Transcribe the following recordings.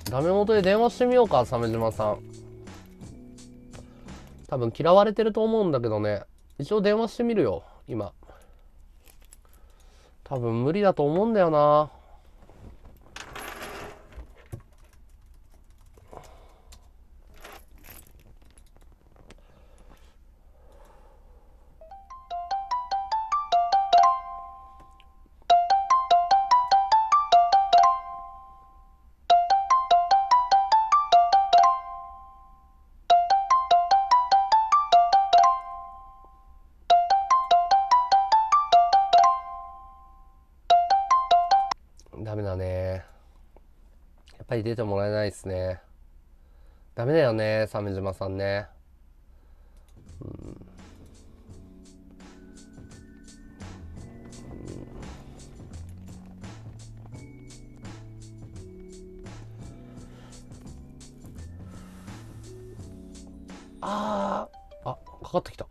ダメ元で電話してみようか、鮫島さん。多分嫌われてると思うんだけどね。一応電話してみるよ、今。多分無理だと思うんだよな。ダメだね。やっぱり出てもらえないですね。ダメだよね、鮫島さんね。かかってきた。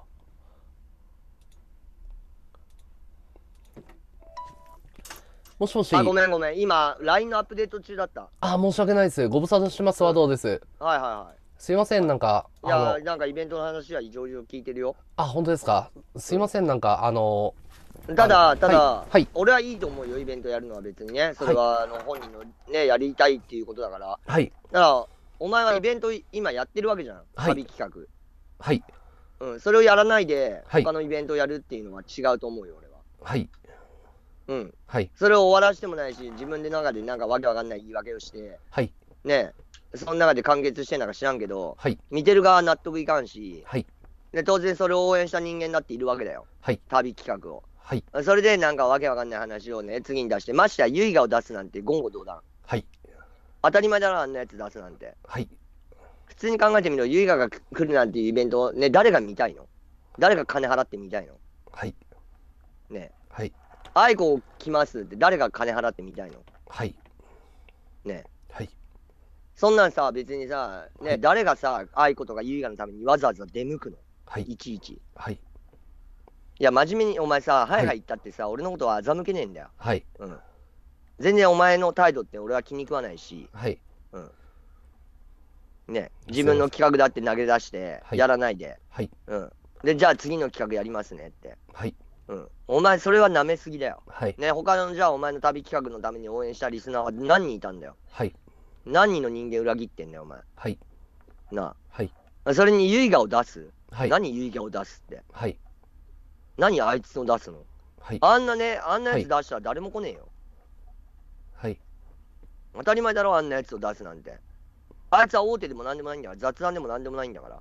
もしもし。 ごめんごめん。今、LINE のアップデート中だった。 申し訳ないです。ご無沙汰してます。 うん。 はどうです。 はいはいはすいません、なんか、 い。いや、なんかイベントの話はいろいろ聞いてるよ。 本当ですか。すいまうせん、なんか、 ん。ただ、 はい、はい、 俺はいいと思うよ、イベントやるのは別にね。そはい、 れは、本人のね、やりたいっていうことだから。 はい、 だから、お前はイベント今やってるわけじゃん。 はい、 旅企画。 はい、 うん。それをやらないで、 はい、 他のイベントをやるっていうのは違うと思うよ、俺は。 はい、 うん。 はい、 それを終わらせてもないし、自分で中でなんかわけわかんない言い訳をして、 はい、 ね、その中で完結してんなんか知らんけど、 はい、 見てる側は納得いかんし、 はい、 で、当然それを応援した人間だっているわけだよ。 はい、 旅企画を。 はい、 それでなんかわけわかんない話をね、次に出して、ましてやユイガを出すなんて言語道断。 はい、 当たり前だろ、あんなやつ出すなんて。 はい、 普通に考えてみろ、ユイガが来るなんていうイベントをね、誰が見たいの？誰が金払って見たいの？ はい、 ね。 はい、 アイコ来ますって誰が金払って見たいの？ はい、 ね。 はい、 そんなんさ、別にさ、ね、 はい、 誰がさ、アイコとかユイガのためにわざわざ出向くの？ はい、 いちいち。 はい、 いや、真面目に、お前さ、はいはい、 はい言ったってさ、俺のことは欺けねえんだよ。 はい、 うん。全然お前の態度って俺は気に食わないし、 はい、 うん。ね、自すいません。 分の企画だって投げ出して、 はい、 やらないで、 はい、 うん。で、じゃあ次の企画やりますねって。 はい、 うん。お前、それは舐めすぎだよ。 はい、 ね、他の、じゃあお前の旅企画のために応援したリスナーは何人いたんだよ。 はい、 何人の人間裏切ってんだよ、お前。 はい、 なはい、 あ。それにユイガを出す？ はい、 何ユイガを出すって。 はい、 何あいつを出すの？ はい、 あんなね、あんなはい、 やつ出したら誰も来ねえよ。 はい、 当たり前だろ、あんなやつを出すなんて。あいつは大手でもなんでもないんだから、雑談でもなんでもないんだから。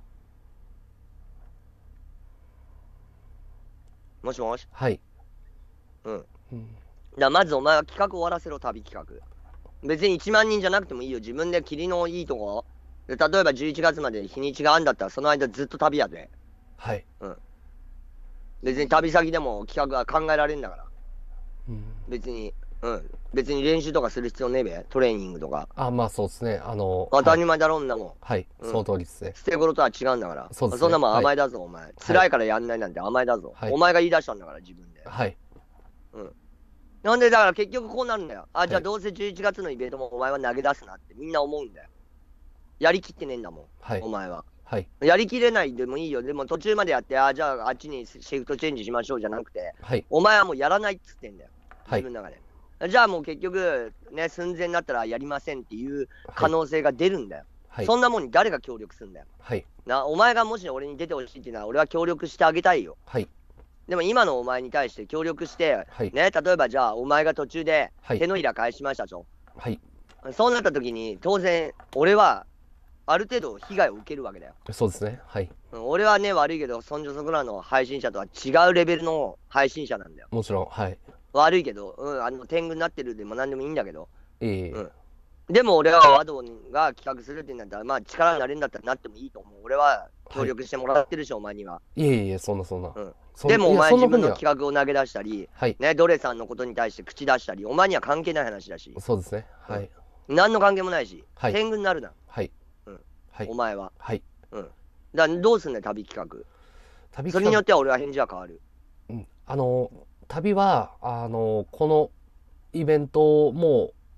もしもし。 はい、 うん。 うん、 まずお前は企画終わらせろ、旅企画。別に1万人じゃなくてもいいよ。自分で霧のいいとこ。で、例えば11月まで日にちがあんだったら、その間ずっと旅やで。 はい、 うん。別に旅先でも企画は考えられるんだから。 うん。 別に。うん。別に練習とかする必要ねえべ。トレーニングとか。 そうですね。はい、 当たり前だろ、んなもはい、 ん。うそのん。 通りですね。 捨て頃とは違うんだから。 そうですね。 そんなもんはい、 甘えだぞ、お前。 はい、 辛いからやんないなんて甘えだぞ。 はい、 お前が言い出したんだから、自分で。 はい、 うん。なんでだから結局こうなるんだよ。じはい、 ゃあどうせ11月のイベントもお前は投げ出すなってみんな思うんだよ。やりきってねえんだもん、 はい、 お前は。 はい、 やりきれないでもいいよ。でも途中までやって、じゃああっちにシフトチェンジしましょうじゃなくて、 はい、 お前はもうやらないっつってんだよ。 はい、 自分の中で。じゃあもう結局、ね、寸前になったらやりませんっていうはい、 可能性が出るんだよ。 はい、 そんなもんに誰が協力するんだよ。 はい、 お前がもし俺に出てほしいっていうのは俺は協力してあげたいよ。 はい、 でも今のお前に対して協力して、 はい、 ね、例えばじゃあお前が途中ではい、 手のひら返しましたと。 はい、 そうなった時に当然俺はある程度被害を受けるわけだよ。 そうですね。はい。 俺はね、悪いけど、そんじょそこらの配信者とは違うレベルの配信者なんだよ。 もちろん、はい。 悪いけど、天狗になってるでも何でもいいんだけど。うええ、 ん。でも俺は和道が企画するって言うんだったら、まあ力になれるんだったらなってもいいと思う。俺は協はい。 力してもらってるし、お前には。 いえいえ、そんなそんな。 うん。でもいや、 お前自分のそんなふうには。 企画を投げ出したり、 はい。 ね、ドレさんのことに対して口出したり、お前には関係ない話だし。 そうですね。 うん。 はい。 何の関係もないし、 はい。 天狗になるな。 はい。 うん。 はい。 お前は。 はい。 うん。どうすんねん、旅企画。それによっ旅企画、 ては俺は返事は変わる。 うん。旅は、このイベントも、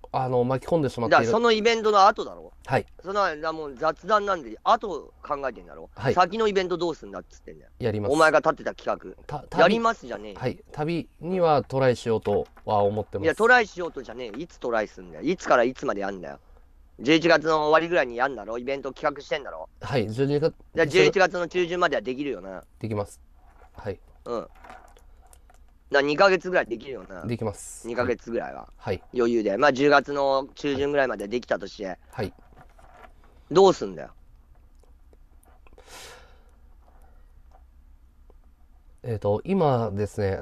巻き込んでしまっている。 だからそのイベントの後だろ。 はい。 その間もう雑談なんで、後考えてんだろ。 はい先のイベントどうすんだっつってんだよ。 やります。 お前が立ってた企画。やりますじゃねえよ。 はい。旅にはトライしようとは思ってます。 いや、トライしようとじゃねえよ。いつトライすんだよ。いつからいつまでやんだよ。11月の終わりぐらいにやんだろ。イベント企画してんだろ。 はい。12月。 じゃあ11月の中旬まではできるよな。 できます。はい。 うん。2ヶ月ぐらいできるよな。 できます。 2ヶ月ぐらいは。 はい。 余裕で。まあ10月の中旬ぐらいまでできたとして。 はい。 どうすんだよ。 今ですね、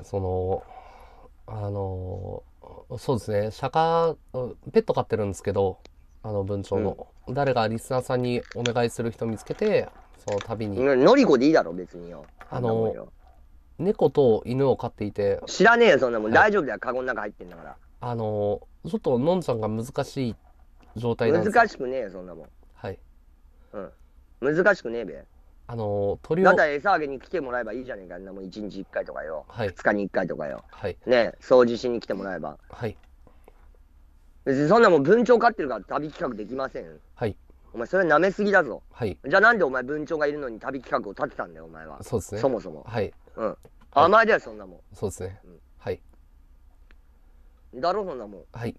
そうですね、ペット飼ってるんですけど、文鳥の、誰がリスナーさんにお願いする人見つけて、その旅に。 のりこでいいだろ、別によ。 猫と犬を飼っていて。 知らねえよ、そんなもん。大丈夫だよ、カゴの中入ってんだから。 ちょっとのんちゃんが難しい状態なんです。 難しくねえよ、そんなもん。 はい。 うん。難しくねえべ。 鳥を。 だったら餌あげに来てもらえばいいじゃねえか。もう1日1回とかよ。 はい。 2日に1回とかよ。 はい。 ねえ、掃除しに来てもらえば。 はい。 別にそんなもん文鳥飼ってるから旅企画できません。 はい。 お前それ舐めすぎだぞ。 はい。 じゃあなんでお前文鳥がいるのに旅企画を立てたんだよ、お前は。 そうですね。 そもそも。 はい。 うん。甘いだよ、そんなもん。 そうですね。はい。 だろ、そんなもん。 はい。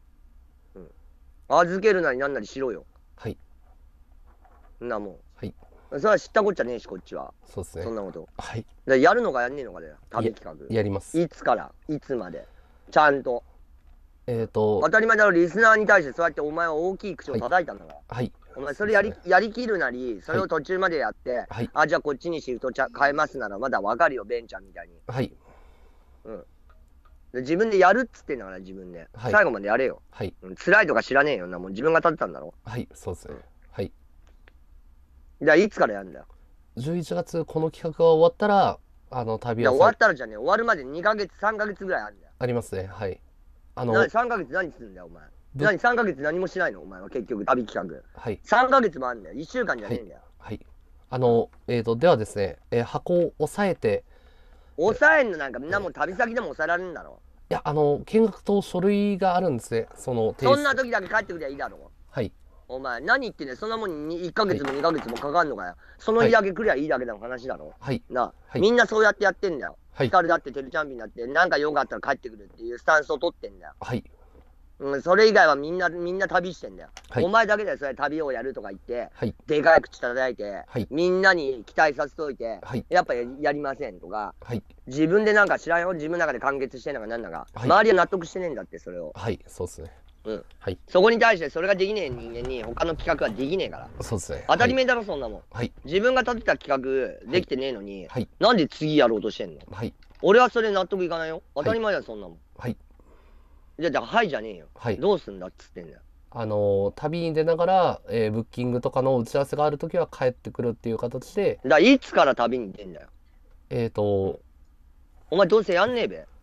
預けるなりなんなりしろよ。 はい。 そんなもん。 はい。 それは知ったこっちゃねえし、こっちは。 そうですね。 そんなこと。 はい。 やるのかやんねえのかだよ、旅企画。 やります。 いつから、いつまで。ちゃんと。 当たり前だろ、リスナーに対してそうやってお前は大きい口を叩いたんだから。 はい。 お前それやりきるなり、それを途中までやって、 はい。 あ、じゃあこっちにシフト変えますならまだわかるよ、ベンちゃんみたいに。 はい。 で自分でやるっつってんだから、自分で。 はい。 最後までやれよ。 はい。 辛いとか知らねえよな、もう自分が立ってたんだろ。 はい、そうですね。はい。 じゃあいつからやるんだよ。 11月、この企画が終わったら、旅は。 終わったらじゃねえ、終わるまで2ヶ月、3ヶ月ぐらいあるんだよ。 ありますね、はい。 3ヶ月何するんだよ、お前。3ヶ月何もしないのお前は結局、旅企画。 はい。 3ヶ月もあるんだよ。1週間じゃねえんだよ。 はい。ではですね、箱を押さえて。 押さえんのなんかみんなもう旅先でも押さえられるんだろ。 いや、見学と書類があるんですね、そんな時だけ帰ってくりゃいいだろ。 はい。 お前、何言ってんねん、そんなもんに1ヶ月も2ヶ月もかかんのかよ。その日だけ来りゃいいだけの話だろ。 はい。 みんなそうやってやってんだよ。ヒカルだってテレチャンピオンだって、なんか用があったら帰ってくるっていうスタンスを取ってんだよ。 はい。 それ以外はみんな旅してんだよ。お前だけだよ、それ旅をやるとか言って、でかい口叩いて、みんなに期待させといて、やっぱやりませんとか、自分でなんか知らんよ、自分の中で完結してんのかなんだか、周りは納得してねえんだって、それを。 はい、そうですね。そこに対してそれができねえ人間に他の企画はできねえから。 そうですね。 当たり前だろ、そんなもん。自分が立てた企画できてねえのに、なんで次やろうとしてんの。俺はそれ納得いかないよ。当たり前だよ、そんなもん。じゃあ、はいじゃねえよ。どうすんだっつってんだよ。 旅に出ながら、ブッキングとかの打ち合わせがあるときは帰ってくるっていう形で。 いつから旅に出んだよ。お前どうせやんねえべ。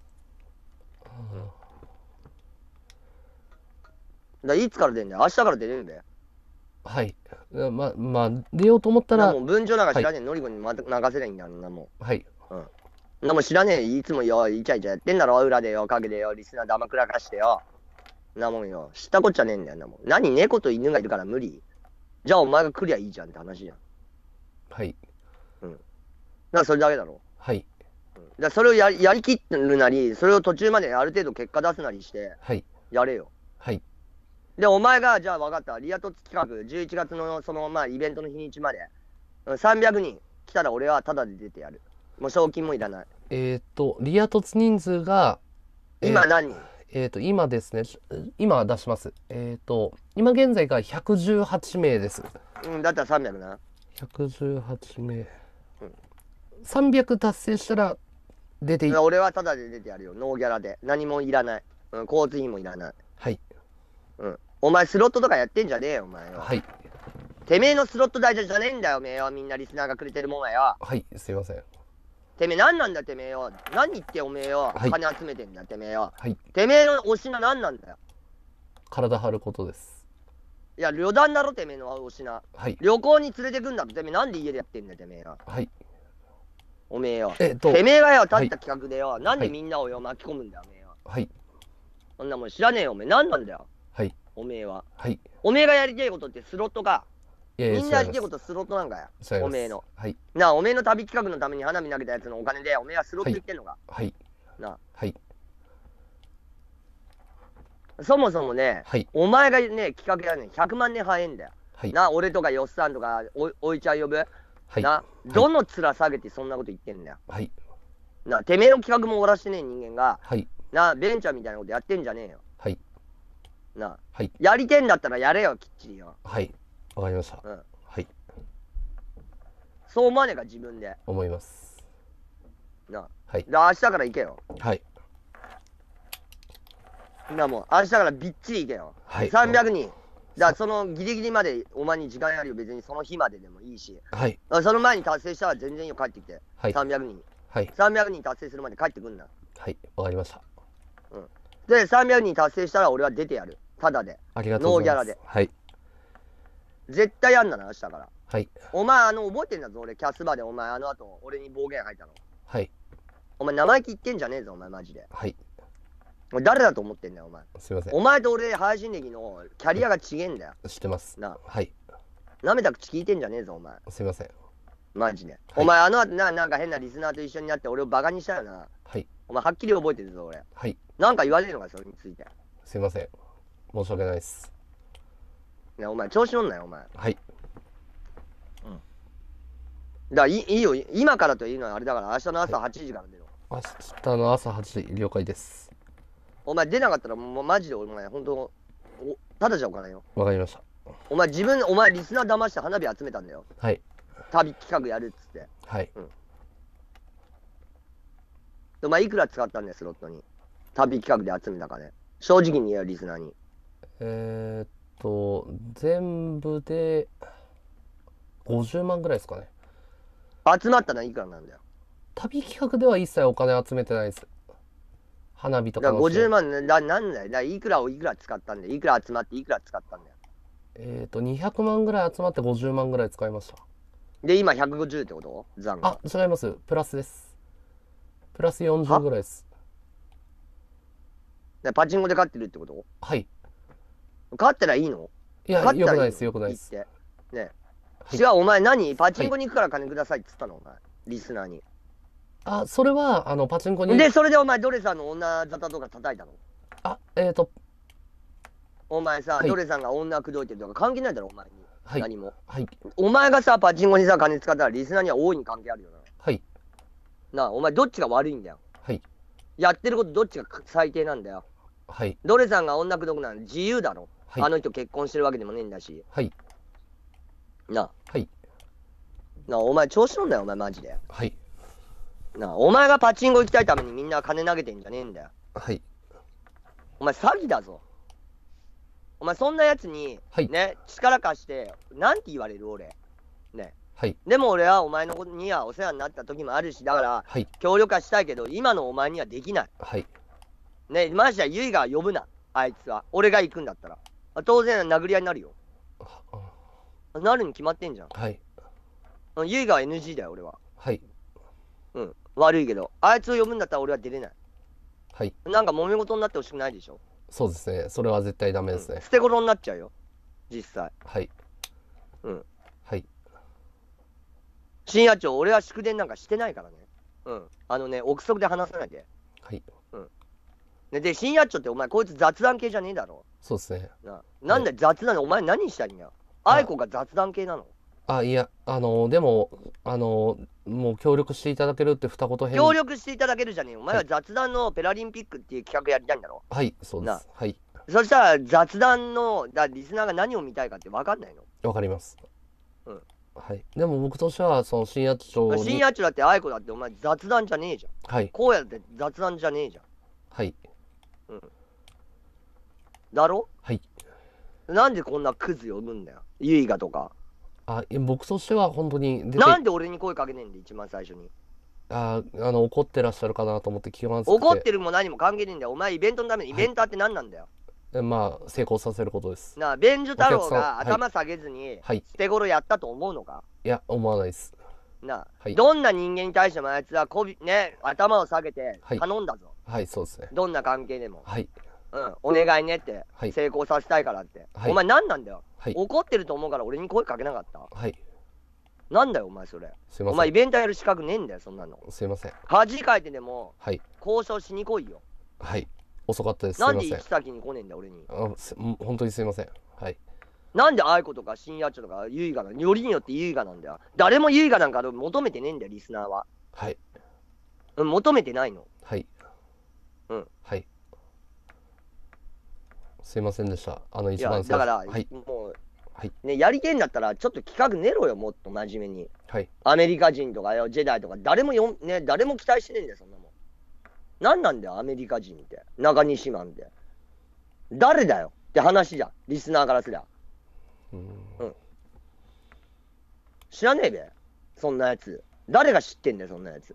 いつから出んだよ。明日から出れるべ。 はい。出ようと思ったら。 もう文鳥なんか知らねえ。のりこに流せりゃいいんだよ、なもん。はい。 もう知らねえ。いつもよ、イチャイチャやってんだろ。裏でよ、陰でよ、リスナー黙くらかしてよ。なもんよ。知ったこっちゃねえんだよ、なもん。何、猫と犬がいるから無理。じゃあお前が来りゃいいじゃんって話じゃん。 はい。 それだけだろ。 はい。 それをやりきるなり、それを途中まである程度結果出すなりして、やれよ。 はい。 で、お前が、じゃあ分かった。リア凸企画、11月のイベントの日にちまで、300人来たら俺はタダで出てやる。もう賞金もいらない。 リア凸人数が、 今何人今ですね、今出します。今現在が118名です。 だったら300な。 118名。300達成したら出ていい。 俺はタダで出てやるよ。ノーギャラで。何もいらない。交通費もいらない。 はい。 お前スロットとかやってんじゃねえよ、お前よ。 はい。 てめえのスロット代じゃねえんだよ、おめえよ。みんなリスナーがくれてるもんはよ。 はい、すいません。 てめえ何なんだ、てめえよ。何言っておめえよ。金集めてんだ、てめえよ。 はい。 てめえのお品何なんだよ。 体張ることです。 いや、旅団だろ、てめえのお品。 はい。 旅行に連れてくんだろ、てめえなんで家でやってんだよ、てめえよ。 はい。 おめえよ。てめえがよ、立った企画でよ。なんでみんなをよ、巻き込むんだよ、おめえよ。 はい。 そんなもん知らねえよ、おめえ。何なんだよ。 おめえは。 はい。 おめえがやりたいことってスロットか。 いやいや、 みんなやりたいことスロットなんかや。 違います。 おめえの。 はい。 なあ、おめえの旅企画のために花火投げたやつのお金で、おめえはスロット行ってんのか。 はい。 なあ。 はい。 そもそもね、 はい。 お前がね、企画やね、100万年早いんだよ。 はい。 な、俺とかよっさんとか、おいちゃん呼ぶ。 はい。 な、どの面下げてそんなこと言ってんだよ。 はい。 な、てめえの企画も終わらしてねえ人間が、 はい。 な、ベンチャーみたいなことやってんじゃねえよ。 はい。 な、 はい。 やりてんだったらやれよ、きっちりよ。 はい。わかりました。 うん。 はい。 そう思わねえか、自分で。 思います。 な、 はい。 で、明日から行けよ。 はい。 な、もう、明日からびっちり行けよ。 はい。 300人。だからそのギリギリまでお前に時間あるよ、別にその日まででもいいし、 はい。 その前に達成したら全然いいよ、帰ってきて。 はい。 300人。 はい。 300人達成するまで帰ってくんな。 はい。わかりました。 うん。で、300人達成したら俺は出てやる。ただで。 ありがとうございます。 ノーギャラで。 はい。 絶対やんなな、明日から。 はい。 お前、覚えてんだぞ、俺、キャスバでお前、後、俺に暴言吐いたの。 はい。 お前、生意気言ってんじゃねえぞ、お前、マジで。 はい。 俺、誰だと思ってんだよ、お前。 すいません。 お前と俺、配信歴のキャリアが違えんだよ。 知ってます。 な。 はい。 舐めた口聞いてんじゃねえぞ、お前。 すいません。 マジで。 はい、 お前、後、なんか変なリスナーと一緒になって俺をバカにしたよな。 はい。 お前、はっきり覚えてるぞ、俺。 はい。 なんか言われるのか、それについて。 すいません。申し訳ないです。 ね、お前、調子乗んなよ、お前。 はい。 うん。だからいいよ、今からというのはあれだから、明日の朝8時から出ろ。 明日の朝8時、了解です。 お前、出なかったら、もうマジでお前、ほんと、ただじゃおかないよ。 わかりました。 お前、リスナー騙して花火集めたんだよ。 はい。 旅企画やるっつって。 はい。 うん。で、お前、いくら使ったんだよ、スロットに。旅企画で集めた金。正直に言えよ、リスナーに。 全部で50万ぐらいですかね。 集まったのはいくらなんだよ。 旅企画では一切お金集めてないです。花火とかの。 50万、なんだよ。いくらをいくら使ったんだよ。いくら集まっていくら使ったんだよ。 200万ぐらい集まって50万ぐらい使いました。 で、今150ってこと残が。 あ、違います。プラスです。プラス40ぐらいです。 パチンコで勝ってるってこと？ はい。 勝ったらいいの？ いや、よくないです、よくないです。 ね。違う、お前何？パチンコに行くから金くださいって言ったのお前。リスナーに。 あ、それは、パチンコに。 で、それでお前、ドレさんの女沙汰とか叩いたの？ あ、 お前さ、ドレさんが女口説いてるとか関係ないだろ、お前に。 はい。 何も。 はい。 お前がさ、パチンコにさ、金使ったらリスナーには大いに関係あるよな。 はい。 なあ、お前どっちが悪いんだよ。 はい。 やってることどっちが最低なんだよ。 はい。 ドレさんが女口説くなんて自由だろ。 はい。 あの人結婚してるわけでもねえんだし。 はい。 なあ。 はい。 なあ、お前調子乗んだよ、お前マジで。 はい。 なあ、お前がパチンコ行きたいためにみんな金投げてんじゃねえんだよ。 はい。 お前詐欺だぞ。お前そんなやつに、 はい、 ね、力貸して、なんて言われる俺。ね。 はい。 でも俺はお前のことにはお世話になった時もあるし、だから、 はい、 協力はしたいけど、今のお前にはできない。 はい。 ね、ましてやユイが呼ぶな、あいつは。俺が行くんだったら。当然殴り合いになるよ。なるに決まってんじゃん。 はい。 ユイが NG だよ、俺は。 はい。 うん。悪いけど、あいつを呼ぶんだったら俺は出れない。 はい。 なんか揉め事になってほしくないでしょ。 そうですね。それは絶対ダメですね。 捨て頃になっちゃうよ。実際。 はい。 うん。 はい。 深夜長、俺は祝電なんかしてないからね。うん。憶測で話さないで。 はい。 うん。で、深夜長ってお前こいつ雑談系じゃねえだろ。 そうですね。 なんで雑談、お前何したいんだよ。愛子が雑談系なの？ あ、いや、でも、もう協力していただけるって二言返事。 協力していただけるじゃねえよ。お前は雑談のペラリンピックっていう企画やりたいんだろ。 はい、そうです。はい。 そしたら雑談のリスナーが何を見たいかって分かんないの？ 分かります。 うん。 はい。でも僕としては、その深夜長に。 深夜長だって愛子だってお前雑談じゃねえじゃん。 はい。 こうやって雑談じゃねえじゃん。 はい。 うん。だろ？ はい。 なんでこんなクズ呼ぶんだよ。ユイガとか。 僕としては本当になんで俺に声かけねえんで、一番最初に。 怒ってらっしゃるかなと思って聞きます。 怒ってるも何も関係ねえんだよ。お前イベントのために、イベンターって何なんだよ。 まあ、成功させることです。 なあ、ベンジュ太郎が頭下げずに、捨て頃やったと思うのか？ いや、思わないです。 なあ、どんな人間に対してもあいつは頭を下げて頼んだぞ。 はい、そうですね。 どんな関係でも。 はい。 お願いねって、 はい。 成功させたいからって。 はい。 お前何なんだよ。 はい。 怒ってると思うから俺に声かけなかった。 はい。 なんだよ、お前それ。 すいません。 お前イベントやる資格ねえんだよ、そんなの。 すいません。 恥かいてでも、 はい。 交渉しに来いよ。 はい。遅かったです。 なんで行き先に来ねえんだよ、俺に。 本当にすいません。はい。 なんで愛子とか新八丁とか結賀なの、よりによって結賀なんだよ。誰も結賀なんか求めてねえんだよ、リスナーは。 はい。 求めてないの。 はい。はい。すいませんでした。一番最初。だから、 はい。 もう、はい、ね、やりてんだったら、ちょっと企画練ろよ、もっと真面目に。 はい。 アメリカ人とかよ、ジェダイとか、誰も期待してねえんだよ、そんなもん。なんなんだよ、アメリカ人って。中西マンって。誰だよって話じゃん、リスナーからすりゃ。うん。知らねえべ、そんなやつ。誰が知ってんだよ、そんなやつ。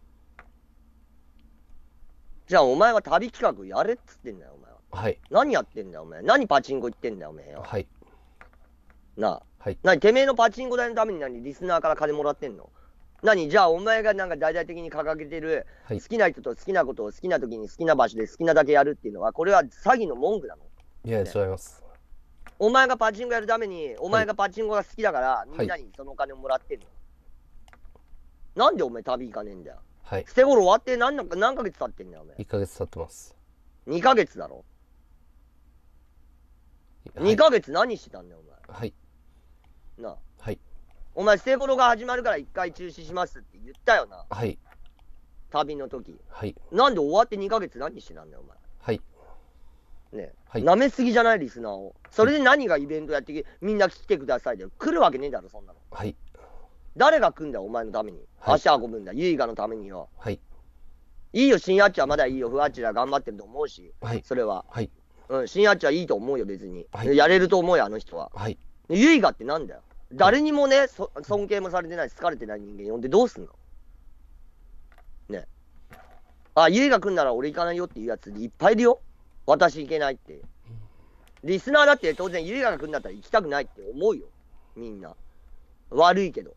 じゃあ、お前は旅企画やれっつってんだよ、お前は。 はい。 何やってんだよ、お前。何パチンコ行ってんだよ、お前よ。 はい。 なあ。 はい。 てめえのパチンコ代のためにリスナーから金もらってんの？じゃあお前がなんか大々的に掲げてる、好きな人と好きなことを好きな時に好きな場所で好きなだけやるっていうのは、これは詐欺の文句なの？ いや、違います。 お前がパチンコやるために、お前がパチンコが好きだから、みんなにそのお金をもらってんの。なんでお前旅行かねえんだよ。 はい。 捨て頃終わって何ヶ月経ってんだよ、お前。 1ヶ月経ってます。 2ヶ月だろ。2ヶ月何してたんだよ、お前。 はい。 なあ。 はい。 お前、捨て頃が始まるから1回中止しますって言ったよな。 はい。 旅の時。 はい。 なんで終わって2ヶ月何してたんだよ、お前。はい。ねえ。舐めすぎじゃない、リスナーを。それで何がイベントやってみんな来てくださいで。来るわけねえだろ、そんなの。はい。誰が来んだよ、お前のために。足運ぶんだ、ユイガのためによ。はい。いいよ、新アッチはまだいいよ、フワッチは頑張ってると思うし。はい。それは。はい。新アッチはいいと思うよ、別に。はい。やれると思うよ、あの人は。はい。ユイガってなんだよ。誰にもね、尊敬もされてない、好かれてない人間呼んでどうすんの？ね。あ、ユイガ来んなら俺行かないよっていうやついっぱいいるよ。私行けないって。リスナーだって当然ユイガが来るんだったら行きたくないって思うよ。みんな。悪いけど。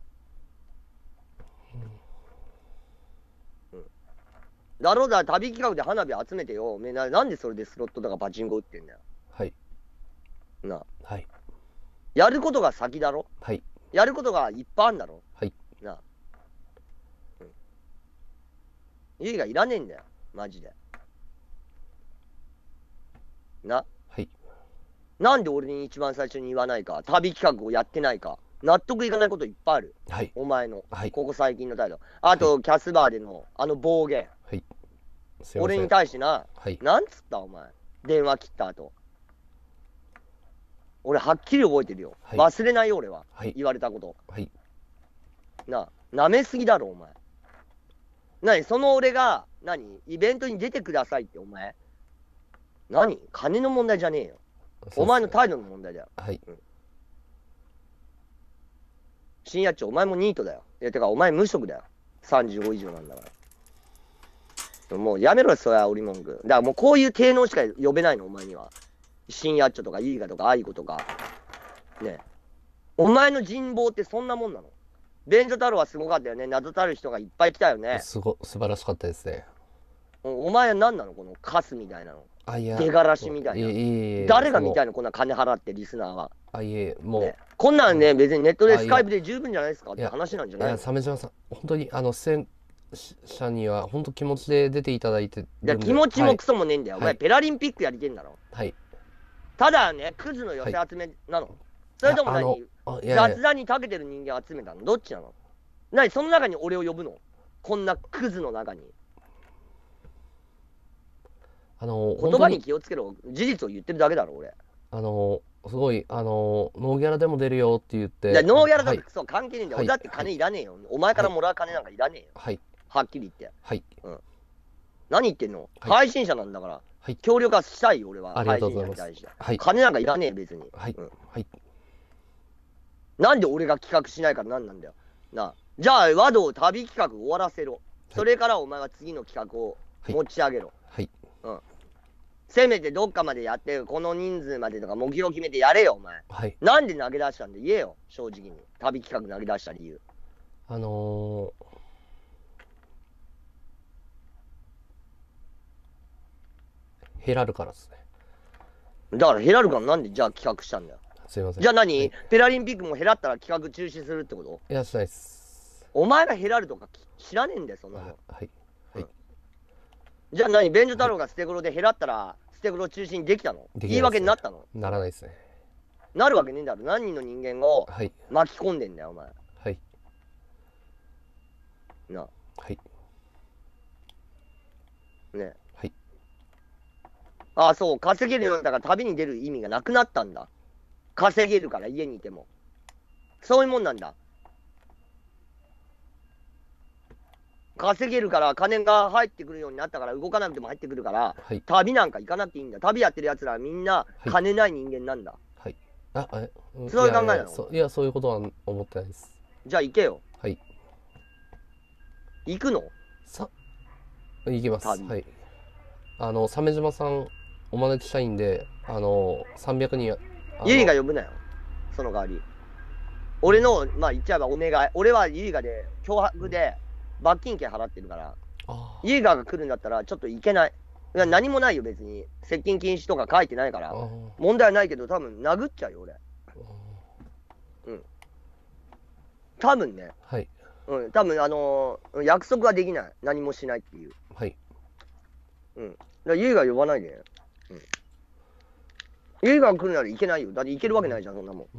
だろうだ、旅企画で花火集めてよ。おめえなんでそれでスロットとかパチンコ打ってんだよ。はい。な。はい。やることが先だろ。はい。やることがいっぱいあるんだろ。はい。な。ゆいがいらねえんだよ。マジで。な。はい。なんで俺に一番最初に言わないか。旅企画をやってないか。納得いかないこといっぱいある。はい。お前の。はい。ここ最近の態度。あと、はい、キャスバーでの暴言。はい。俺に対してな。はい。なんつったお前。電話切った後。俺はっきり覚えてるよ。はい、忘れないよ俺は。はい。言われたこと。はい。舐めすぎだろお前。その俺が、イベントに出てくださいってお前。金の問題じゃねえよ。お前の態度の問題だよ。はい。深夜長、お前もニートだよ。てか、お前無職だよ。35以上なんだから。もうやめろよ、それは織文句。だからもうこういう低能しか呼べないの、お前には。深夜長とか、イーガとか、アイコとか。ね。お前の人望ってそんなもんなの？便所太郎はすごかったよね。謎たる人がいっぱい来たよね。 素晴らしかったですね。 お前は何なのこのカスみたいなの。出がらしみたいな。誰が見たいのこんな金払ってリスナーは。もう、ね。こんなんね、別にネットでスカイプで十分じゃないですかって話なんじゃないの？いや、 鮫島さん、本当に出演者には本当気持ちで出ていただいてるんで。 いや、気持ちもクソもねえんだよ。お前、ペラリンピックやりてんだろ。はい。ただね、クズの寄せ集めなの？それとも雑談に長けてる人間集めたの？どっちなの？その中に俺を呼ぶの？こんなクズの中に。言葉に気をつけろ。事実を言ってるだけだろ、俺。 すごい、ノーギャラでも出るよって言って。 いや、ノーギャラだってクソ関係ねえんだよ。俺だって金いらねえよ。お前からもらう金なんかいらねえよ。はい。はっきり言って。はい。うん。何言ってんの？配信者なんだから。はい。協力はしたいよ、俺は。 ありがとうございます。 はい。金なんかいらねえ、別に。はい。はい。なんで俺が企画しないからなんなんだよ。じゃあ、和道旅企画終わらせろ。それからお前は次の企画を持ち上げろ。はい。うん。せめてどっかまでやって、この人数までとか目標決めてやれよ、お前。はい。なんで投げ出したんで言えよ、正直に。旅企画投げ出した理由。 ヘラルからですね。 だからヘラルからなんでじゃあ企画したんだよ。 すいません。 じゃあ何、ペラリンピックもヘラったら企画中止するってこと？ いや、しないっす。 お前がヘラルとか知らねえんだよ、そんなの。 はい。はい。 じゃあ何、便所太郎が捨て黒でヘラったら、捨て黒中止にできたの？言い訳になったの？ ならないですね。 なるわけねえんだろ。何人の人間を巻き込んでんだよ、お前。 はい。 な。 はい。 ね。 はい。 ああ、そう、稼げるようになったから旅に出る意味がなくなったんだ。稼げるから、家にいても。そういうもんなんだ。稼げるから、金が入ってくるようになったから、動かなくても入ってくるから、はい、旅なんか行かなくていいんだ。旅やってる奴らはみんな、金ない人間なんだ。 はい。 そういう考えなの？ いや、そういうことは思ってないです。 じゃあ行けよ。 はい。 行くの？ 行きます。はい。鮫島さん、お招きしたいんで、300人。 ゆりが呼ぶなよ。その代わり。俺の、まあ言っちゃえばお願い。俺はゆりがで、脅迫で、罰金刑払ってるから、ユーガーが来るんだったらちょっと行けない。いや、何もないよ、別に。接近禁止とか書いてないから。問題はないけど、多分殴っちゃうよ、俺。うん。多分ね。 はい。 うん、多分約束はできない。何もしないっていう。 はい。 うん。だからユーガー呼ばないで。うん。ユーガー来るなら行けないよ。だって行けるわけないじゃん、そんなもん。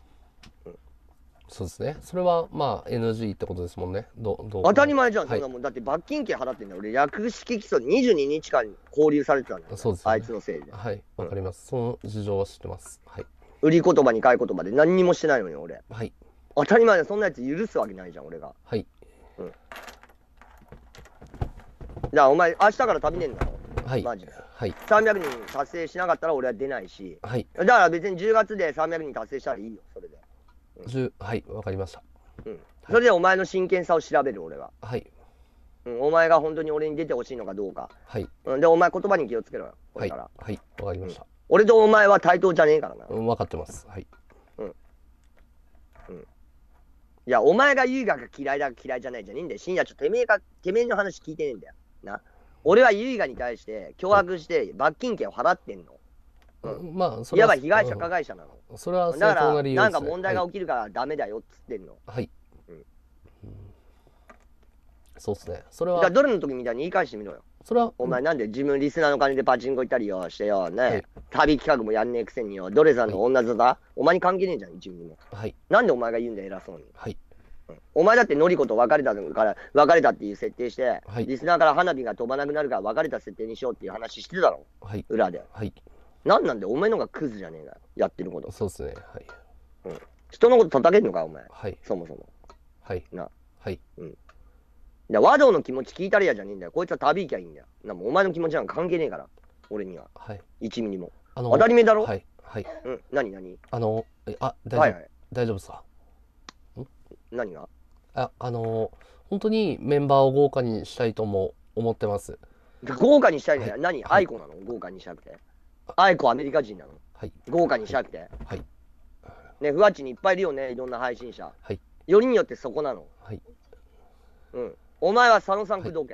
そうですね。それはまあ NG ってことですもんね。 当たり前じゃん、そんなもん。だって罰金刑払ってんだよ。俺、略式起訴22日間勾留されてたんだよ。 そうですね。 あいつのせいで。 はい、わかります。その事情は知ってます。はい。 売り言葉に買い言葉で何にもしてないのに、俺。 はい。 当たり前だ。そんなやつ許すわけないじゃん、俺が。 はい。 うん。じゃあ、お前、明日から旅ねんだろ。 はい。 マジで。 はい。 300人達成しなかったら俺は出ないし。 はい。 だから別に10月で300人達成したらいいよ、それで。 はい、わかりました。 うん。それでお前の真剣さを調べる、俺は。 はい。 うん、お前が本当に俺に出てほしいのかどうか。 はい。 うん、で、お前言葉に気をつけろよ、これから。 はい、わかりました。 俺とお前は対等じゃねえからな。 分かってます。はい。 うん。うん。いや、お前がユーガが嫌いだか嫌いじゃないじゃねえんだよ。深夜ちょっとてめえの話聞いてねえんだよ。な。俺はユーガに対して脅迫して罰金刑を払ってんの。 うん。まあ、 それは。いわば被害者、加害者なの。 それはだから、なんか問題が起きるからダメだよっつってんの。 はい。そうっすね。それは。 じゃあ、どれの時みたいに言い返してみろよ。 それは。 お前なんで自分リスナーの金でパチンコ行ったりよしてよ、ね。旅企画もやんねえくせによ。ドレさんの女面、お前に関係ねえじゃん、一部にも。 はい。 なんでお前が言うんだよ、偉そうに。 はい。 お前だってノリコと別れたから、別れたっていう設定して、リスナーから花火が飛ばなくなるから別れた設定にしようっていう話してたろ。 はい。 裏で。 はい。 なんでお前のがクズじゃねえかよ。やってること。 そうっすね。はい。 うん。人のこと叩けんのか、お前。 はい。 そもそも。 はい。 な。 はい。 うん。和道の気持ち聞いたらやじゃねえんだよ。こいつは旅行きゃいいんだよ。お前の気持ちなんか関係ねえから。俺には。 はい。 1ミリも。当たり前だろ？ はい。はい。 うん。何大丈夫。大丈夫っすか？ 何が？ 本当にメンバーを豪華にしたいとも思ってます。 豪華にしたいんだよ。何？アイコなの？豪華にしたくて。アイコアメリカ人なの？ はい。 豪華にしたくて。 はい。 ね、ふわっちにいっぱいいるよね。いろんな配信者。 はい。 よりによってそこなの。 はい。 うん。お前は佐野さん口説け。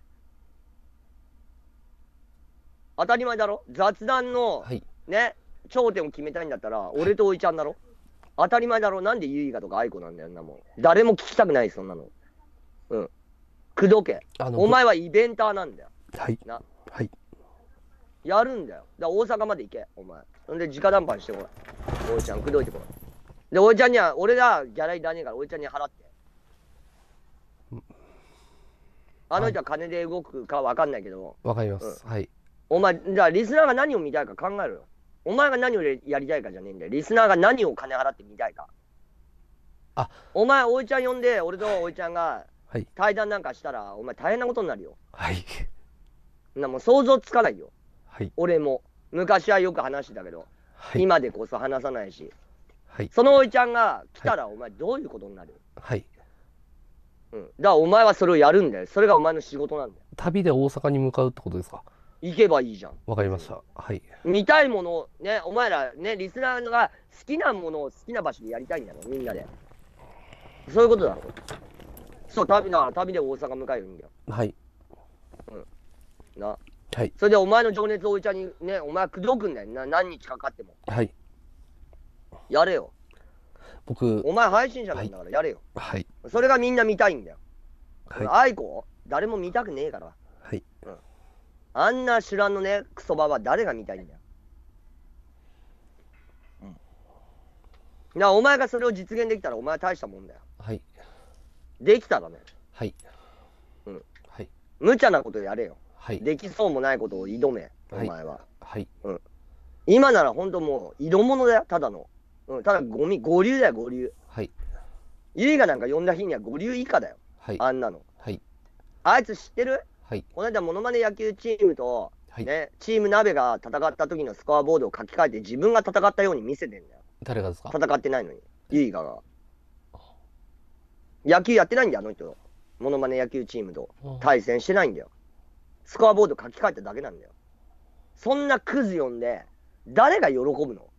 当たり前だろ？雑談の、ね、頂点を決めたいんだったら、俺とおいちゃんだろ？当たり前だろ？なんでユイガとかアイコなんだよ、なもん。誰も聞きたくない、そんなの。うん。口説け。お前はイベンターなんだよ。 はい。 な。 はい。 やるんだよ。だから大阪まで行け、お前。ほんで、直談判してこい。おいちゃん、口説いてこい。で、おいちゃんには、俺がギャラいらねえから、おいちゃんに払って。あの人は金で動くか分かんないけど。 わかります。はい。 お前、じゃあリスナーが何を見たいか考えろよ。お前が何をやりたいかじゃねえんだよ。リスナーが何を金払って見たいか。お前、おいちゃん呼んで、俺とおいちゃんが対談なんかしたら、お前大変なことになるよ。 はい。 もう想像つかないよ。 はい。 俺も。昔はよく話してたけど、 はい、 今でこそ話さないし。 はい。 そのおいちゃんが来たら、お前どういうことになる？ はい。 うん。だからお前はそれをやるんだよ。それがお前の仕事なんだよ。 旅で大阪に向かうってことですか？ 行けばいいじゃん。 わかりました。はい。 見たいものを、ね、お前らね、リスナーが好きなものを好きな場所でやりたいんだろ、みんなで。そういうことだろ。そう、旅で大阪向かえばいいんだよ。 はい。 うん。な。 はい。 それでお前の情熱をおいちゃんにね、お前口説くんだよ。何日かかっても。 はい。 やれよ。 僕、 お前配信者なんだからやれよ。 はい。 それがみんな見たいんだよ。 はい。 アイコ誰も見たくねえから。 はい。 あんな知らんのね、クソバは誰が見たいんだよ。お前がそれを実現できたらお前は大したもんだよ。 はい。 できたらね。 はい。はい。 無茶なことやれよ。 はい。 できそうもないことを挑め、お前は。 はい。 今なら本当もう、色物だよ、ただの。ただゴミ、五流だよ、五流。 はい。 ユイがなんか呼んだ日には五流以下だよ。 はい。 あんなの。 はい。 あいつ知ってる？ はい。 この間、モノマネ野球チームと、ね、チーム鍋が戦った時のスコアボードを書き換えて自分が戦ったように見せてんだよ。 誰がですか？ 戦ってないのに。ユイガが。野球やってないんだよ、あの人。モノマネ野球チームと対戦してないんだよ。スコアボード書き換えただけなんだよ。そんなクズ呼んで、誰が喜ぶの？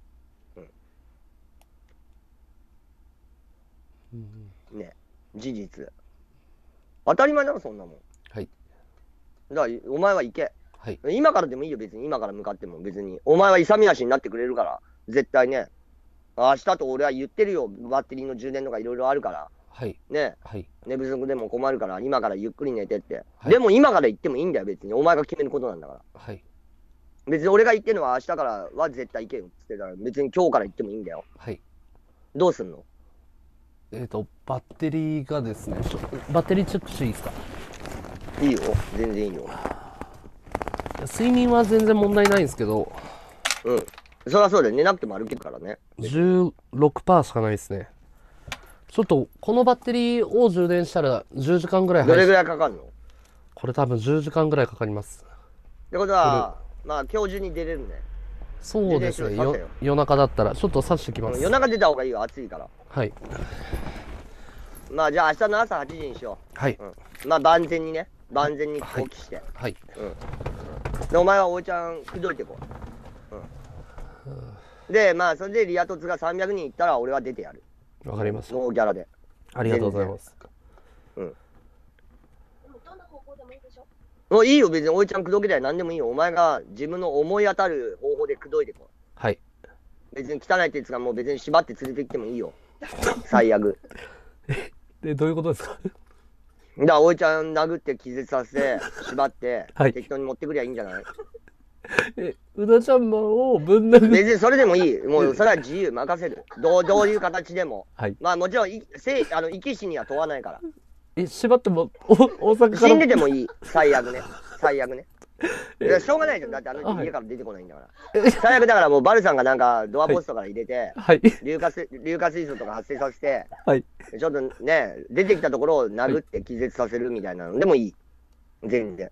ね、事実。当たり前だろ、そんなもん。 はい。 だから、お前は行け。 はい。 今からでもいいよ、別に。今から向かっても別に。お前は勇み足になってくれるから、絶対ね。明日と俺は言ってるよ。バッテリーの充電とかいろいろあるから。 はい。 ね。 はい。 寝不足でも困るから、今からゆっくり寝てって。 はい、 でも今から行ってもいいんだよ、別に。お前が決めることなんだから。 はい。 別に俺が言ってるのは明日からは絶対行けよって言ってたら、別に今日から行ってもいいんだよ。 はい。 どうすんの？ バッテリーがですね、バッテリーチェックしていいですか？ いいよ、全然いいよ。 睡眠は全然問題ないんですけど、 そりゃそうだよ、寝なくても歩けるからね。 16% しかないですね。ちょっとこのバッテリーを充電したら10時間ぐらいどれぐらいかかるの？ これ多分10時間ぐらいかかります。 ってことは、まあ今日中に出れるね。 そうですね。夜中だったらちょっと刺してきます。 夜中出た方がいいよ、暑いから。 はい。 まあじゃあ明日の朝8時にしよう。はい。 まあ万全にね、万全に起きして。 はい。 で、お前はおいちゃん口説いてこう。で、まあそれでリア凸が300人いったら俺は出てやる。 わかりました。 ノーギャラで。 ありがとうございます。 もういいよ、別においちゃん口説けたら何でもいいよ。お前が自分の思い当たる方法で口説いてこう。 はい。 別に汚いってやつがもう別に縛って連れてきてもいいよ。最悪。 で、どういうことですか？ だからおいちゃん殴って気絶させて、縛って、 はい、 適当に持ってくりゃいいんじゃない？ うなちゃんマンをぶん殴る。 別にそれでもいい。もうそれは自由、任せる。どういう形でも。 はい。 まあもちろん、生き死には問わないから。 縛っても、大阪から。 死んでてもいい。最悪ね。最悪ね。しょうがないじゃん。だって家から出てこないんだから。最悪だからもうバルさんがなんかドアポストから入れて、 はい、 硫化水素とか発生させて、 はい、 ちょっとね、出てきたところを殴って気絶させるみたいなのでもいい。全然。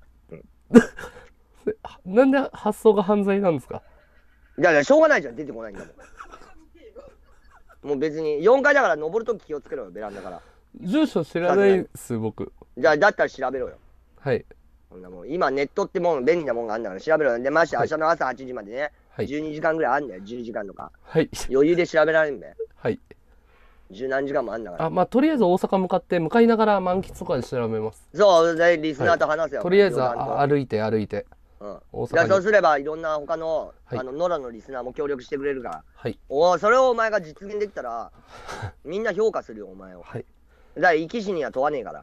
なんで発想が犯罪なんですか？ いやいや、しょうがないじゃん。出てこないんだもん。もう別に4階だから登るとき気をつけろよ、ベランダから。 住所知らないっす、僕。 じゃあ、だったら調べろよ。 はい。 もう今ネットってもう便利なもんがあるんだから調べろよ。で、まして明日の朝8時までね、はい、12時間ぐらいあるんだよ。10時間とか。 はい。 余裕で調べられるんだよ。 はい。 十何時間もあんだから。 まあ、とりあえず大阪向かいながら満喫とかで調べます。 そう、で、リスナーと話せよ。 とりあえず歩いて。 大阪そうすればいろんな他の、野良のリスナーも協力してくれるから。 はい。 それをお前が実現できたら、みんな評価するよ、お前を。 はい。 だから、生き死には問わねえから。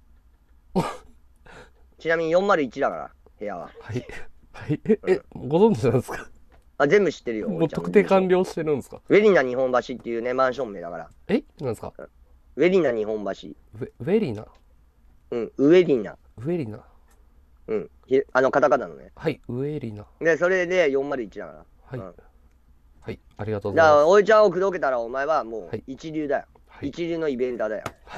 ちなみに401だから、部屋は。 はい。はい。ご存知なんですか？ 全部知ってるよ。 もう特定完了してるんですか？ ウェリナ日本橋っていうね、マンション名だから。 なんですか？ ウェリナ日本橋。 ウェリナ？ ウェリナ。 ウェリナ。 カタカナのね。 はい、ウェリナ。 で、それで401だから。 はい。はい、ありがとうございます。 だから、おいちゃんを口説けたら、お前はもう一流だよ。一流のイベンターだよ。 はい。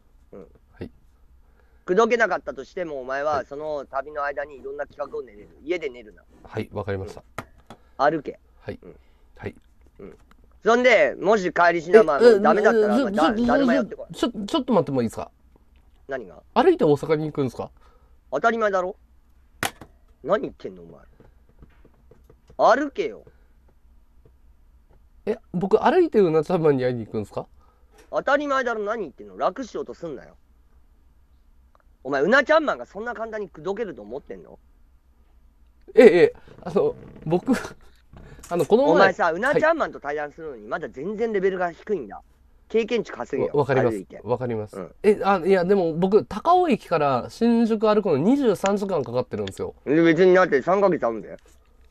口説けなかったとしても、お前はその旅の間にいろんな企画を練れる。家で寝るな。 はい、わかりました。 歩け。 はい。はい。 そんで、もし帰りしなまダメだったら、誰もやってこい。 ちょっと待ってもいいですか？ 何が？ 歩いて大阪に行くんですか？ 当たり前だろ？何言ってんのお前。歩けよ。 僕歩いてうなちゃんマンに会いに行くんですか？ 当たり前だろ。何言ってんの？楽しようとすんなよ。お前うなちゃんマンがそんな簡単に口説けると思ってんの？ 僕、この前。 お前さ、うなちゃんマンと対談するのに、まだ全然レベルが低いんだ。経験値稼げよ。 わかります。わかります。いや、でも僕、高尾駅から新宿歩くの23時間かかってるんですよ。 別にだって3ヶ月あるんだよ。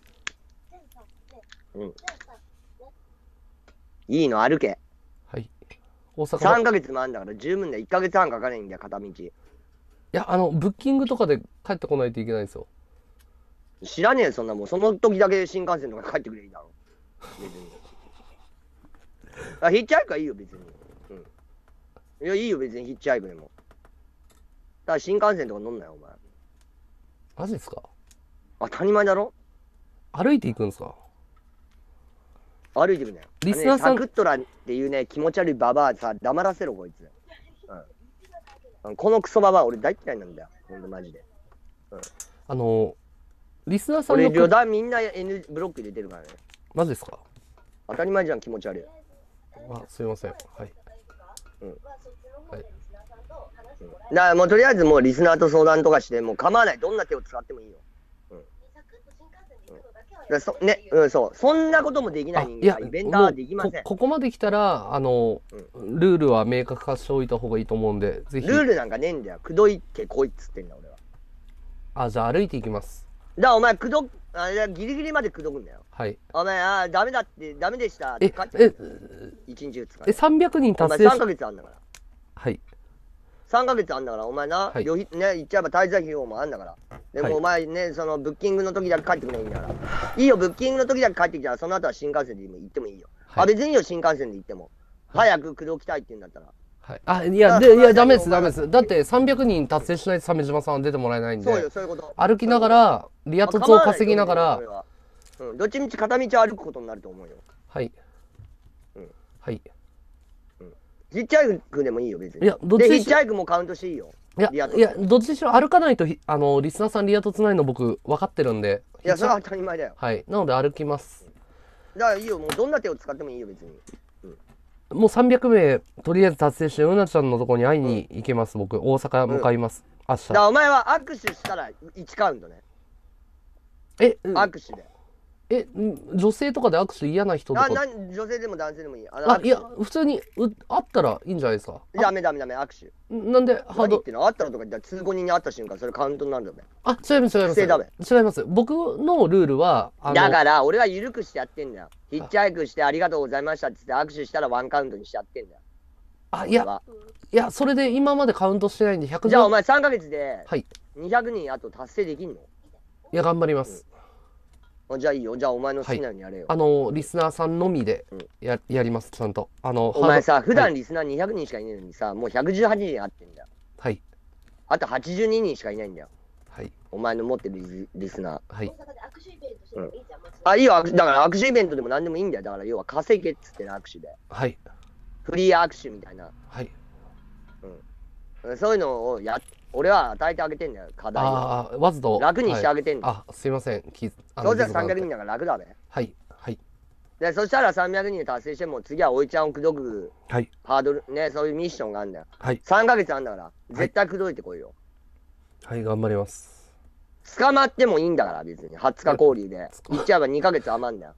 いいの、歩け。 はい。大阪。 3ヶ月もあるんだから十分だよ。1ヶ月半かかないんだよ、片道。いや、ブッキングとかで帰ってこないといけないんですよ。 知らねえよ、そんなもん。その時だけ新幹線とか帰ってくれいいだろ。別に。ヒッチハイクはいいよ、別に。いや、いいよ、別にヒッチハイクでも。ただ新幹線とか乗んなよ、お前。 マジですか？ 当たり前だろ？歩いていくんですか？ 歩いていくんだよ。 リスナーさん。 サクットラっていうね、気持ち悪いババアさ、黙らせろ、こいつ。このクソババア、俺大嫌いなんだよ。ほんとマジで。 リスナーさんの。 俺、旅団みんな N ブロック入れてるからね。 マジですか？ 当たり前じゃん、気持ち悪い。 すいません。はい。はい。 だからもうとりあえずもうリスナーと相談とかしてもう構わない。どんな手を使ってもいいよ。そう。そんなこともできない人間はイベンターはできません。 ここまで来たら、ルールは明確化しておいた方がいいと思うんで、ぜひ。 ルールなんかねえんだよ。くどいってこいっつってんだ、俺は。 じゃあ歩いていきます。 だからお前、ギリギリまでくどくんだよ。 はい。 お前、ダメでしたって帰ってくる。1日2日。 300人達成お前3ヶ月あんだから。 はい。 3ヶ月あんだから、お前な、ね、言っちゃえば滞在費用もあんだから。でもお前ね、そのブッキングの時だけ帰ってくればいいんだから。いいよ、ブッキングの時だけ帰ってきたら、その後は新幹線で行ってもいいよ。別にいいよ、新幹線で行っても。早く口説きたいって言うんだったら。 いや、ダメです。だって300人達成しないと鮫島さんは出てもらえないんで。 そうよ、そういうこと。 歩きながら、リア凸を稼ぎながら。 どっちみち片道歩くことになると思うよ。 はい。はい。 ヒッチハイクでもいいよ、別に。 いや、どっちで、ヒッチハイクもカウントしていいよ。 いや、どっちにしろ歩かないと、リスナーさんリア凸ないの僕分かってるんで。 いや、それは当たり前だよ。 はい。なので歩きます。 だからいいよ、もうどんな手を使ってもいいよ、別に。 もう300名とりあえず達成して、うなちゃんのとこに会いに行けます、僕。大阪向かいます。明日。 だからお前は握手したら1カウントね。握手で。 女性とかで握手嫌な人とか。 女性でも男性でもいい。 いや、普通に会ったらいいんじゃないですか。 ダメ、握手。 なんでハードっての会ったらとか言ったら通行人に会った瞬間それカウントになるんだべ。 違います。違います。僕のルールは、 だから俺は緩くしてやってんだよ。ヒッチハイクしてありがとうございましたって言って握手したらワンカウントにしちゃってんだよ。 いや、それで今までカウントしてないんで100。 じゃあお前3ヶ月で200人あと達成できんの？いや、頑張ります。 じゃあいいよ。じゃあお前の好きなようにやれよ。 リスナーさんのみでやります、ちゃんと。 お前さ、普段リスナー200人しかいないのにさ、もう118人あってんだよ。 はい。 あと82人しかいないんだよ。 はい。 お前の持ってるリスナー。はい。 いいよ。だから握手イベントでも何でもいいんだよ。だから要は稼げっつっての握手で。 はい。 フリー握手みたいな。 はい。 そういうのを俺は与えてあげてんだよ、課題を。 わずと。 楽にしてあげてんだよ。 すいません。 そうしたら300人だから楽だべ。 はい。 で、そしたら300人達成しても、次はおいちゃんを口説く、ハードル、ね、そういうミッションがあるんだよ。 はい。 3ヶ月あんだから、絶対口説いてこいよ。 はい、頑張ります。 捕まってもいいんだから、別に。20日交流で。言っちゃえば2ヶ月余んだよ。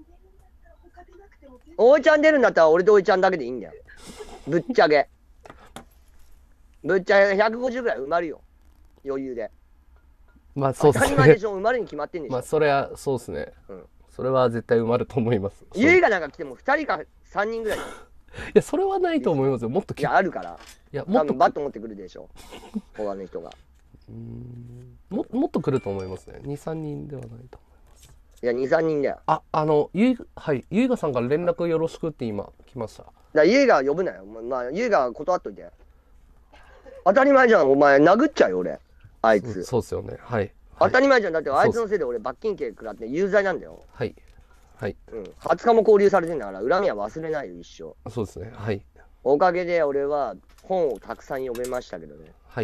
おいちゃん出るんだったら、俺とおいちゃんだけでいいんだよ。ぶっちゃけ。150ぐらい埋まるよ。余裕で。 まあそうですね。 当たり前でしょ、埋まるに決まってんでしょ。 まあそれはそうですね。それは絶対埋まると思います。 ゆいがなんか来ても2人か3人ぐらい。いや、それはないと思いますよ。もっといや、あるから。 いや、もっとバット持ってくるでしょ。他の人が。 もっと来ると思いますね。2、3人ではないと思います。 いや、2、3人だよ。 ゆいがさんから連絡よろしくって今来ました。 ゆいが呼ぶなよ。まあ、ゆいが断っといて。当たり前じゃん、お前、殴っちゃうよ、俺。あいつ。 そうっすよね。はい。 当たり前じゃん。だって、あいつのせいで俺、罰金刑食らって有罪なんだよ。 はい。 20日も勾留されてんだから、恨みは忘れないよ、一生。 そうですね。はい。 おかげで俺は本をたくさん読めましたけどね。 はい。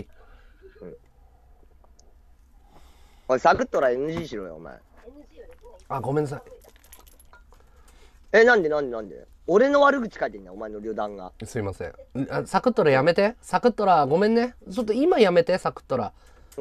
おい、サクッとら NG しろよ、お前。 ごめんなさい。 なんで俺の悪口書いてんだよ、お前の旅団が。 すいません。サクッとらやめて。サクッとら、ごめんね。ちょっと今やめて、サクッとら。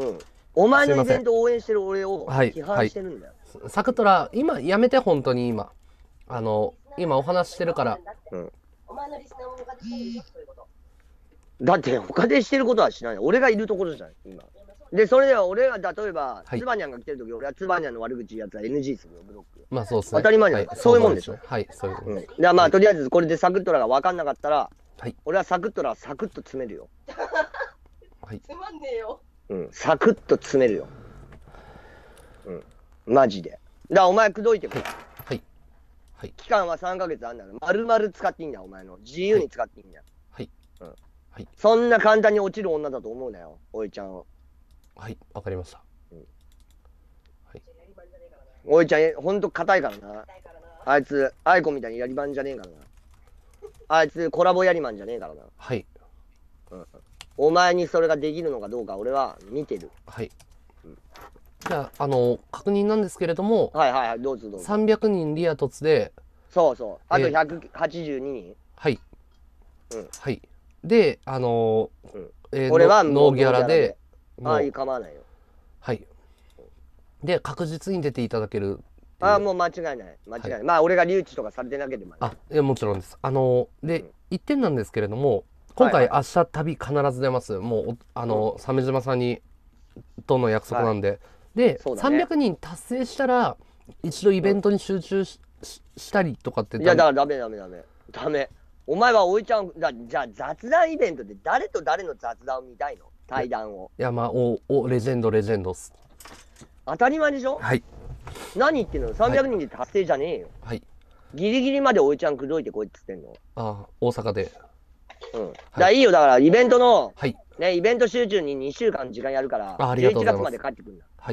お前のイベントを応援してる俺を批判してるんだよ。 サクトラ、今やめて、本当に今。今お話してるから。うん。お前のリスナーも他でしてるよ、そういうこと。 だって他でしてることはしない。俺がいるところじゃん、今。で、それでは俺が例えば、ツバニャンが来てるとき、俺はツバニャンの悪口言うやつは NG するよ、ブロック。 まあそうですね。 当たり前じゃん。そういうもんでしょ。 はい、そういうことです。 だからまあ、とりあえずこれでサクットラが分かんなかったら、俺はサクットラをサクッと詰めるよ。 はい。 つまんねえよ。 うん、サクッと詰めるよ。うん、マジで。だからお前、口説いてくれ。 はい。はい。 期間は3ヶ月あんだから、丸々使っていいんだよ、お前の。自由に使っていいんだよ。 はい。 うん。はい。そんな簡単に落ちる女だと思うなよ、おいちゃんを。 はい、わかりました。うん。 はい。おいちゃん、ほんと硬いからな。あいつ、アイコみたいにやりまんじゃねえからな。あいつ、コラボやりまんじゃねえからな。 はい。 うん。お前にそれができるのかどうか、俺は見てる。 はい。じゃあ、確認なんですけれども、 はいはいはい、どうぞどうぞ。 300人リア凸で、 そうそう。あと182人。 はい。 うん。 はい。で、 俺はノーギャラで、 ああ、構わないよ。 はい。で、確実に出ていただける。 ああ、もう間違いない。間違いない。まあ、俺が留置とかされてなければね。 いや、もちろんです。で、一点なんですけれども、今回、明日旅必ず出ます。もう、鮫島さんとの約束なんで。で、300人達成したら、一度イベントに集中したりとかって。 いや、だからダメ。ダメ。お前はおいちゃん、じゃあ雑談イベントで誰と誰の雑談を見たいの？対談を。 いや、まあ、レジェンドっす。 当たり前でしょ？ はい。 何言ってんの？ 300 人で達成じゃねえよ。 はい。 ギリギリまでおいちゃん口説いてこいって言ってんの。 ああ、大阪で。 うん。いいよ、だからイベントの、 はい。 ね、イベント集中に2週間時間やるから、11月まで帰ってくるんだ。 はい。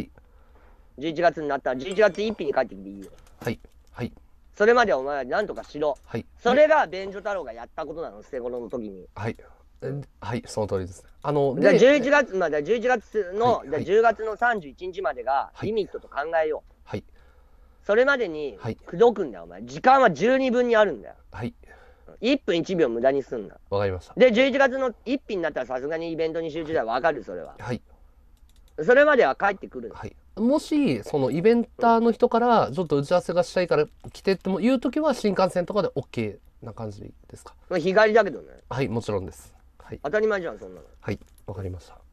11月になったら、11月1日に帰ってきていいよ。 はい。はい。 それまでお前は何とかしろ。 はい。 それが便所太郎がやったことなの、捨て頃の時に。 はい。はい、その通りです。 11月まで、11月の、10月の31日までがリミットと考えよう。 はい。 それまでに、口説くんだよ、お前。時間は十二分にあるんだよ。 はい。 1分1秒無駄にすんな。 わかりました。 で、11月の1日になったらさすがにイベントに集中だよ。わかる、それは。 はい。 それまでは帰ってくる。 はい。もし、そのイベンターの人から、ちょっと打ち合わせがしたいから来てっても言うときは、新幹線とかで OK な感じですか？ 日帰りだけどね。 はい、もちろんです。はい。 当たり前じゃん、そんなの。 はい、わかりました。だか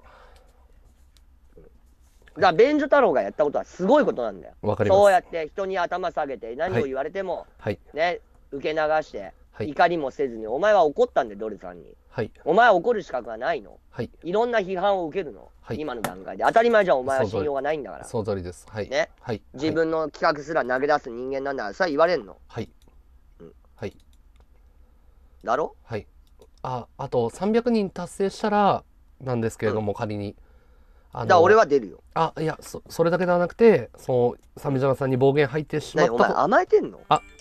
ら、便所太郎がやったことはすごいことなんだよ。 わかります。 そうやって人に頭下げて、何を言われても、ね、受け流して、怒りもせずに、お前は怒ったんだよ、ドルさんに。 はい。 お前は怒る資格はないの。 はい。 いろんな批判を受けるの。はい。今の段階で。当たり前じゃん、お前は信用がないんだから。 その通りです。はい。 ね。はい。自分の企画すら投げ出す人間なんだからさ、言われんの。 はい。うん。はい。 だろ？ はい。あと300人達成したら、なんですけれども、仮に。 だから俺は出るよ。 いや、それだけではなくて、鮫島さんに暴言入ってしまった。 お前甘えてんの？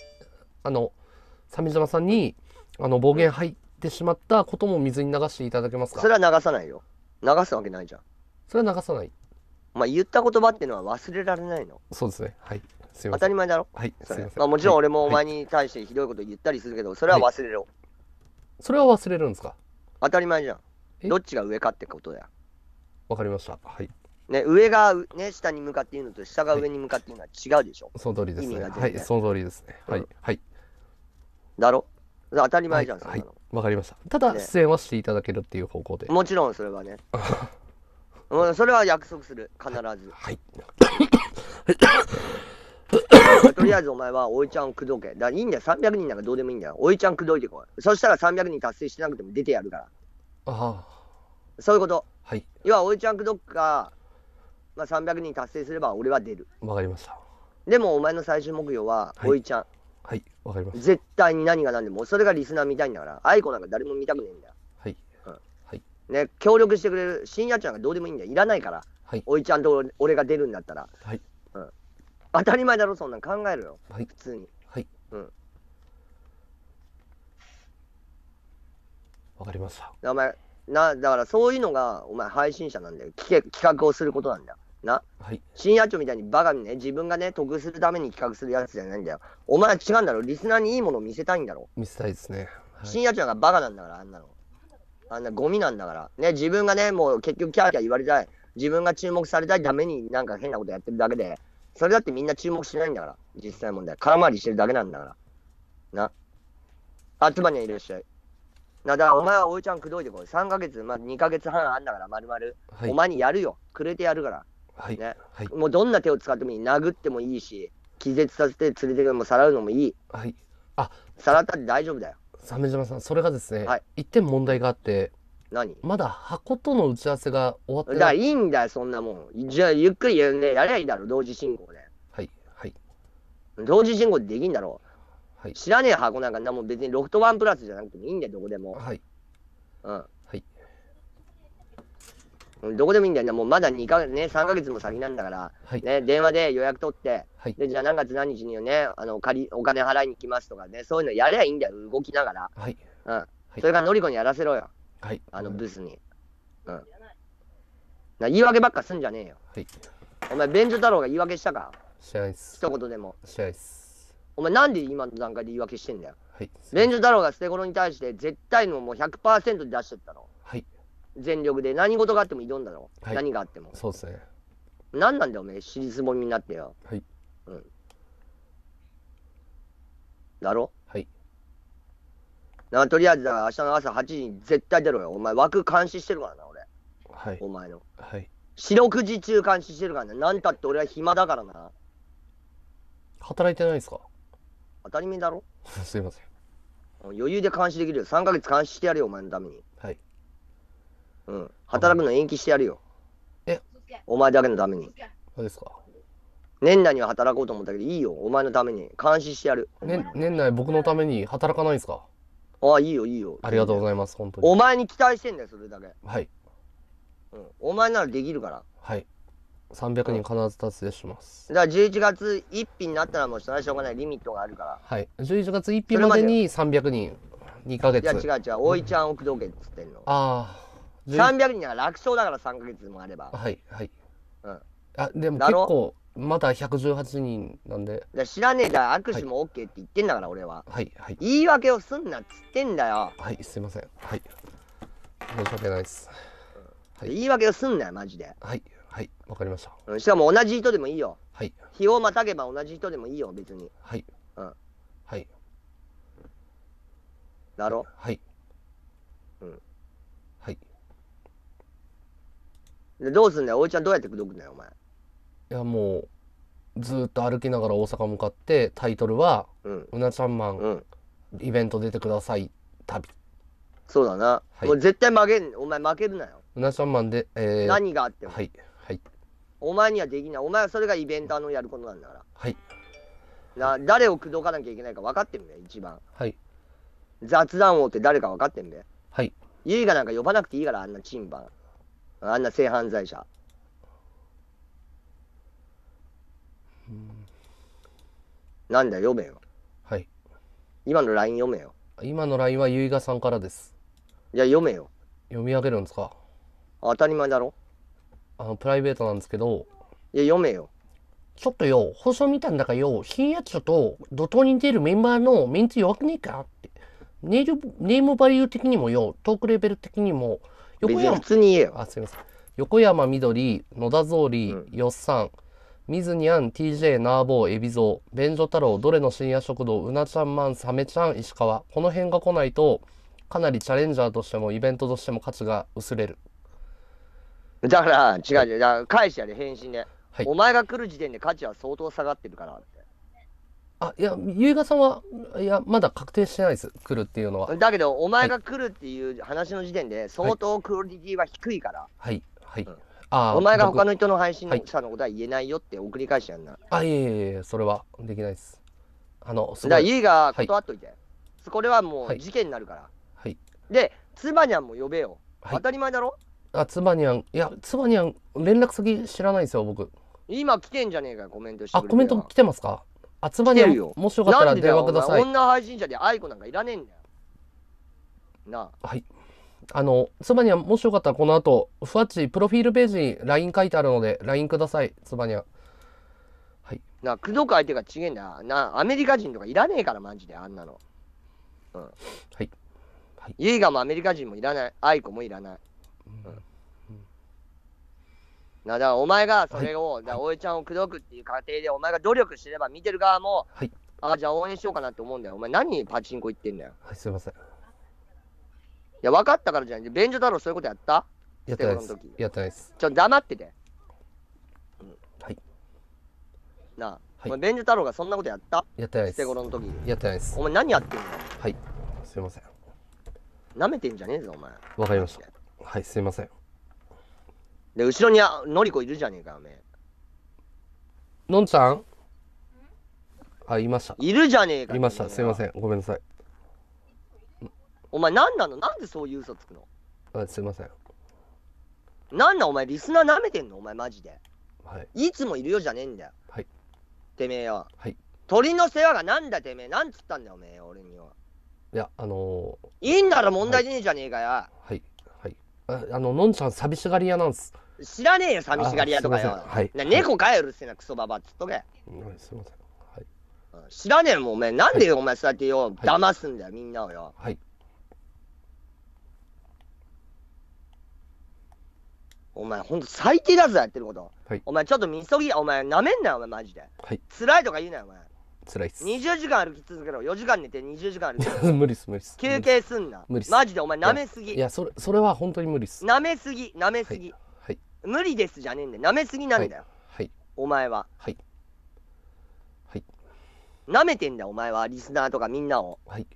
鮫島さんに、暴言入ってしまったことも水に流していただけますか？ それは流さないよ。流すわけないじゃん。 それは流さない。 お前言った言葉っていうのは忘れられないの。 そうですね。はい。すいません。 当たり前だろ？ はい。すいません。 まあもちろん俺もお前に対してひどいこと言ったりするけど、それは忘れろ。 それは忘れるんですか？ 当たり前じゃん。どっちが上かってことだよ。 わかりました。はい。 ね、上がね、下に向かって言うのと下が上に向かって言うのは違うでしょ。 その通りですね。はい、その通りですね。はい。はい。 だろ？当たり前じゃん、そんなの。 わかりました。ただ、出演はしていただけるっていう方向で。 もちろん、それはね。それは約束する。必ず。 はい。 とりあえずお前は、おいちゃんを口説け。だからいいんだよ。300人なんかどうでもいいんだよ。おいちゃん口説いてこい。そしたら300人達成してなくても出てやるから。 ああ。 そういうこと。 はい。 要は、おいちゃん口説くか、まあ、300人達成すれば俺は出る。 わかりました。 でもお前の最終目標は、おいちゃん。 はい、わかりました。 絶対に何が何でも、それがリスナー見たいんだから、アイコなんか誰も見たくねえんだよ。 はい。はい。 ね、協力してくれる深夜ちゃんがどうでもいいんだよ。いらないから。はい。おいちゃんと俺が出るんだったら。はい。うん。当たり前だろ、そんなん考えるよ。はい。普通に。 はい。うん。わかりました。 お前、だからそういうのが、お前配信者なんだよ。企画をすることなんだよ。な、はい、深夜長みたいにバカにね、自分がね、得するために企画するやつじゃないんだよ。お前は違うんだろ。リスナーにいいものを見せたいんだろ。 見せたいですね。 はい、深夜長がバカなんだから、あんなの。あんなゴミなんだから。ね、自分がね、もう結局キャーキャー言われたい。 自分が注目されたいためになんか変なことやってるだけで、それだってみんな注目しないんだから、実際問題。空回りしてるだけなんだから。な。あ、つばにはいらっしゃい。だからお前はおいちゃん口説いてこい。3ヶ月、まあ、2ヶ月半あんだから、丸々。はい、お前にやるよ。くれてやるから。はい。ね。はい、もうどんな手を使ってもいい。殴ってもいいし、気絶させて連れてくるのもさらうのもいい。はい。あ、さらったって大丈夫だよ。 鮫島さん、それがですね、はい、一点問題があって、 何まだ箱との打ち合わせが終わってない。 だからいいんだよ、そんなもん。じゃあ、ゆっくりやりゃいいだろ、同時進行で。 はい。はい。 同時進行でできんだろ。はい。知らねえ箱なんかもう別にロフトワンプラスじゃなくてもいいんだよ、どこでも。はい。うん。はい。どこでもいいんだよね。もうまだ2ヶ月ね、3ヶ月も先なんだから、はい、ね、電話で予約取って、はい、で、じゃあ何月何日にね、お金払いに来ますとかね、そういうのやればいいんだよ、動きながら。はい。うん。はい、それからのりこにやらせろよ。はい。ブスに。うん。言い訳ばっかすんじゃねえよ。はい。お前、便所太郎が言い訳したか？ してないっす。 一言でも。 してないっす。 お前、なんで今の段階で言い訳してんだよ。はい。便所太郎が捨て頃に対して絶対のもう 100% で出してったの。はい。全力で何事があっても挑んだろ。はい。何があっても。 そうですね。 何なんだよ、お前、尻すぼみになってよ。はい。うん。だろ？はい。とりあえずだから明日の朝8時に絶対出ろよ。お前枠監視してるからな、俺。はい。お前の。はい。四六時中監視してるからな。なんたって俺は暇だからな。 働いてないですか？ 当たり前だろ。 すいません。 余裕で監視できるよ。3ヶ月監視してやるよ、お前のために。はい。うん。働くの延期してやるよ。え？お前だけのために。 何ですか？ 年内には働こうと思ったけど、いいよ。お前のために監視してやる。 年内僕のために働かないんですか？ ああ、いいよ、いいよ。 ありがとうございます、本当に。 お前に期待してんだよ、それだけ。 はい。 うん。お前ならできるから。 はい。300人必ず達成します。 だから11月1日になったらもうそれはしょうがないリミットがあるから。 はい。11月1日までに300人、2ヶ月。 いや違う違う、おいちゃんを口説けっつってんの。 ああ。 300人が楽勝だから3ヶ月もあれば。 はい、はい。うん。あ、でも結構、まだ118人なんで。 知らねえだ、握手も OK って言ってんだから俺は。はい、はい。言い訳をすんなっつってんだよ。 はい、すいません。はい。申し訳ないです。 はい、言い訳をすんなよ、マジで。 はい、はい、わかりました。 しかも同じ人でもいいよ。はい。日をまたげば同じ人でもいいよ、別に。はい。うん。はい。だろ？はい。うん。はい。で、どうすんだよ、おいちゃんどうやって口説くんだよ、お前。いや、もう、ずーっと歩きながら大阪向かって、タイトルは、うなちゃんマン、イベント出てください、旅。そうだな。はい、もう絶対お前負けるなよ。うなちゃんマンで、何があっても。はい。はい。お前にはできない。お前はそれがイベンターのやることなんだから。はい。誰を口説かなきゃいけないか分かってんべ、一番。はい。雑談王って誰か分かってんべ。はい。ユイがなんか呼ばなくていいから、あんなチンバン。あんな性犯罪者。なんだよ、読めよ。はい。今の LINE 読めよ。今の LINE はゆいがさんからです。いや、読めよ。読み上げるんですか？当たり前だろ。プライベートなんですけど。いや、読めよ。ちょっとよ、放送見たんだかよ、新やつと怒涛に出るメンバーのメンツ弱くねえかって。ネームバリュー的にもよ、トークレベル的にも、別に普通に言えよ。あ、すいません。横山みどり、野田ゾーリ、よっさん、みずにゃん、TJ、ナーボー、エビゾー、便所太郎、どれの深夜食堂、うなちゃんマン、サメちゃん、石川。この辺が来ないと、かなりチャレンジャーとしても、イベントとしても価値が薄れる。だから、違う違う。だから返しやで、返信で。はい、お前が来る時点で価値は相当下がってるからって。あ、いや、ゆいがさんは、いや、まだ確定してないです。来るっていうのは。だけど、お前が来るっていう話の時点で、相当クオリティは低いから。はい、はい。うん、お前が他の人の配信者のことは言えないよって送り返しやんな。あ、いえいえいえ、それはできないです。だからゆいが断っといて。はい、これはもう事件になるから。はい。で、つばにゃんも呼べよ。はい、当たり前だろ？あ、つばにゃん。いや、つばにゃん、連絡先知らないですよ、僕。今来てんじゃねえか、コメントしてくれて。あ、コメント来てますか？あ、つばにゃん、もしよかったら電話ください。女配信者で愛子なんかいらねえんだよ。なあ。はい。つばにゃん、もしよかったらこの後、ふわっち、プロフィールページに LINE 書いてあるので、LINE ください、つばにゃん。はい。な、口説く相手が違えんだ。な、アメリカ人とかいらねえから、マジで、あんなの。うん。はい。はい、ユイガもアメリカ人もいらない。愛子もいらない。うん。 だからお前がそれを、おいちゃんを口説くっていう過程でお前が努力してれば見てる側も、 はい、 あ、じゃあ応援しようかなって思うんだよ。お前何パチンコ行ってんだよ。 はい、すいません。いや、分かったからじゃん。便所太郎そういうことやった？ やってないです。やってないです。 ちょっと黙ってて。 はい。 なあ、お前便所太郎がそんなことやった？ やってないです。 捨て頃の時。 やってないです。 お前何やってんの？ はい、すいません。 舐めてんじゃねえぞ、お前。 わかりました。はい、すいません。 で、後ろにのりこいるじゃねえか、お前。 のんちゃん？あ、いました。 いるじゃねえか。 いました。すいません。ごめんなさい。 お前何なの？なんでそういう嘘つくの？ あ、すいません。 なんだお前リスナー舐めてんの？お前マジで。 はい。 いつもいるよじゃねえんだよ。 はい。 てめえよ。 はい。 鳥の世話がなんだてめえ。なんつったんだよおめえ、俺には。 いや、 いいんなら問題ねえじゃねえかよ。 はい。はい。のんちゃん寂しがり屋なんす。 知らねえよ、寂しがり屋とかよ。 はい。 猫かよ、うるせえな、クソババっつっとけ。 すいません。はい。 知らねえもん、お前。なんでよ、お前そうやってよ、騙すんだよ、みんなをよ。 はい。 お前、ほんと最低だぞ、やってること。 はい。 お前、ちょっとみそぎ、お前、なめんなよ、お前、マジで。 はい。 辛いとか言うなよ、お前。 辛いっす。 20時間歩き続けろ。4時間寝て20時間歩き続けろ。無理っす、無理っす。 休憩すんな。 無理っす。 マジで、お前、なめすぎ。 いや、それは本当に無理っす。 なめすぎ、なめすぎ。 はい。 無理ですじゃねえんだよ。なめすぎなんだよ。 はい。 お前は。 はい。はい。 なめてんだよ、お前は。リスナーとかみんなを。 はい。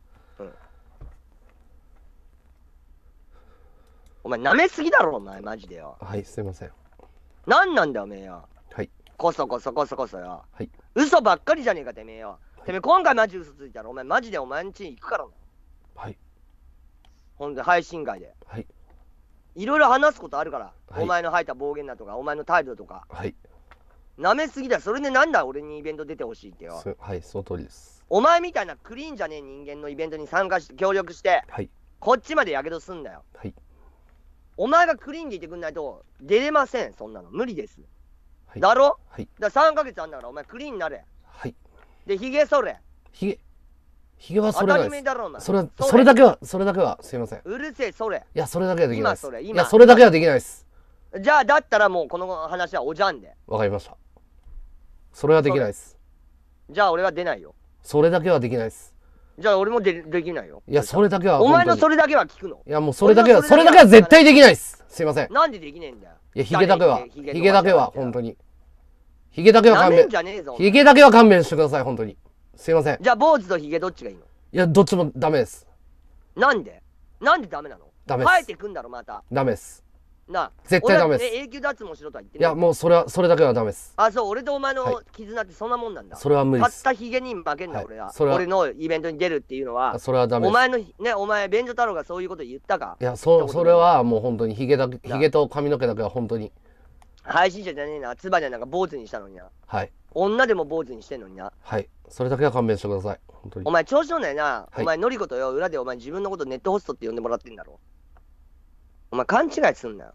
お前、なめすぎだろ、お前、マジでよ。 はい、すいません。 なんなんだよ、おめえよ。 はい。 こそこそこそこそよ。 はい。 嘘ばっかりじゃねえか、てめえよ。てめえ、今回マジ嘘ついたら、お前、マジでお前ん家に行くからな。 はい。 ほんで、配信外で。 はい。 いろいろ話すことあるから。 はい、 お前の吐いた暴言だとか、お前の態度とか。 はい。 なめすぎだよ。それでなんだ、俺にイベント出てほしいってよ。 はい、その通りです。 お前みたいなクリーンじゃねえ人間のイベントに参加して、協力して、 はい。 こっちまでやけどすんだよ。 はい。 お前がクリーンでいてくんないと出れません、そんなの。無理です。 はい、 だろ？ はい。 だから3ヶ月あんだから、お前クリーンになれ。 はい。 で、ヒゲ剃れ。 ヒゲはそれ当たり前だろ、お前。 それだけは、すいません。 うるせえ、それ。 いや、それだけはできないです。 今いや、それだけはできないです。 じゃあ、だったらもうこの話はおじゃんで。 わかりました。それはできないです。 じゃあ、俺は出ないよ。 それだけはできないです。 じゃあ、俺もできないよ。 いや、それだけは。 お前のそれだけは聞くの？ いや、もうそれだけは絶対できないです。すいません。 なんでできねえんだよ。 いや、ヒゲだけは、本当に。ヒゲだけは勘弁。ヒゲだけは勘弁してください、本当に。すいません。 じゃあ、坊主とヒゲどっちがいいの？ いや、どっちもダメです。 なんでダメなの？ ダメです。 生えてくんだろ、また。 ダメです。 なあ、 絶対ダメです。 永久脱毛しろとは言ってない。いや、もうそれだけはダメです。 あ、そう、俺とお前の絆ってそんなもんなんだ。 それは無理です。 たったヒゲに負けんだ、俺は。俺のイベントに出るっていうのは。 それはダメです。 お前の、ね、お前、便所太郎がそういうこと言ったか？ いや、それはもう本当にヒゲと髪の毛だけは本当に。 配信者じゃねえな、つばじゃなんか坊主にしたのにな。 はい。 女でも坊主にしてんのにな。 はい。それだけは勘弁してください。本当に。 お前、調子乗んないな。お前、のりことよ、裏でお前自分のことネットホストって呼んでもらってんだろ。お前、勘違いすんなよ。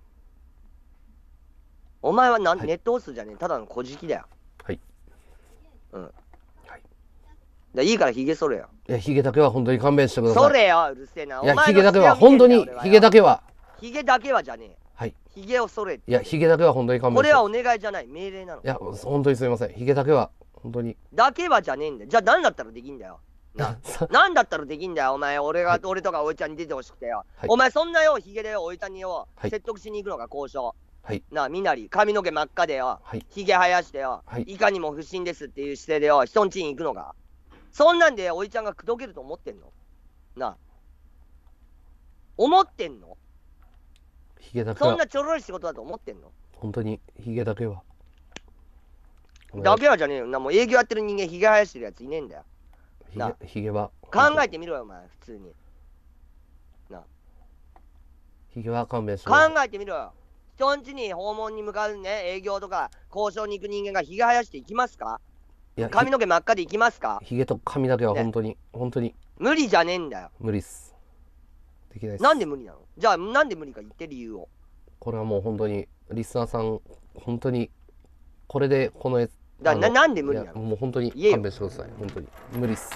お前はネットホストじゃねえ、ただの小じきだよ。 はい。 うん。はい。いいからヒゲ剃れよ。 いや、ヒゲだけは本当に勘弁してください。 剃れよ、うるせえな。 いや、ヒゲだけは本当に、ヒゲだけは。 ヒゲだけはじゃねえ。 はい。 ヒゲを剃れ。 いや、ヒゲだけは本当に勘弁して。 これはお願いじゃない、命令なの。 いや、本当にすみません。ヒゲだけは本当に。 だけはじゃねえんだよ。じゃあ何だったらできんだよ。なんだったらできんだよ、お前。俺とかおいちゃんに出てほしくてよ。お前、そんなよ、ヒゲでよ、おいちゃんによ、説得しに行くのが交渉。はい。なあ、みなり、髪の毛真っ赤でよ、ヒゲ生やしてよ、いかにも不審ですっていう姿勢でよ、人んちに行くのが。そんなんで、おいちゃんが口説けると思ってんの？なあ。思ってんの？ ヒゲだけは。 そんなちょろい仕事だと思ってんの？ 本当に、ヒゲだけは。 だけはじゃねえよ。もう営業やってる人間、ヒゲ生やしてるやついねえんだよ。 ヒゲは。 考えてみろよ、お前、普通に。なあ。 ヒゲは勘弁して考えてみろよ。人んちに訪問に向かうね、営業とか交渉に行く人間がヒゲ生やしていきますか？いや、髪の毛真っ赤でいきますか？ ヒゲと髪だけは本当に、本当に。 無理じゃねえんだよ。 無理っす。できないっす。 なんで無理なの？じゃあ、なんで無理か言って理由を。 これはもう本当に、リスナーさん、本当に、これでこのやつ。 なんで無理なの？ もう本当に勘弁してください。本当に。無理っす。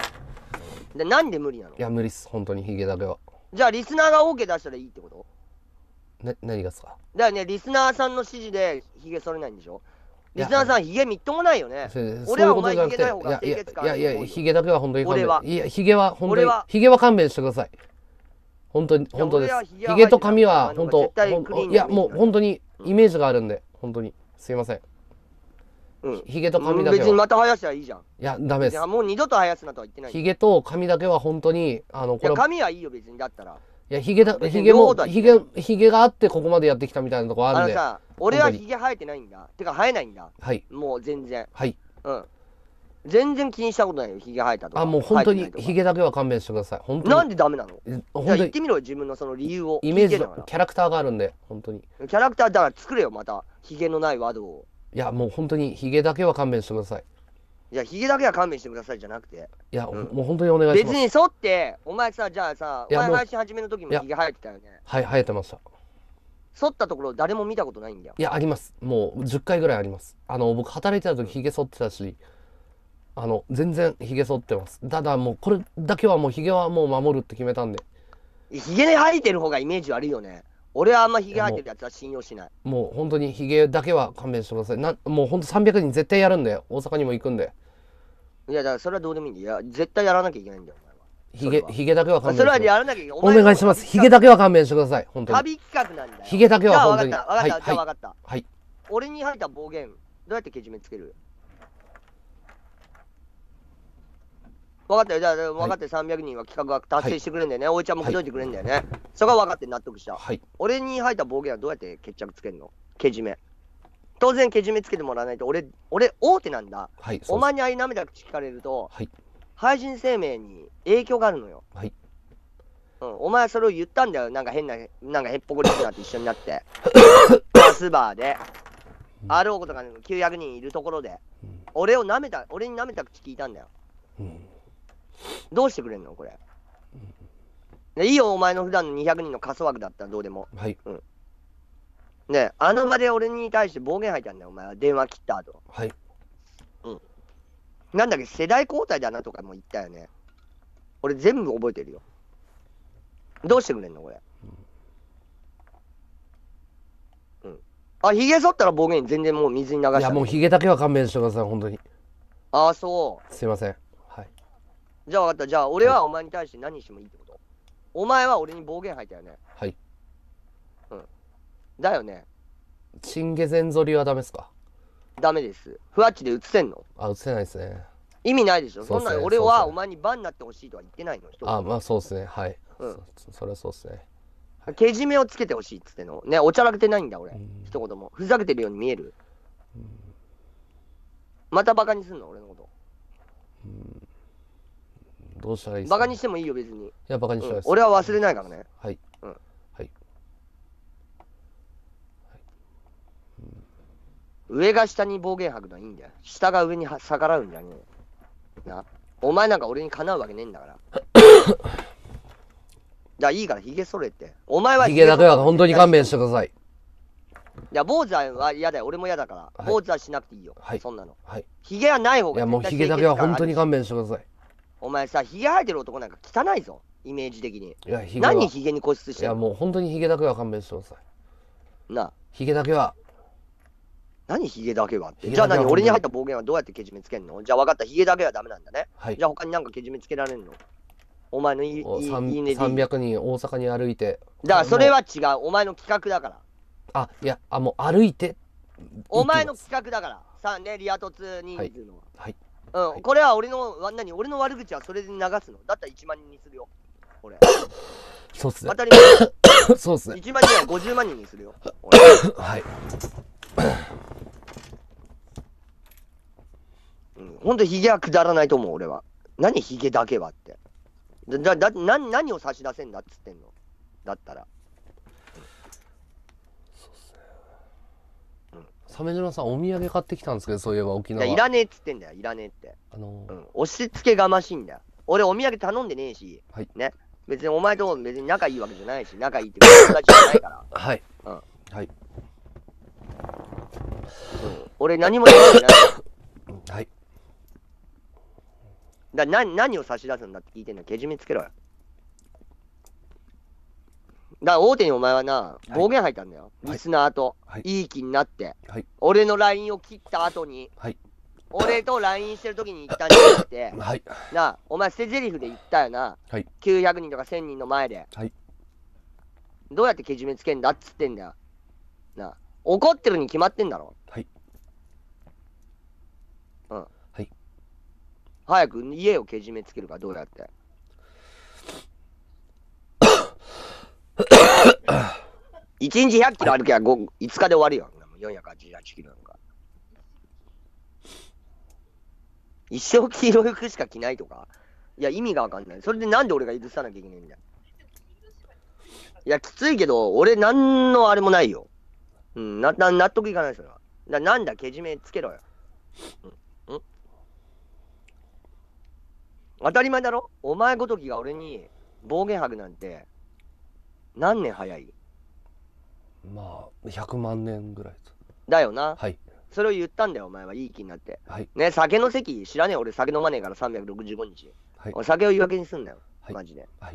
なんで無理なの？ いや、無理っす。本当にヒゲだけは。 じゃあ、リスナーが OK 出したらいいってこと？ 何がですか？ だからね、リスナーさんの指示でヒゲ剃れないんでしょ。リスナーさん、ヒゲみっともないよね。俺はお前ヒゲない方が清潔感ある。 いや、ヒゲだけは本当に勘弁。いや、ヒゲは本当に、ヒゲは勘弁してください。本当に、本当です。ヒゲと髪は本当、いや、もう本当にイメージがあるんで、本当に。すいません。ヒゲと髪だけは。 別にまた生やしたらいいじゃん。いや、ダメです。 もう二度と生やすなとは言ってない。 ヒゲと髪だけは本当に、 いや、髪はいいよ、別に。だったら。 いや、ヒゲがあってここまでやってきたみたいなとこあるんで。 さ、俺はヒゲ生えてないんだ。てか生えないんだ。 はい。 もう全然。 はい。 全然気にしたことないよ、ヒゲ生えたとか。 もう本当にヒゲだけは勘弁してください。本当に。 なんでダメなの？じゃあ言ってみろよ、自分のその理由を。 イメージのキャラクターがあるんで、本当に。 キャラクターだから作れよ、また。ヒゲのないワードを。 いや、もう本当にヒゲだけは勘弁してください。 いや、ヒゲだけは勘弁してくださいじゃなくて。 いや、もう本当にお願いします。 別に剃って、お前さ、じゃあさ、お前配信始めの時もヒゲ生えてたよね。 はい、生えてました。 剃ったところ誰も見たことないんだよ。 いや、あります。もう10回ぐらいあります。僕、働いてた時ヒゲ剃ってたし、全然ヒゲ剃ってます。ただ、もうこれだけはもうヒゲはもう守るって決めたんで。 ヒゲで生えてる方がイメージ悪いよね。俺はあんまヒゲ生えてるやつは信用しない。 もう本当にヒゲだけは勘弁してください。もう本当300人絶対やるんで、大阪にも行くんで。 いや、だからそれはどうでもいいんだよ。いや、絶対やらなきゃいけないんだよ、お前は。ヒゲだけは勘弁してください。 それはやらなきゃいけない。 お願いします。ヒゲだけは勘弁してください。本当に。 旅企画なんだよ。 ヒゲだけは本当に。 じゃあ分かった。じゃあ分かった。 はい。 俺に入った暴言、どうやってけじめつける？分かったよ。じゃあ分かって300人は企画が達成してくれんだよね。おいちゃんも口説いてくれんだよね。そこは分かって納得した。俺に入った暴言はどうやって決着つけるの？けじめ。当然けじめつけてもらわないと、俺大手なんだ。お前にああいう涙口聞かれると、配信生命に影響があるのよ。お前それを言ったんだよ。なんか変な、なんかへっぽこりすなって一緒になって。バスバーで。あろうことが900人いるところで。俺に舐めた口聞いたんだよ。どうしてくれんのこれ。いいよ、お前の普段の200人の仮想枠だったらどうでも。ね、あの場で俺に対して暴言吐いたんだよ、お前は。電話切った後。なんだっけ、世代交代だなとかも言ったよね。俺全部覚えてるよ。どうしてくれんのこれ。ヒゲ剃ったら暴言全然もう水に流した。 いや、もうヒゲだけは勘弁してください、本当に。 そう。 すいません。はい。 じゃあ分かった。じゃあ俺はお前に対して何してもいいってこと？お前は俺に暴言吐いたよね。 はい。 だよね。 チンゲゼン剃りはダメですか？ ダメです。ふわっちで映せんの？ 映せないですね。 意味ないでしょ。そんな俺はお前にバンになってほしいとは言ってないの。 まあそうですね。はい。それはそうですね。 けじめをつけてほしいっつっての。ね、おちゃらけてないんだ俺。一言も。ふざけてるように見える。またバカにすんの俺のこと。 どうしたらいいですか？ バカにしてもいいよ別に。いや、バカにしないです。 俺は忘れないからね。 はい。 上が下に暴言吐くのはいいんだよ。下が上に逆らうんじゃねえ。な。お前なんか俺にかなうわけねえんだから。じゃあいいからヒゲ剃れって。お前はヒゲだけは本当に勘弁してください。いや、坊主は嫌だよ。俺も嫌だから。坊主はしなくていいよ。そんなの。 はい。 ヒゲはない方がいい。 いや、もうヒゲだけは本当に勘弁してください。 お前さ、ヒゲ生えてる男なんか汚いぞ。イメージ的に。 いや、ヒゲ何ヒゲに固執してるの？ いや、もう本当にヒゲだけは勘弁してください。 なあ。 ヒゲだけは。 何ヒゲだけはって。じゃあ何俺に入った暴言はどうやってけじめつけんの？じゃあ分かった。ヒゲだけはダメなんだね。じゃあ他になんかけじめつけられんの？お前のいいねで。 300人大阪に歩いて。 だからそれは違う。お前の企画だから。 いや、もう歩いて。 お前の企画だから。さあね、リア凸人数の。 はい。 これは俺の悪口はそれで流すの。だったら1万人にするよ。俺。 そうっすね。 当たり前。 そうっすね。 1万人は50万人にするよ。 はい。 ほんとヒゲはくだらないと思う俺は。何ヒゲだけはって。何を差し出せんだっつってんの。だったら。 そうっすね。鮫島さんお土産買ってきたんですけど、そういえば沖縄。 いらねえっつってんだよ。いらねえって。押し付けがましいんだよ。俺お土産頼んでねえし。ね。別にお前と別に仲いいわけじゃないし、仲いいって友達じゃないから。 はい。はい。 俺何も頼んでない。 はい。 何を差し出すんだって聞いてんの。けじめつけろよ。 から大手にお前はな、暴言吐いたんだよ。リスナーと。いい気になって。俺の LINE を切った後に。俺と LINE してる時に言ったんじゃなくて。なあ、お前捨て台詞で言ったよな。900人とか1000人の前で。どうやってけじめつけんだっつってんだよ。なあ、怒ってるに決まってんだろ。うん。早く家をけじめつけるか、どうやって。1日100キロ歩きゃ5日で終わるよ。488キロなんか。一生黄色い服しか着ないとか。いや、意味がわかんない。それでなんで俺が許さなきゃいけないんだよ。いや、きついけど、俺なんのあれもないよ。うん、納得いかないそれは。なんだ、けじめつけろよ。当たり前だろ？お前ごときが俺に暴言吐くなんて、何年早い？ まあ、100万年ぐらい。 だよな。 はい。 それを言ったんだよ、お前はいい気になって。はい。ね、酒の席知らねえ、俺酒飲まねえから365日。はい。俺酒を言い訳にすんだよ。はい。マジで。はい。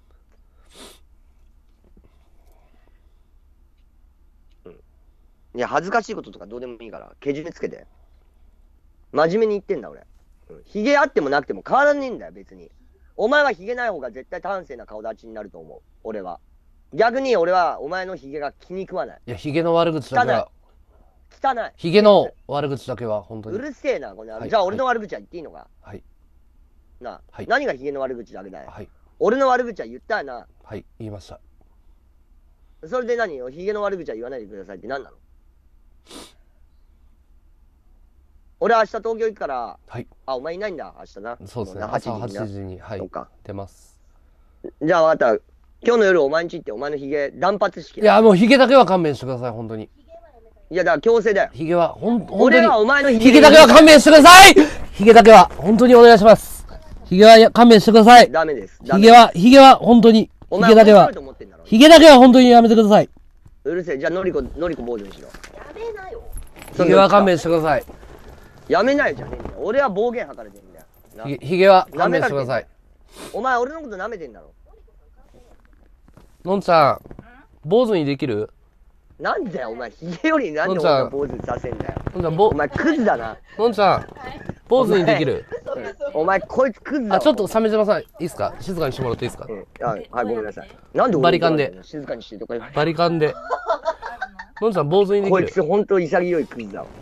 うん。いや、恥ずかしいこととかどうでもいいから、けじめつけて。真面目に言ってんだ、俺。ヒゲあってもなくても変わらねえんだよ、別に。お前はヒゲない方が絶対端正な顔立ちになると思う。俺は。逆に俺はお前のヒゲが気に食わない。 いや、ヒゲの悪口だけは。 汚い。 ヒゲの悪口だけは本当に。 うるせえな、これ。じゃあ俺の悪口は言っていいのか？はい。なあ、何がヒゲの悪口だけだよ。はい。俺の悪口は言ったよな。 はい、言いました。 それで何よ、ヒゲの悪口は言わないでくださいって何なの？俺明日東京行くから、はい。あ、お前いないんだ、明日な。 そうですね、朝8時に、はい。出ます。 じゃあ分かった。今日の夜お前んち行ってお前のヒゲ断髪式。 いや、もうヒゲだけは勘弁してください、本当に。 いや、だから強制だよ。 ヒゲは、本当に。 俺はお前のヒゲだけは勘弁してください。ヒゲだけは、本当にお願いします。ヒゲは勘弁してください。 ダメです。 ヒゲは、本当に。ヒゲだけは、ヒゲだけは本当にやめてください。 うるせえ、じゃあのりこ坊主にしろ。やめなよ。 ヒゲは勘弁してください。 やめないじゃねえんだよ。俺は暴言吐かれてんだよ。 ヒゲは勘弁してください。 お前俺のこと舐めてんだろ。 のんちゃん、坊主にできる？ なんだよお前、ヒゲよりなんで俺が坊主させんだよ。お前クズだな。 のんちゃん、坊主にできる？ お前こいつクズだ。 ちょっと鮫島さんいいですか？静かにしてもらっていいですか？ はい、ごめんなさい。なんでバリカンで静かにしてとか言われて。 バリカンで。のんちゃん坊主にできる？ こいつ本当潔いクズだわ。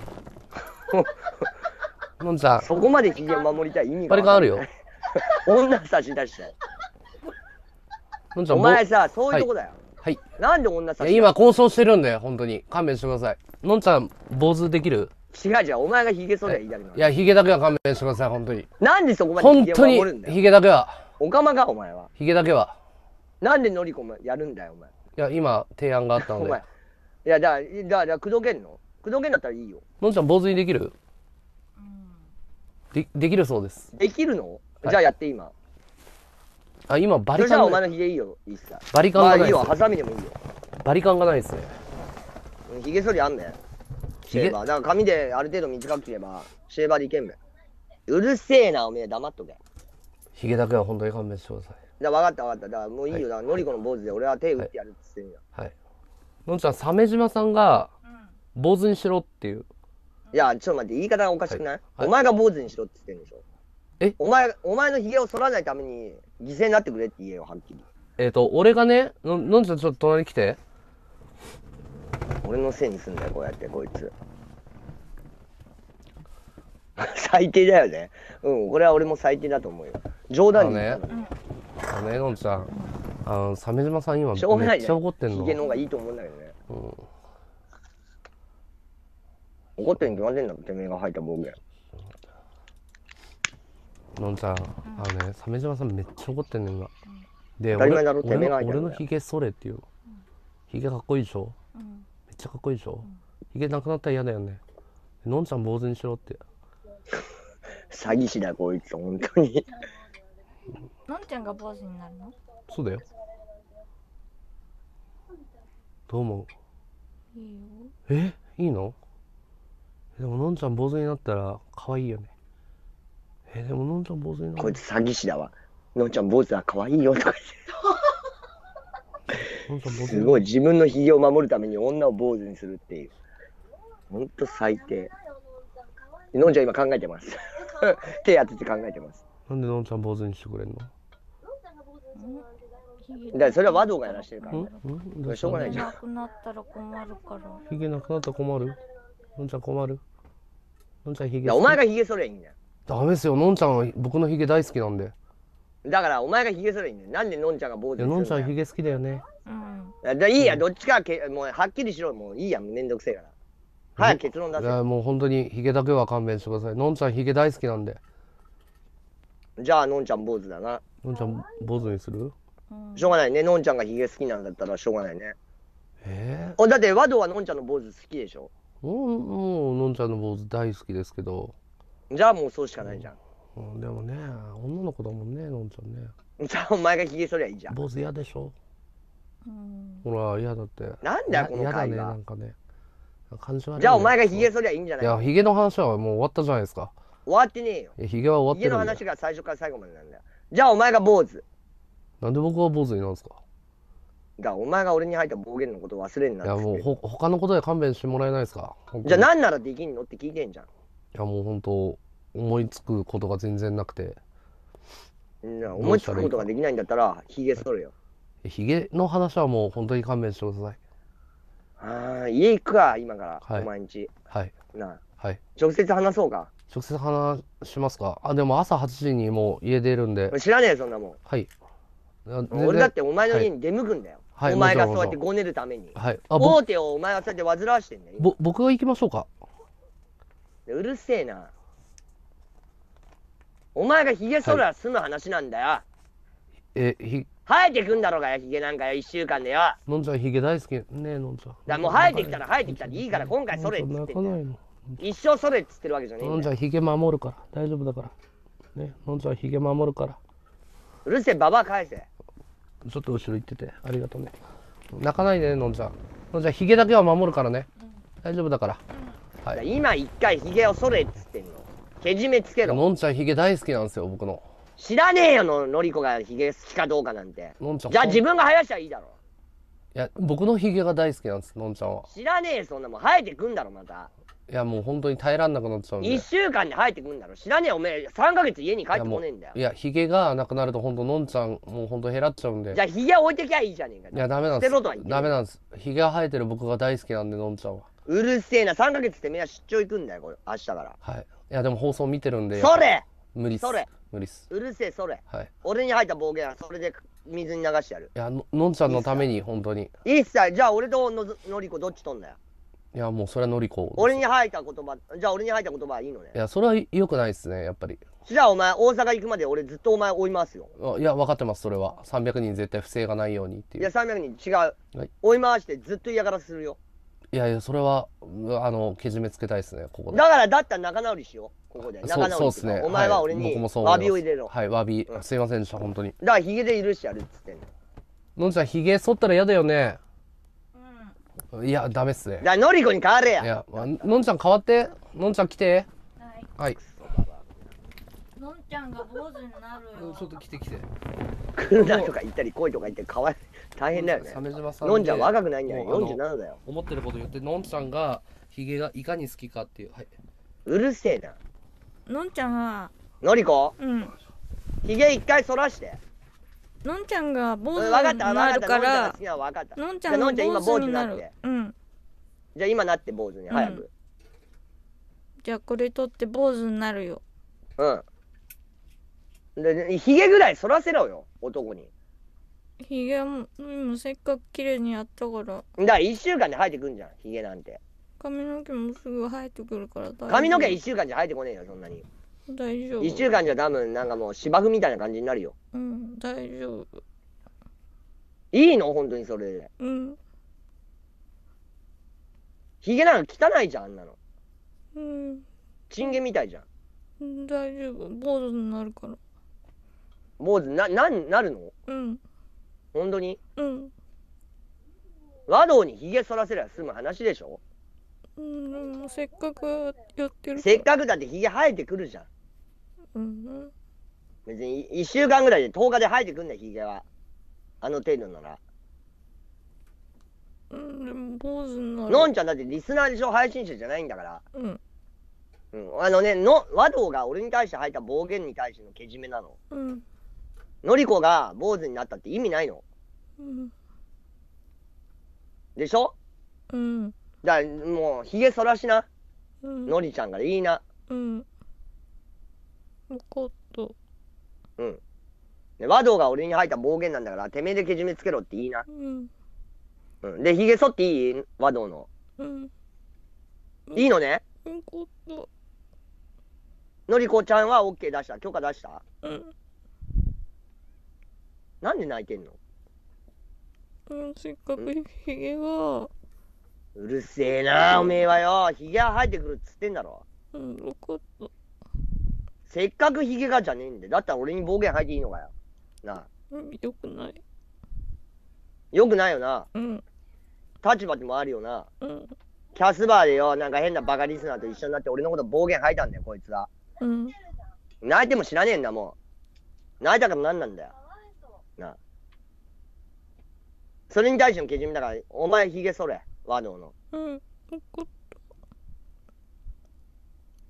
のんちゃん、 そこまでヒゲを守りたい意味がバリカンあるよ。 女差し出したい。お前さ、そういうとこだよ。はい。なんで女差し出したい？ 今交渉してるんで、本当に。勘弁してください。のんちゃん、坊主できる？ 違う違う、お前がヒゲ剃りゃいいだけだ。 いや、ヒゲだけは勘弁してください、本当に。 なんでそこまでヒゲを守るんだよ。 本当に、ヒゲだけは。 おかまか、お前は。 ヒゲだけは。 なんでのりこもやるんだよ、お前。いや、今、提案があったので。お前。 いや、だから、口説けんの？口説けんだったらいいよ。 のんちゃん、坊主にできる？できるそうです。 できるの？じゃあやって今。 あ、今バリカン。 じゃあお前のヒゲいいよ、いいっす。 バリカンがない。まあいいよ、ハサミでもいいよ。 バリカンがないですね。 ヒゲ剃りあんねん。シェーバー。だから髪である程度短く切れば、シェーバーでいけんべ。うるせえな、おめえ黙っとけ。 ヒゲだけは本当に勘弁してください。 じゃあ分かった分かった。だからもういいよ。だからのりこの坊主で俺は手打ってやるっつってんや。 はい。のんちゃん、鮫島さんが坊主にしろっていう。 いや、ちょっと待って、言い方がおかしくない？お前が坊主にしろって言ってんでしょ。お前のヒゲを剃らないために犠牲になってくれって言えよ、はっきり。 俺がね、のんちゃんちょっと隣に来て。 俺のせいにすんだよ、こうやって、こいつ。最低だよね。うん、これは俺も最低だと思うよ。冗談に言ったのね、のんちゃん。鮫島さん今めっちゃ怒ってんの。 ヒゲの方がいいと思うんだけどね。怒ってんに決まってんだろ、てめえが吐いた暴言。 のんちゃん、鮫島さんめっちゃ怒ってんねん今。で、 俺のヒゲそれっていう。ヒゲかっこいいでしょ？めっちゃかっこいいでしょ？ヒゲなくなったら嫌だよね。のんちゃん坊主にしろって。 詐欺師だこいつ、本当に。 のんちゃんが坊主になるの？ そうだよ。どう思う？いいよ。いいの？でものんちゃん坊主になったら可愛いよね。でものんちゃん坊主になる。 こいつ詐欺師だわ。のんちゃん坊主は可愛いよとか言って。 すごい、自分のひげを守るために女を坊主にするっていう。ほんと最低。のんちゃん今考えてます。手当てて考えてます。 なんでのんちゃん坊主にしてくれんの？だからそれは和道がやらしてるから、ね。しょうがないじゃん。 なくなったら困るから。 ひげなくなったら困る？のんちゃん困る？のんちゃんひげ。 お前がひげ剃ればいいんだよ。ダメですよ、のんちゃんは僕のひげ大好きなんで。 だからお前がひげ剃ればいいんだよ。なんでのんちゃんが坊主にするんだよ。 のんちゃんひげ好きだよね。 いいや、どっちかもうはっきりしろ。もういいや、めんどくせえから。早く結論出せ。 いや、もう本当にひげだけは勘弁してください。のんちゃんひげ大好きなんで。 じゃあのんちゃん坊主だな。 のんちゃん坊主にする？ しょうがないね。のんちゃんがひげ好きなんだったらしょうがないね。だって和道はのんちゃんの坊主好きでしょ。 もうのんちゃんの坊主大好きですけど。 じゃあもうそうしかないじゃん。 でもね、女の子だもんね、のんちゃんね。 じゃあお前がひげ剃りゃいいじゃん。 坊主嫌でしょ。ほら、嫌だって。 なんだよこの会話。 嫌だね、なんかね。感じ悪いね。 じゃあお前がひげ剃りゃいいんじゃない？ いや、ひげの話はもう終わったじゃないですか。 終わってねえよ。 ひげは終わってるんだよ。 ひげの話が最初から最後までなんだよ。じゃあお前が坊主。 なんで僕は坊主になるんですか？ だからお前が俺に入った暴言のこと忘れんなって。 いやもう他のことで勘弁してもらえないですか？ じゃあ何ならできんのって聞いてんじゃん。いやもう本当思いつくことが全然なくて。 思いつくことができないんだったらひげ剃れよ。 ひげの話はもう本当に勘弁してください。 家行くか今から、お前んち。 はいなあ、はい、 直接話そうか。 直接話しますか？でも朝8時にもう家出るんで。 知らねえそんなもん。 はい。 俺だってお前の家に出向くんだよ。お前がそうやってごねるために。大手をお前はそうやって煩わしてんだよ。 僕が行きましょうか？ うるせえな。お前がひげ剃るら済む話なんだよ。生えてくんだろうがよ、ひげなんかよ、1週間でよ。 のんちゃんひげ大好きねえ、のんちゃん。 だもう生えてきたら生えてきたらいいから今回剃れっつってんだよ。一生剃れっつってるわけじゃねえんだよ。 のんちゃんひげ守るから大丈夫だからね。のんちゃんひげ守るから。 うるせえ、ババア返せ。 ちょっと後ろ行っててありがとうね。泣かないでね、のんちゃん。のんちゃんひげだけは守るからね。大丈夫だから。 はい、今一回ひげを剃れっつってんの。けじめつけろ。 のんちゃんひげ大好きなんですよ、僕の。 知らねえよ、のりこがひげ好きかどうかなんて。 のんちゃん。 じゃあ自分が生やしゃいいだろ。 いや、僕のひげが大好きなんです、のんちゃんは。 知らねえよ、そんなもん。生えてくんだろ、また。 いや、もう本当に耐えらんなくなっちゃうんで。 1週間で生えてくんだろ。知らねえよ、おめえ。3ヶ月家に帰ってこねえんだよ。 いや、ひげがなくなると本当のんちゃん、もう本当減らっちゃうんで。 じゃあひげ置いてきゃいいじゃねえか。 いや、ダメなんです。 捨てろとは言ってダメなんです。ひげが生えてる僕が大好きなんで、のんちゃんは。 うるせえな、3ヶ月てめえは出張行くんだよ、これ、明日から。 はい。いや、でも放送見てるんで。 それ無理っす。 それ無理っす。 うるせえ、それ。 はい。 俺に入った暴言はそれで水に流してやる。 いや、のんちゃんのために、本当に。 いいっすよ。じゃあ俺とのりこどっちとんだよ。 いや、もうそれはのりこ。 俺に入った言葉、じゃあ俺に入った言葉はいいのね。 いや、それは良くないっすね、やっぱり。 じゃあお前、大阪行くまで俺ずっとお前追いますよ。 いや、分かってます、それは。300人絶対不正がないようにっていう。 いや、300人違う。はい、追い回してずっと嫌がらせするよ。 いやいや、それは、けじめつけたいですね、ここで。 だったら仲直りしよう、ここで。仲直り。 そうですね。 お前は俺に詫びを入れろ。 はい、詫び。すいませんでした、本当に。 だからヒゲで許してやるっつってんの。 のんちゃん、ヒゲ剃ったら嫌だよね。いや、ダメっすね。 だからのりこに変われや。 いや、のんちゃん変わって。のんちゃん来て。はい。 のんちゃんが坊主になるよ。 ちょっと来て。 来るなとか言ったり来いとか言って変わる。大変だよね。のんちゃん若くないんじゃない？ 47 だよ。 思ってること言って、のんちゃんがヒゲがいかに好きかっていう。はい。 うるせえな。 のんちゃんは。 のりこ？ うん。 ヒゲ一回剃らして。 のんちゃんが坊主になるから。 のんちゃん今坊主になって。 うん。 じゃあ今なって坊主に早く。 じゃあこれ取って坊主になるよ。 うん。で、ヒゲぐらい剃らせろよ、男に。 ヒゲもせっかく綺麗にやったから。だから1週間で生えてくんじゃん、ヒゲなんて。 髪の毛もすぐ生えてくるから大丈夫。 髪の毛1週間じゃ生えてこねえよ、そんなに。 大丈夫。 1週間じゃ多分なんかもう芝生みたいな感じになるよ。 うん、大丈夫。 いいの本当にそれで。 うん。 ヒゲなんか汚いじゃん、あんなの。 うん。 チンゲみたいじゃん。大丈夫、坊主になるから。 坊主なるの？ うん。 本当に？ うん。 和道にヒゲ剃らせりゃ済む話でしょ？ でもせっかくやってる。 せっかくだってヒゲ生えてくるじゃん。 うん。 別に1週間ぐらいで10日で生えてくんねヒゲは。あの程度なら。 でも坊主になる。 のんちゃんだってリスナーでしょ、配信者じゃないんだから。 うん。 和道が俺に対して吐いた暴言に対してのけじめなの。 うん。 のりこが坊主になったって意味ないの。 うん。 でしょ？ うん。 だからもう、髭剃らしな。 うん。 のりちゃんからいいな。 うん。分かった。 うん。で和道が俺に吐いた暴言なんだから、てめえでけじめつけろっていいな。 うん。 うん。で、髭剃っていい？和道の。 うん。 いいのね？ 分かった。 のりこちゃんは OK 出した？許可出した？ うん。 なんで泣いてんの？ せっかくヒゲが。 うるせえな、おめえはよ。ヒゲが生えてくるっつってんだろ。 うん、分かった。 せっかくヒゲがじゃねえんで。だったら俺に暴言吐いていいのかよ。なあ。 よくない。 よくないよな。 うん。 立場でもあるよな。 うん。 キャスバーでよ、なんか変なバカリスナーと一緒になって俺のこと暴言吐いたんだよ、こいつは。 うん。 泣いても知らねえんだもん。泣いたから何なんだよ。なあ。それに対してのけじめだから、お前ヒゲ剃れ、和道の。 うん、分かった。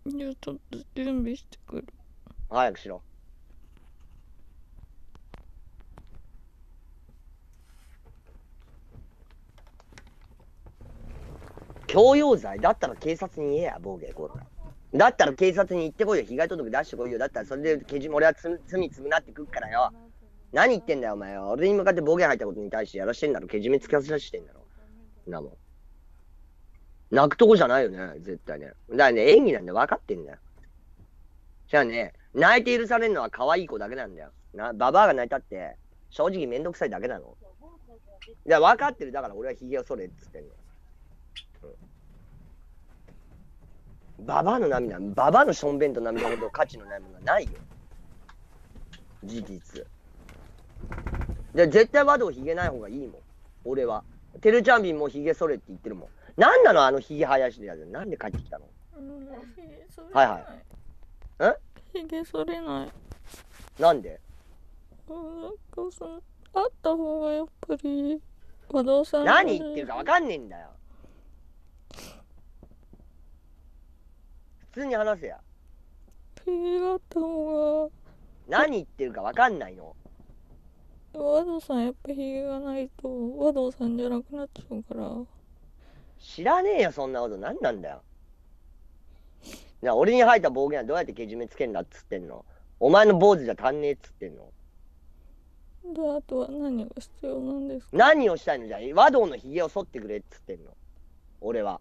じゃあちょっと準備してくる。 早くしろ。強要罪だったら警察に言えや、暴言、こら。だったら警察に行ってこいよ、被害届出してこいよ。だったらそれでけじめ、俺は罪償ってくっからよ。何言ってんだよ、お前よ。俺に向かって暴言吐いたことに対してやらしてんだろ。けじめつけさせてんだろ。なもん。泣くとこじゃないよね、絶対ね。だからね、演技なんで分かってんだよ。じゃあね、泣いて許されるのは可愛い子だけなんだよ。ババアが泣いたって、正直めんどくさいだけなの。いや、分かってる。だから俺はヒゲを剃れっつってんの。ババアの涙、ババアのしょんべんと涙ほど価値のないものはないよ。事実。で、絶対和道ヒゲない方がいいもん。俺は。てるちゃんびんもヒゲ剃れって言ってるもん。なんなのあのヒゲ生やしでやる。なんで帰ってきたの？はいはい。 ヒゲ剃れない。 なんで？ あった方がやっぱり和道さん。 何言ってるかわかんねえんだよ。普通に話せや。 ヒゲがあった方が。 何言ってるかわかんないの。 和道さんやっぱヒゲがないと和道さんじゃなくなっちゃうから。 知らねえよそんなこと。何なんだよ。俺に吐いた暴言はどうやってけじめつけんだっつってんの。お前の坊主じゃ足んねえっつってんの。 で、あとは何が必要なんですか？ 何をしたいの？じゃあ和道のヒゲを剃ってくれっつってんの。俺は。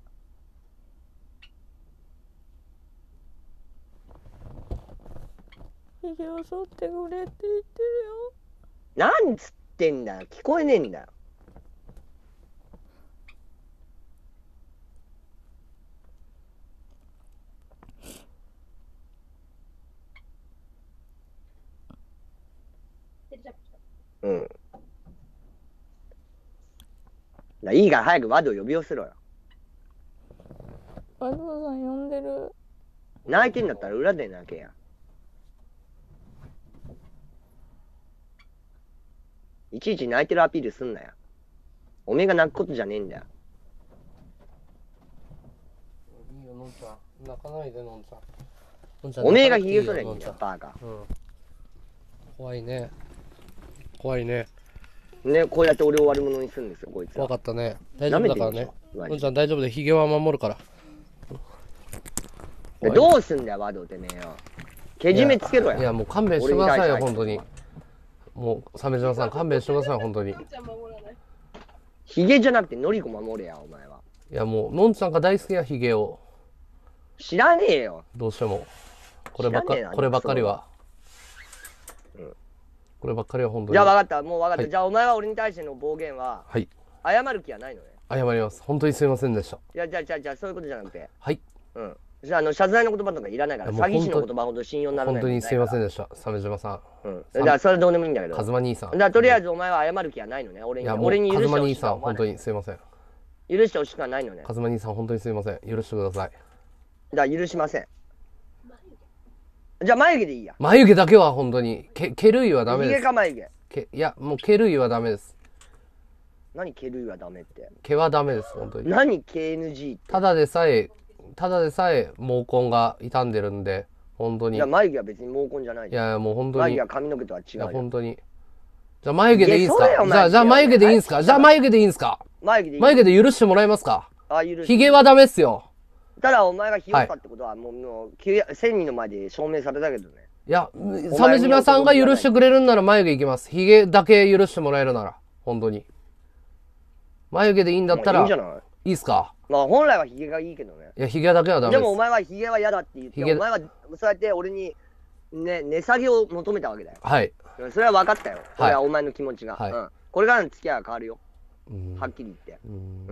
ヒゲを剃ってくれって言ってるよ。 なんつってんだよ。聞こえねえんだよ。うん。いいから早く和道呼び寄せろよ。 和道さん呼んでる。 泣いてんだったら裏で泣けや。いちいち泣いてるアピールすんなよ。おめえが泣くことじゃねえんだよ。 いいよ、のんちゃん。泣かないで、のんちゃん。おめえがヒゲ剃れんだよ、バカ。 うん。怖いね。怖いね。 ね、こうやって俺を悪者にするんですよ、こいつ。 分かったね。大丈夫だからね。のんちゃん大丈夫で、ヒゲは守るから。 どうすんだよ、和道てめえよ。けじめつけろや。 いや、もう勘弁してくださいよ、本当に。もう、鮫島さん、勘弁してください、本当に。 ヒゲじゃなくて、のりこ守れや、お前は。 いや、もう、のんちゃんが大好きなヒゲを。 知らねえよ。 どうしても。こればっかりは。こればっかりは本当に。 じゃあ分かった、もう分かった。じゃあお前は俺に対しての暴言は、 はい。 謝る気はないのね。 謝ります。本当にすいませんでした。 じゃあ、そういうことじゃなくて。 はい。 うん。じゃあ、謝罪の言葉とかいらないから、詐欺師の言葉ほど信用にならない。 本当にすいませんでした、鮫島さん。 うん。だからそれはどうでもいいんだけど。 カズマ兄さん。 だからとりあえずお前は謝る気はないのね。俺に許してほしい。 カズマ兄さん、本当にすいません。 許してほしくはないのね。 カズマ兄さん、本当にすいません。許してください。 だから許しません。じゃあ眉毛でいいや。 眉毛だけは本当に。毛類はダメです。 ヒゲか眉毛。 いや、もう毛類はダメです。 何毛類はダメって。 毛はダメです、本当に。 何 KNG って。 ただでさえ毛根が傷んでるんで、本当に。 いや、眉毛は別に毛根じゃない。 いや、もう本当に。 眉毛は髪の毛とは違う。いや、 本当に。じゃあ眉毛でいいんすか？じゃあ眉毛でいいんすか？じゃあ眉毛でいいんすか？眉毛で許してもらえますか？ あ、許して。 髭はダメっすよ。 ただお前がひよったってことは、もう、1000人の前で証明されたけどね。 いや、鮫島さんが許してくれるんなら眉毛いきます。髭だけ許してもらえるなら。本当に。眉毛でいいんだったら、いいんじゃない？いいっすか？ まあ本来はヒゲがいいけどね。 いや、ヒゲだけはダメです。 でもお前はヒゲは嫌だって言って、お前はそうやって俺に、ね、値下げを求めたわけだよ。 はい。 それは分かったよ。俺はお前の気持ちが。はい。これからの付き合いは変わるよ。はっきり言って。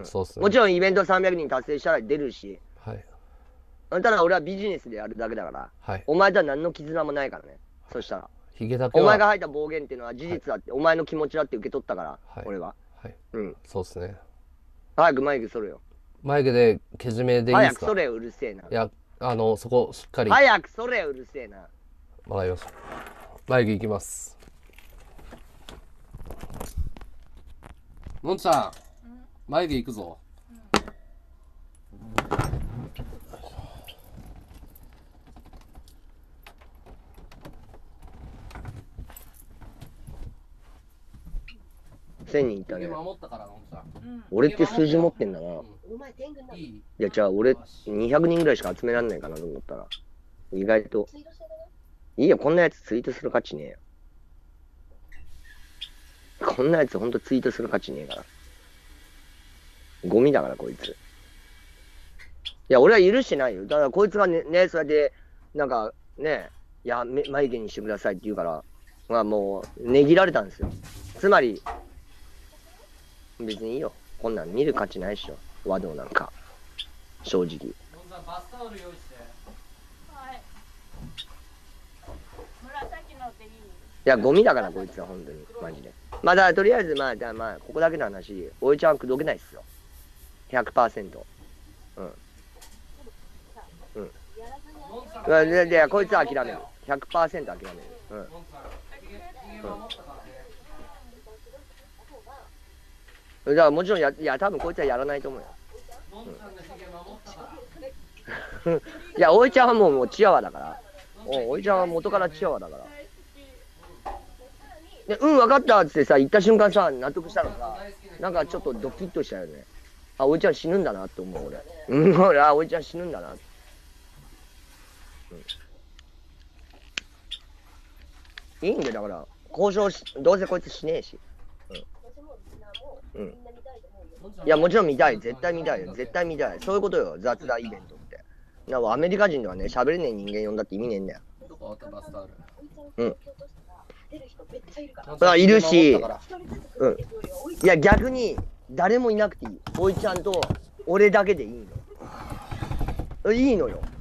そうっすね。 もちろんイベント300人達成したら出るし。 はい。 ただ俺はビジネスでやるだけだから。はい。お前とは何の絆もないからね。そしたら。 ヒゲだけは。 お前が吐いた暴言っていうのは事実だって、お前の気持ちだって受け取ったから。俺は。 はい。うん。そうっすね。 早く眉毛剃れよ。 眉毛でけじめでいいですか？ 早く剃れよ、うるせえな。 いや、そこしっかり。 早く剃れよ、うるせえな。 わかりました。眉毛いきます。のんちゃん、眉毛いくぞ。 1000人いったね。俺って数字持ってんだな。いや、じゃあ俺200人ぐらいしか集めらんないかなと思ったら。意外と。いいよ、こんなやつツイートする価値ねえよ。こんなやつほんとツイートする価値ねえから。ゴミだからこいつ。いや、俺は許してないよ。だからこいつがね、それで、なんかね、いや、眉毛にしてくださいって言うから、まあもう、ねぎられたんですよ。つまり、別にいいよ。こんなん見る価値ないっしょ。和道なんか。正直。バスタオル用意して。はい。紫のっていい？いや、ゴミだからこいつは本当に。マジで。まあだからとりあえずまあ、ここだけの話、おいちゃんは口説けないっすよ。100%。うん。うん。で、こいつは諦める。100% 諦める。うん。うん。だからもちろんいや、多分こいつはやらないと思うよ。うん、いや、おいちゃんはもうチワワだから。おいちゃんは元からチワワだから。で、分かったっつってさ、言った瞬間さ、納得したのさ、なんかちょっとドキッとしたよね。あ、おいちゃん死ぬんだなって思う、俺。俺、おいちゃん死ぬんだなって。いいんだよ、だから。交渉し、どうせこいつしねえし。うん。いや、もちろん見たい。絶対見たいよ。絶対見たい。そういうことよ、雑談イベントって。アメリカ人ではね、喋れねえ人間呼んだって意味ねえんだよ。うん。いるし、うん。いや、逆に、誰もいなくていい。おいちゃんと、俺だけでいいの。いいのよ。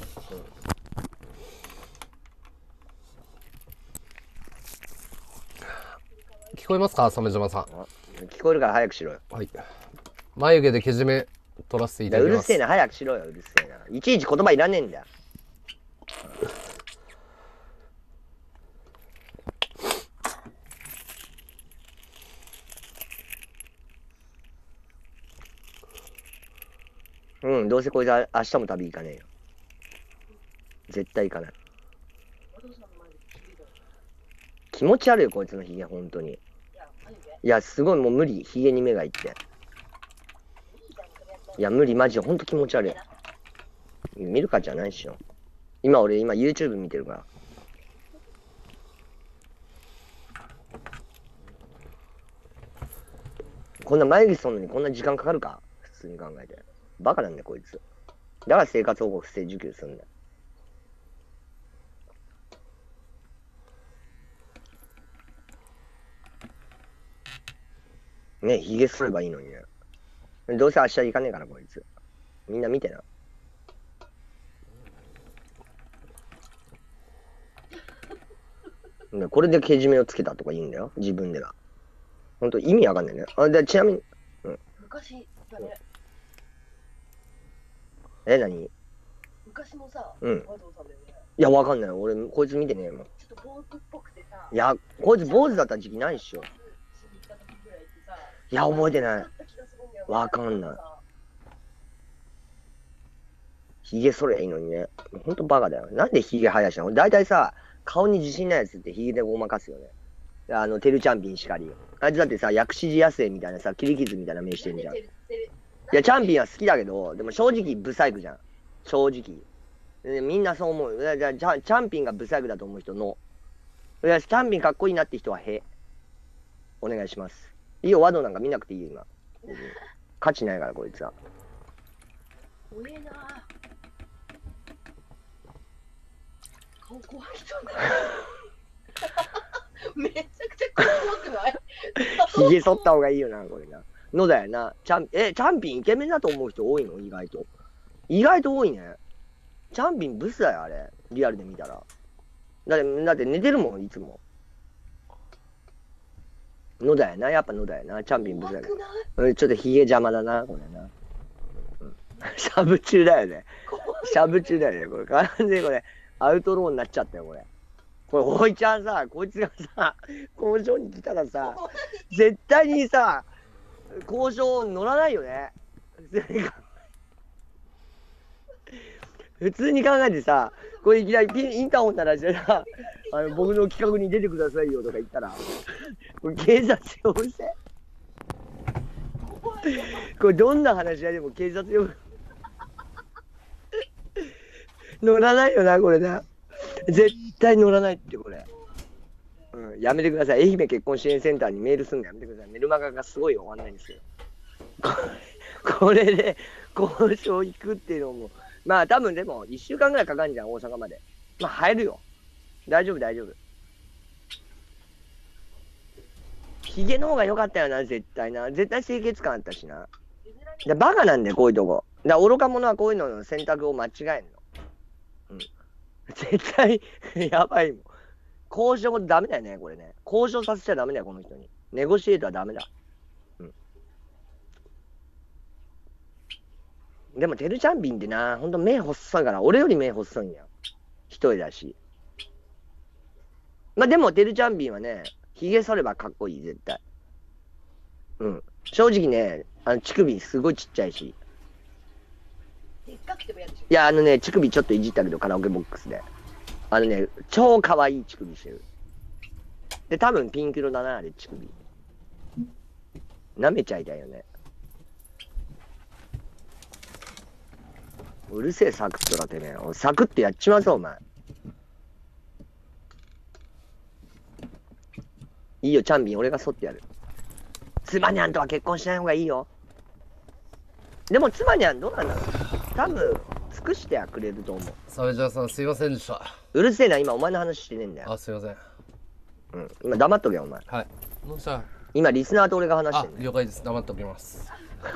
聞こえますか、鮫島さん。 聞こえるから早くしろよ。 はい。眉毛でけじめ取らせていただきます。 うるせえな、早くしろよ、うるせえな。いちいち言葉いらねえんだよ。うん、どうせこいつは明日も旅行かねえよ。絶対行かない。気持ち悪いよ、こいつのヒゲ、ほんとに。いや、すごいもう無理、ヒゲに目がいって。いや、無理、マジでほんと気持ち悪い。見る価値はないっしょ。俺、YouTube 見てるから。こんな眉毛すんのにこんな時間かかるか？普通に考えて。バカなんだよ、こいつ。だから生活保護不正受給するんだよ。ね、ヒゲすればいいのにね。どうせ明日行かねえから、こいつ。みんな見てな。これでけじめをつけたとか言うんだよ、自分では。ほんと意味わかんないね。ちなみに、うん。昔だね。何？昔もさ、うん。いや、わかんない。俺、こいつ見てねえもん。ちょっと坊主っぽくてさ。いや、こいつ坊主だった時期ないっしょ。いいや、覚えてない。わかんない。ヒゲ剃ればいいのにね。ほんとバカだよ。なんでヒゲ生やしたの？大体さ、顔に自信ないやつってヒゲでごまかすよね。テルチャンピンしかりよ。あいつだってさ、薬師寺野生みたいなさ、切り傷みたいな目してんじゃん。いや、チャンピンは好きだけど、でも正直ブサイクじゃん。正直。みんなそう思う。じゃあ、チャンピンがブサイクだと思う人の。いや、チャンピンかっこいいなって人はへ。お願いします。いいよ、ワドなんか見なくていいよ、今。価値ないから、こいつは。 怖えな。顔怖い人だ。めちゃくちゃ怖くない？ ひげ剃った方がいいよな、これな。のだよな。チャンピンイケメンだと思う人多いの？意外と。意外と多いね。チャンピンブスだよ、あれ。リアルで見たら。だって寝てるもん、いつも。のだよな、やっぱのだよな。チャンピンブスだよ。ちょっとヒゲ邪魔だな、これな。しゃぶ中だよね。しゃぶ中だよね。これ完全にこれ、アウトローになっちゃったよ、これ。これ、おいちゃんさ、こいつがさ、工場に来たらさ、絶対にさ、交渉乗らないよね。普通に考えてさ、これいきなりインターホン鳴らしてさ、僕の企画に出てくださいよとか言ったら、これ警察呼ぶぜ。これどんな話し合いでも警察呼ぶ。乗らないよな、これな。絶対乗らないって、これ。うん、やめてください。愛媛結婚支援センターにメールすんのやめてください。メルマガがすごい終わんないんですよ。これで交渉行くっていうのも、まあ多分でも1週間ぐらいかかるんじゃん、大阪まで。まあ入るよ。大丈夫、大丈夫。ヒゲの方が良かったよな、絶対な。絶対清潔感あったしな。バカなんだよ、こういうとこ。愚か者はこういうのの選択を間違えんの。うん。絶対、やばいもん。交渉ダメだよね、これね。交渉させちゃダメだよ、この人に。ネゴシエートはダメだ。うん。でも、テルチャンビンってな、ほんと目細いから、俺より目細いんだよ。一人だし。まあ、でも、テルチャンビンはね、髭剃ればかっこいい、絶対。うん。正直ね、乳首すごいちっちゃいし。 でっかくても嫌でしょ。 いや、乳首ちょっといじったけど、カラオケボックスで。超可愛い乳首してる。で、多分ピンク色だな、あれ、乳首。舐めちゃいたいよね。うるせえ、サクッとだってね。サクッとやっちまうぞ、お前。いいよ、チャンビン、俺が剃ってやる。妻にゃんとは結婚しない方がいいよ。でも、妻にゃんどうなんだろう。多分、尽くしてはくれると思う。 鮫島さん、すいませんでした。 うるせえな、今お前の話してねえんだよ。 あ、すいません。 うん、今黙っとけよ、お前。 はい。どうした？ 今、リスナーと俺が話してんだよ。 了解です。黙っておきます。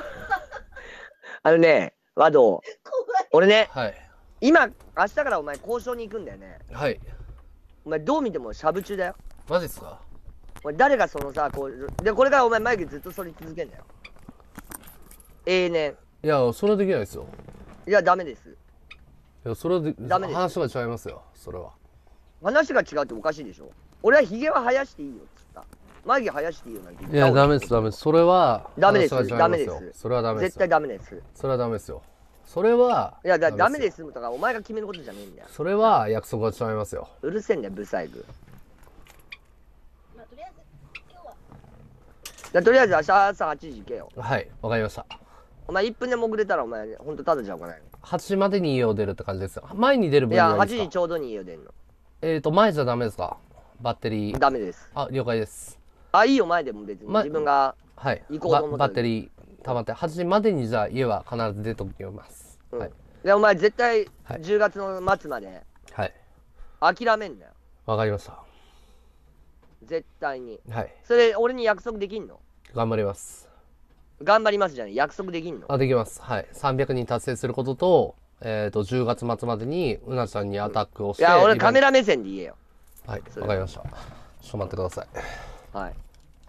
ワド、俺ね、 はい。 今、明日からお前交渉に行くんだよね。 はい。 お前どう見てもしゃぶ中だよ。 マジっすか？ お前誰がそのさ、これからお前眉毛ずっと剃り続けんだよ。永年。 いや、それはできないですよ。 いや、ダメです。 いや、それはダメです。 話が違いますよ、それは。 話が違うっておかしいでしょ。俺はヒゲは生やしていいよっつった。眉毛生やしていいよなんて言った。 いや、ダメです、ダメです。それは、 ダメです、 話が違いますよ。 ダメです。 それはダメです。 絶対ダメです。 それはダメですよ。それは、 いや、ダメですとか、お前が決めることじゃねえんだよ。 それは約束が違いますよ。 うるせえんだよ、ブサイク。 まあ、とりあえず、今日は。 じゃとりあえず明日朝8時行けよ。 はい、わかりました。 お前1分で潜れたらお前、ほんとただじゃおかないの。 8時までに家を出るって感じですよ。前に出る分にはいいですか？ いや、8時ちょうどに家を出んの。 前じゃダメですか？バッテリー。 ダメです。 あ、了解です。 あ、いいよ、前でも別に。自分がはい。 行こうと思ったバッテリー溜まって、8時までにじゃあ家は必ず出ときます。 うん。 はい。 で、お前絶対はい 10月の末まではい。 諦めんなよ。 わかりました。 絶対に。 はい。 それ、俺に約束できんの？ 頑張ります。 頑張りますじゃない。約束できんの？ あ、できます。はい。300人達成することと、10月末までにうなちゃんにアタックをして、 いや、俺カメラ目線で言えよ。 はい。わかりました。ちょっと待ってください。 はい。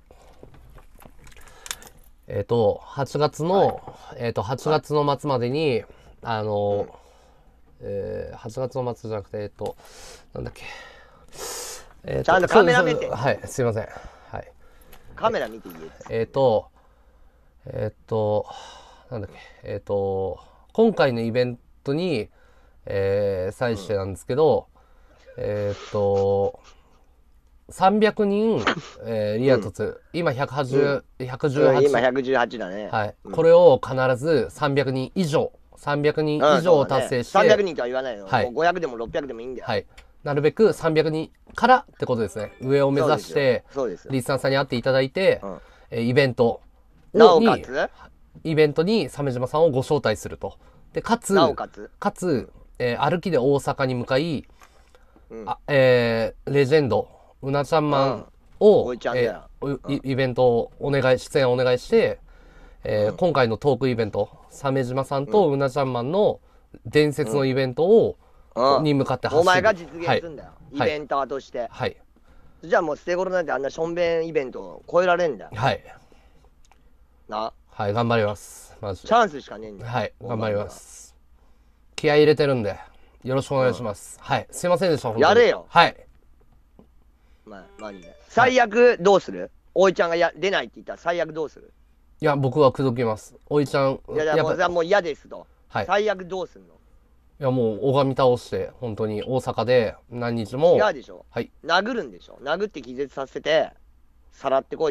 8月の、8月の末までに、8月の末じゃなくて、なんだっけ。 ちゃんとカメラ目線。 はい、すいません。はい。 カメラ見て言え。 なんだっけ、今回のイベントに、際してなんですけど、300人、リア凸、今118、 今118だね。 はい。これを必ず300人以上を達成して、 300人とは言わないよ。はい、もう500でも600でもいいんだよ。 はい。なるべく300人からってことですね。上を目指して、リスナーさんに会っていただいて、イベントイベントに鮫島さんをご招待すると。で、かつ、歩きで大阪に向かい、レジェンド、うなちゃんマンを、イベントを出演お願いして、今回のトークイベント、鮫島さんとうなちゃんマンの伝説のイベントを、に向かって走る。お前が実現するんだよ。イベンターとして。 はい。 じゃあもう捨て頃なんてあんなしょんべんイベントを超えられんだよ。 はい。はい、頑張ります。マジで。 チャンスしかねえんだよ。 はい、頑張ります。気合い入れてるんで、よろしくお願いします。はい、すいませんでした。 やれよ。 はい。 マジで。最悪どうする？おいちゃんが出ないって言ったら最悪どうする？ いや、僕は口説きます。おいちゃん。 いや、もう嫌ですと。はい。最悪どうすんの？ いや、もう拝み倒して、本当に大阪で何日も。 違うでしょ。はい。殴るんでしょ。殴って気絶させて、さらってこいって。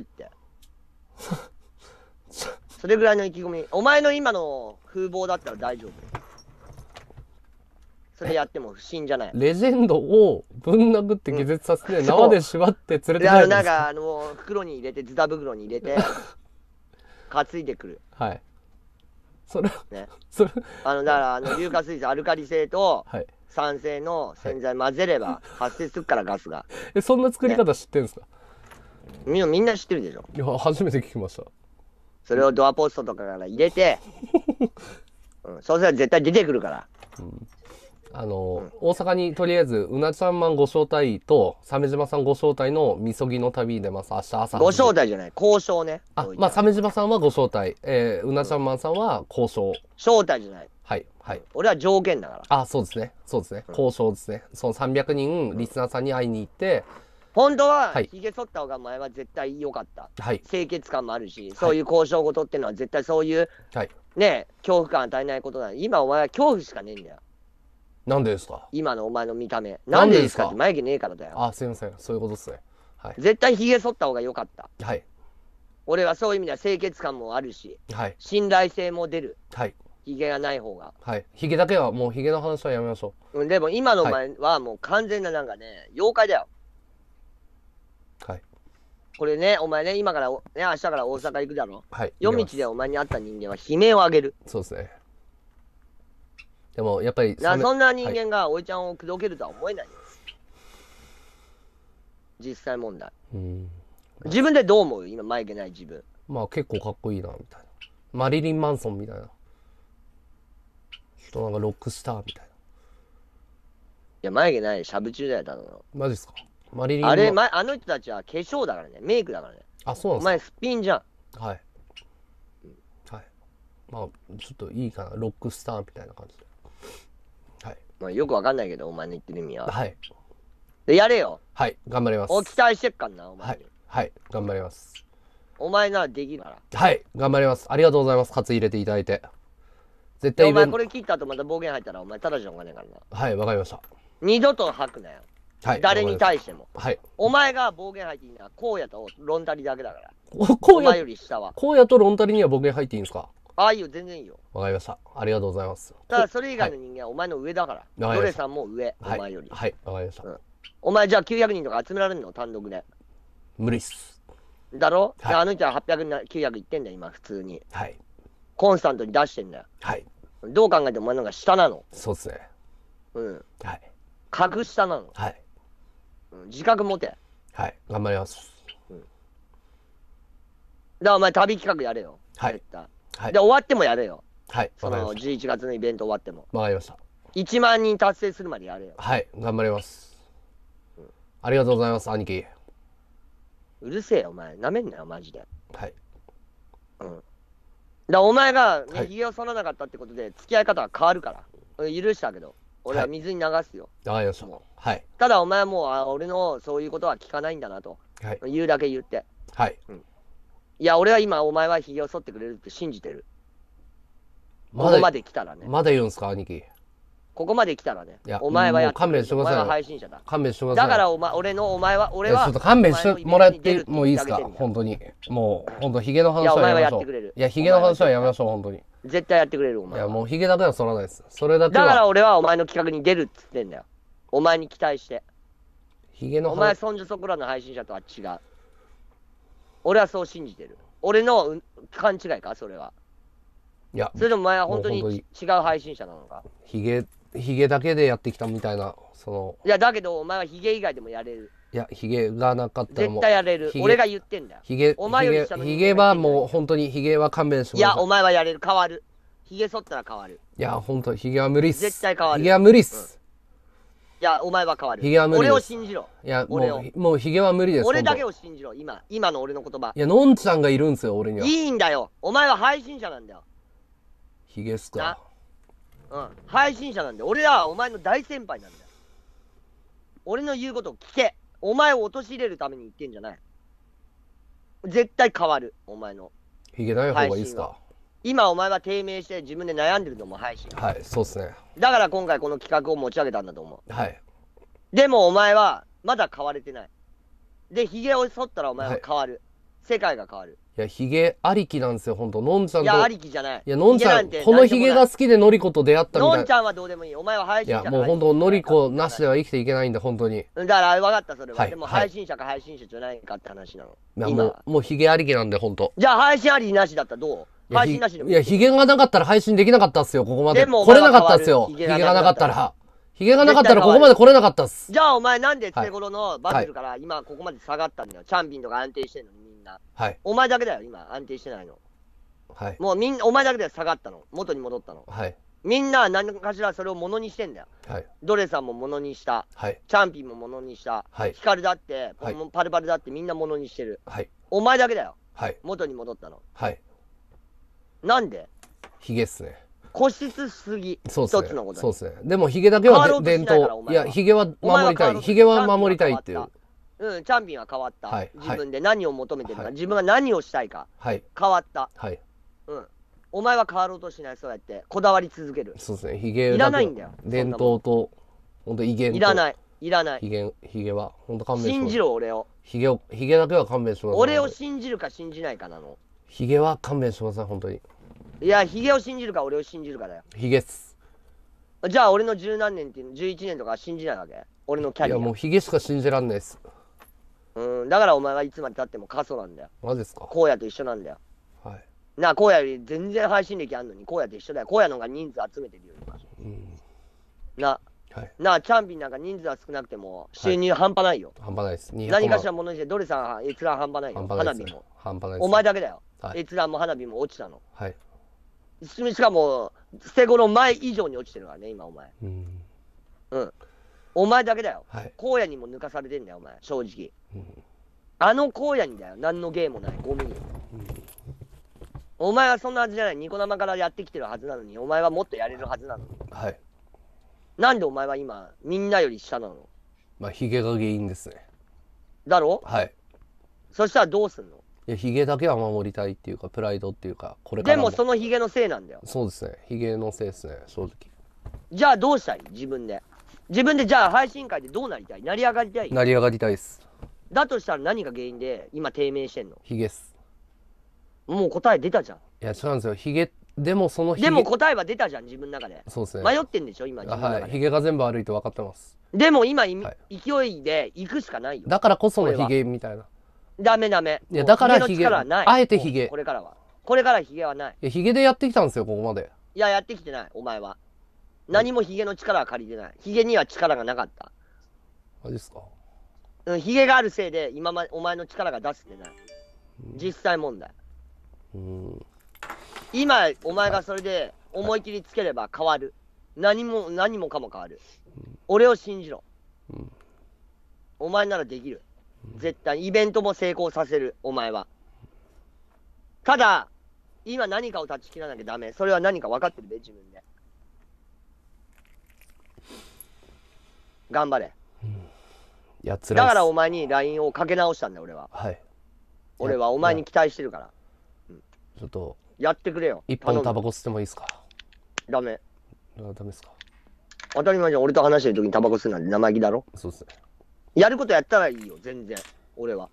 それぐらいの意気込み。お前の今の風貌だったら大丈夫。それやっても不審じゃない。 レジェンドをぶん殴って気絶させて、縄で縛って連れて帰るんですか？ なんか袋に入れて、ズタ袋に入れて、担いでくる。 はい。それ、 ね。だから硫化水素、アルカリ性と酸性の洗剤混ぜれば発生するから、ガスが。 そんな作り方知ってんすか？ みんな知ってるでしょ。 いや、初めて聞きました。 それをドアポストとかから入れて、そうすれば絶対出てくるから。 大阪にとりあえずうなちゃんマンご招待と鮫島さんご招待のみそぎの旅に出ます。明日朝。 ご招待じゃない、交渉ね。 まあ鮫島さんはご招待、うなちゃんマンさんは交渉。 招待じゃない。 はいはい。 俺は条件だから。 そうですね。交渉ですね。その300人リスナーさんに会いに行って、 本当はひげ剃った方が前は絶対良かった。はい。清潔感もあるし、そういう交渉事っていうのは絶対そういうね、恐怖感与えないことだ。今お前は恐怖しかねえんだよ。 なんでですか？ 今のお前の見た目。なんでですかって眉毛ねえからだよ。 すいません。そういうことですね。はい。 絶対ひげ剃った方が良かった。 はい。 俺はそういう意味では清潔感もあるし、はい。信頼性も出る。はい。ひげがない方が。 はい。ひげだけはもうひげの話はやめましょう。でも今のお前はもう完全ななんかね、妖怪だよ。はい。これね、お前ね、今からね、明日から大阪行くだろ。はい。夜道でお前に会った人間は悲鳴を上げる。 そうですね。でもやっぱりそんな人間がおいちゃんを口説けるとは思えないよ。実際問題。自分でどう思う？今眉毛ない自分。 まあ結構かっこいいなみたいな。マリリン・マンソンみたいな。なんかロックスターみたいな。いや眉毛ないしゃぶ中だよただの。 マジっすか？マリリン。 あの人たちは化粧だからね、メイクだからね。 そうなんですか？ お前すっぴんじゃん。 はい。はい。まあちょっといいかな、ロックスターみたいな感じで。はい。 まあよくわかんないけどお前の言ってる意味は。 はい。 でやれよ。 はい、頑張ります。 期待してっかんなお前。 はい、頑張ります。 お前ならできるから。 はい、頑張ります。ありがとうございます。カツ入れていただいて。絶対お前これ切った後また暴言入ったらお前ただじゃお金からな。 はい、わかりました。 二度と吐くなよ。はい。誰に対しても。 はい。 お前が暴言入っていいのは荒野とロンタリだけだから。お前より下は。 荒野とロンタリには暴言入っていいんですか？ いいよ、全然いいよ。 わかりました。ありがとうございます。 ただそれ以外の人間はお前の上だから。ドレさんも上、お前より。 はい、わかりました。 お前じゃあ900人とか集められるの単独で。 無理っす。 だろ？あの人は800、900いってんだよ、今、普通に。はい。コンスタントに出してんだよ。はい。どう考えてもお前の方が下なの。 そうっすね。 うん。はい。格下なの。はい。自覚持て。 はい、頑張ります。 だからお前旅企画やれよ。 はい。 はい。で、終わってもやれよ。 はい。 その11月のイベント終わっても。 わかりました。 1万人達成するまでやれよ。 はい、頑張ります。ありがとうございます、兄貴。 うるせえよ、お前。なめんなよ、マジで。はい。だからお前がひげを剃らなかったってことで、付き合い方は変わるから。俺許したけど、俺は水に流すよ。 わかりました。はい。 ただお前はもう、俺のそういうことは聞かないんだなと。はい。言うだけ言って。 はい。 いや、俺は今、お前は髭を剃ってくれるって信じてる。ここまで来たらね。 まだ言うんすか、兄貴。 ここまで来たらね。お前はやってくれる。お前は配信者だ。 勘弁してください。 だからお前は、俺は。 ちょっと勘弁してもらってもいいですか、本当に。もう、本当ヒゲの話はやめましょう。いや、ヒゲの話はやめましょう、本当に。 絶対やってくれる、お前。 いや、もうヒゲだけは剃らないです。それだけは。 だから俺はお前の企画に出るっつってんだよ。お前に期待して。 ヒゲの話。 お前、そんじょそこらの配信者とは違う。俺はそう信じてる。俺の勘違いか、それは。 いや、 それでもお前は本当に違う配信者なのか。 ヒゲだけでやってきたみたいな、 いや、だけどお前はヒゲ以外でもやれる。 いや、ヒゲがなかったらもう。絶対やれる。俺が言ってんだよ。お前より下のヒゲはもう本当にヒゲは勘弁してください。 いや、お前はやれる。変わる。ヒゲ剃ったら変わる。 いや、本当ヒゲは無理っす。 絶対変わる。 ヒゲは無理っす。 いや、お前は変わる。 ヒゲは無理です。 俺を信じろ。 いや、もうヒゲは無理です。 俺だけを信じろ。今の俺の言葉。 いや、のんちゃんがいるんすよ、俺には。 いいんだよ。お前は配信者なんだよ。 ヒゲっすか。 うん。配信者なんだよ。俺はお前の大先輩なんだよ。俺の言うことを聞け。お前を陥れるために言ってんじゃない。絶対変わる。お前の。 ヒゲない方がいいっすか。 今お前は低迷して自分で悩んでるのも配信。 はい、そうっすね。 だから今回この企画を持ち上げたんだと思う。はい。 でもお前はまだ変われてない。で、ヒゲを剃ったらお前は変わる。世界が変わる。 いや、ヒゲありきなんですよ、ほんと。のんちゃんと。 いや、ありきじゃない。 いや、のんちゃん、このヒゲが好きでのりこと出会ったみたいな。 のんちゃんはどうでもいい。お前は配信者か。 いや、もうほんと、のりこなしでは生きていけないんで、本当に。 だから分かった、それは。でも配信者か配信者じゃないかって話なの。 いや、もうヒゲありきなんで、ほんと。 じゃあ配信ありなしだったらどう？配信なしでも。 いや、ヒゲがなかったら配信できなかったっすよ、ここまで。来れなかったっすよ。ヒゲがなかったら。ヒゲがなかったらここまで来れなかったっす。 じゃあお前なんで手頃のバズるから今ここまで下がったんだよ。チャンピンとか安定してんのにみんな。 はい。 お前だけだよ、今安定してないの。 はい。 もうお前だけで下がったの。元に戻ったの。 はい。 みんな何かしらそれをものにしてんだよ。 はい。 ドレさんもものにした。 はい。 チャンピンもものにした。 はい。 ヒカルだって、パルパルだってみんなものにしてる。 はい。 お前だけだよ。 はい。 元に戻ったの。 はい。 なんで？ ヒゲっすね。 固執しすぎ。 そうですね。 一つのこと。 そうですね。でもヒゲだけは伝統。いや、ヒゲは守りたい。ヒゲは守りたいっていう。 うん、チャンピンは変わった。 はい。 自分で何を求めてるか、自分が何をしたいか。 はい。 変わった。 はい。 うん。お前は変わろうとしない、そうやって。こだわり続ける。 そうですね。ヒゲいらないんだよ。 伝統と、ほんと威厳と。 いらない。いらない。 ヒゲは、ほんと勘弁して。 信じろ、俺を。 ヒゲだけは勘弁してください。 俺を信じるか信じないかなの。 ヒゲは勘弁してください、本当に。 いや、ヒゲを信じるか俺を信じるかだよ。 ヒゲっす。 じゃあ俺の十何年っていうの、11年とか信じないわけ？俺のキャリア。 いや、もうヒゲしか信じらんないっす。 だからお前はいつまで経っても過疎なんだよ。 マジですか？ 荒野と一緒なんだよ。 はい。 なあ、荒野より全然配信歴あんのに、荒野と一緒だよ。荒野の方が人数集めてるよ、今。 はい、 なあ、チャンピンなんか人数は少なくても、収入半端ないよ。 半端ないです。 何かしらものにして、ドレさん、閲覧半端ないよ。花火も。 半端ないです。 お前だけだよ。閲覧も花火も落ちたの。 はい。 しかも、捨て頃前以上に落ちてるからね、今、お前。うん。お前だけだよ。荒野にも抜かされてんだよ、お前、正直。あの荒野にだよ、何の芸もない、ゴミに。お前はそんなはずじゃない、ニコ生からやってきてるはずなのに、お前はもっとやれるはずなのに。 はい。 なんでお前は今、みんなより下なの？ まあ、ヒゲが原因ですね。 だろ？ はい。 そしたらどうすんの？ いや、ヒゲだけは守りたいっていうか、プライドっていうか、これからも。 でもそのヒゲのせいなんだよ。 そうですね。ヒゲのせいですね、正直。 じゃあどうしたい？自分で。自分でじゃあ配信会でどうなりたい？成り上がりたい？ 成り上がりたいです。 だとしたら何が原因で今低迷してんの？ ヒゲっす。 もう答え出たじゃん。 いや、違うんですよ。ヒゲ、でもそのヒゲ。 でも答えは出たじゃん、自分の中で。 そうですね。 迷ってんでしょ、今自分の中で。 はい。ヒゲが全部悪いと分かってます。 でも今、勢いで行くしかないよ。 だからこそのヒゲみたいな。 ダメダメ。 いや、だからヒゲ。あえてヒゲ。 これからは。これからヒゲはない。 いや、ヒゲでやってきたんですよ、ここまで。 いや、やってきてない、お前は。何もヒゲの力は借りてない。ヒゲには力がなかった。 マジですか？ うん、ヒゲがあるせいで、お前の力が出せてない。実際問題。今、お前がそれで思い切りつければ変わる。何もかも変わる。俺を信じろ。お前ならできる。絶対、イベントも成功させる、お前は。ただ、今何かを断ち切らなきゃダメ。それは何か分かってるべ、自分で。頑張れ。 いや、辛い。 だからお前に LINE をかけ直したんだよ、俺は。 はい。 俺はお前に期待してるから。 ちょっとやってくれよ。 一本タバコ吸ってもいいですか？ ダメ。 ダメですか？ 当たり前じゃん。俺と話してる時にタバコ吸うなんて生意気だろ。 そうですね。 やることやったらいいよ、全然。俺は。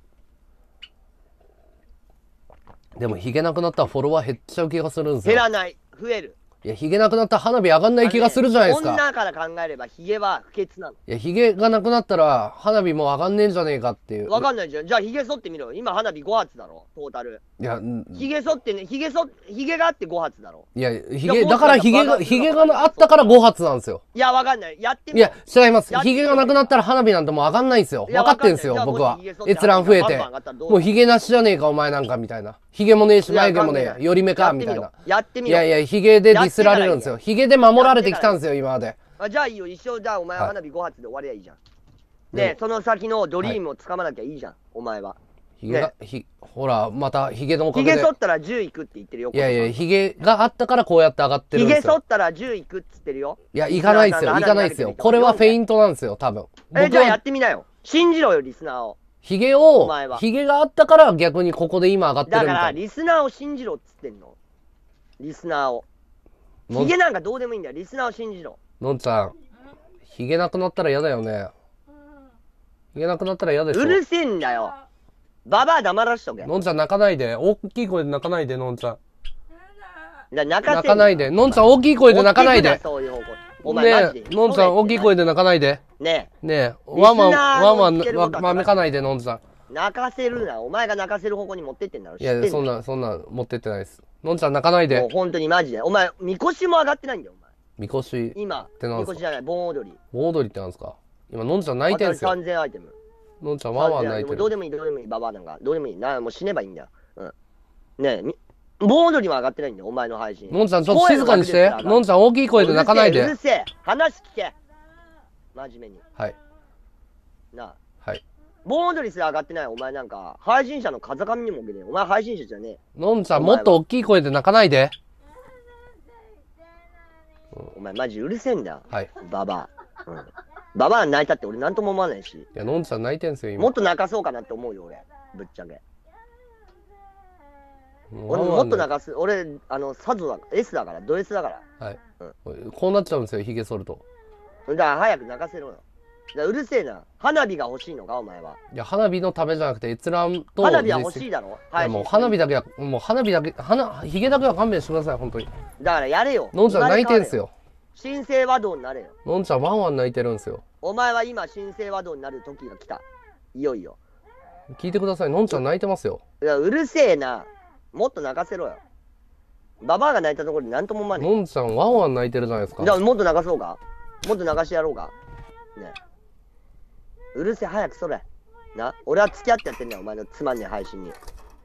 でもヒゲなくなったらフォロワー減っちゃう気がするんですよ。 減らない。増える。 いや、ヒゲなくなったら花火上がんない気がするじゃないですか。 女から考えればヒゲは不潔なの。 いや、ヒゲがなくなったら花火も上がんねえんじゃねえかっていう。 わかんないじゃん。じゃあヒゲ剃ってみろよ。今花火5発だろ、トータル。いや、ヒゲ剃ってね、ヒゲがあって5発だろ。 いや、だからヒゲがあったから5発なんですよ。 いや、わかんない。やってみろ。 いや、違います。ヒゲがなくなったら花火なんてもう上がんないんですよ。分かってんすよ、僕は。閲覧増えて。もうヒゲなしじゃねえか、お前なんかみたいな。ヒゲもねえし、眉毛もねえ、寄り目か、みたいな。 やってみろ。 いや、ヒゲでディスられるんですよ。ヒゲで守られてきたんですよ、今まで。 じゃあいいよ、一生じゃあお前は花火5発で終わりゃいいじゃん。ね、その先のドリームをつかまなきゃいいじゃん、お前は。 ヒゲが、ほら、またヒゲのおかげで。 ヒゲ剃ったら10いくって言ってるよ。 いや、ヒゲがあったからこうやって上がってるんですよ。 ヒゲ剃ったら10いくって言ってるよ。 いや、いかないですよ、いかないですよ。これはフェイントなんですよ、多分。 じゃあやってみなよ。信じろよ、リスナーを。 ヒゲがあったから逆にここで今上がってるみたいな。 だから、リスナーを信じろっつってんの。リスナーを。ヒゲなんかどうでもいいんだよ。リスナーを信じろ。 のんちゃん、ヒゲなくなったら嫌だよね。ヒゲなくなったら嫌でしょ。 うるせえんだよ。ババア黙らしとけ。 のんちゃん泣かないで。大きい声で泣かないで、のんちゃん。 泣かないで。のんちゃん大きい声で泣かないで。 お前マジで。 のんちゃん大きい声で泣かないで。 ねえ。ワンワンわめかないで、のんちゃん。 泣かせるな。お前が泣かせる方向に持ってってんだろ。 いや、そんな持ってってないです。のんちゃん泣かないで。もう本当にマジで。お前、みこしも上がってないんだよ、お前。 みこし今、みこしじゃない、盆踊り。 盆踊りってなんですか？今、のんちゃん泣いてんすよ。 3000アイテム。 のんちゃんワンワン泣いてる。 どうでもいい、ババアなんか。どうでもいい。もう死ねばいいんだよ。うん。ねえ、盆踊りも上がってないんだよ、お前の配信。 のんちゃん、ちょっと静かにして。のんちゃん大きい声で泣かないで。 うるせえ。話聞け。真面目に。 はい。 なあ。 はい。 盆踊りすら上がってないお前なんか、配信者の風上にも受けねえ。お前配信者じゃねえ。 のんちゃん、もっと大きい声で泣かないで。 お前マジうるせえんだよ。 はい。 ババア。うん。ババア泣いたって俺なんとも思わないし。いや、のんちゃん泣いてんすよ、今。 もっと泣かそうかなって思うよ、俺。ぶっちゃけ。俺もっと泣かす。俺、サゾだ、S だから、ド S だから。 はい。こうなっちゃうんですよ、ヒゲ剃ると。 だから早く泣かせろよ。うるせえな。花火が欲しいのか、お前は。 いや、花火のためじゃなくて、閲覧と。 花火は欲しいだろ。 はい。もう花火だけは、ヒゲだけは勘弁してください、本当に。 だからやれよ。 のんちゃん泣いてんすよ。 神聖和道になれよ。 のんちゃんワンワン泣いてるんすよ。 お前は今、神聖和道になる時が来た。いよいよ。 聞いてください、のんちゃん泣いてますよ。 いや、うるせえな。もっと泣かせろよ。ババアが泣いたところで何とも思わねえ。 のんちゃんワンワン泣いてるじゃないですか。 じゃあもっと泣かそうか。もっと泣かしてやろうか。ね。うるせえ、早くそれ。な、俺は付き合ってやってんだよ、お前のつまんねえ配信に。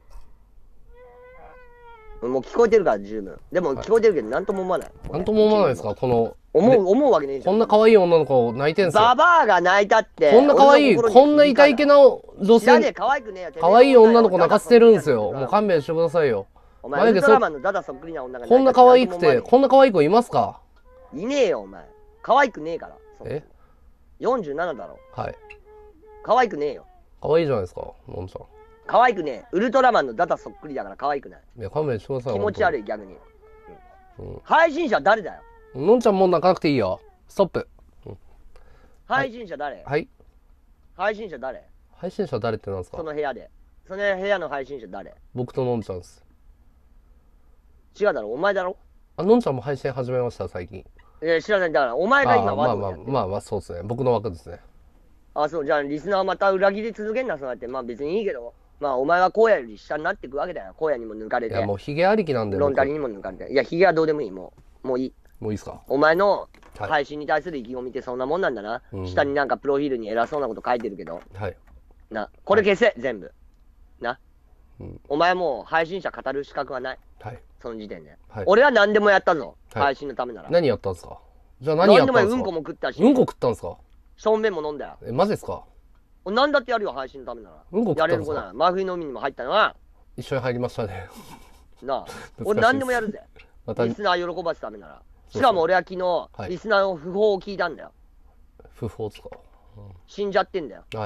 もう聞こえてるから十分。でも聞こえてるけど何とも思わない。 何とも思わないですか？この思うわけねえじゃん。 こんな可愛い女の子泣いてんすよ。 ババアが泣いたって。 こんな可愛い、こんな痛いけな女性。 可愛くねえよ。 可愛い女の子泣かせてるんすよ。もう勘弁してくださいよ。 お前ウルトラマンのダダそっくりな女が。 こんな可愛くて、こんな可愛い子いますか？ いねえよお前。可愛くねえから。 え ？47だろ。 はい。 可愛くねえよ。 可愛いじゃないですか、のんちゃん。 可愛くねえ。ウルトラマンのダダそっくりだから可愛くない。 いや、勘弁してください。 気持ち悪い、逆に。配信者誰だよ。 のんちゃんもう泣かなくていいよ。ストップ。 配信者誰？ はい。 配信者誰？ 配信者誰ってなんですか？ その部屋で。その部屋の配信者誰？ 僕とのんちゃんです。 違うだろ、お前だろ。 のんちゃんも配信始めました、最近。 いや、知らない。だから、お前が今ワードやってる。 まあ、そうですね。僕の枠ですね。 あ、そう、じゃあ、リスナーまた裏切り続けんな、そうやって。まあ別にいいけど。まあ、お前は荒野より下になっていくわけだよ。荒野にも抜かれて。 いや、もうヒゲありきなんで。 ロンタリにも抜かれて。いや、ヒゲはどうでもいい、もういい。 もういいっすか？ お前の配信に対する意気込みってそんなもんなんだな。下になんかプロフィールに偉そうなこと書いてるけど。 はい。 な、これ消せ、全部。な。お前もう配信者語る資格はない。 はい。 その時点で。 はい。 俺は何でもやったぞ。配信のためなら。 何やったんすか？じゃあ何やったんすか？ 何でもうんこも食ったし。 うんこ食ったんすか？ しょんべんも飲んだよ。 マジですか？ 何だってやるよ、配信のためなら。 うんこ食ったんすか？ やれる子なら。真冬の海にも入ったのは。 一緒に入りましたね。 なあ。俺何でもやるぜ。リスナー喜ばすためなら。しかも俺は昨日、リスナーの訃報を聞いたんだよ。 訃報ですか？ 死んじゃってんだよ。 はい。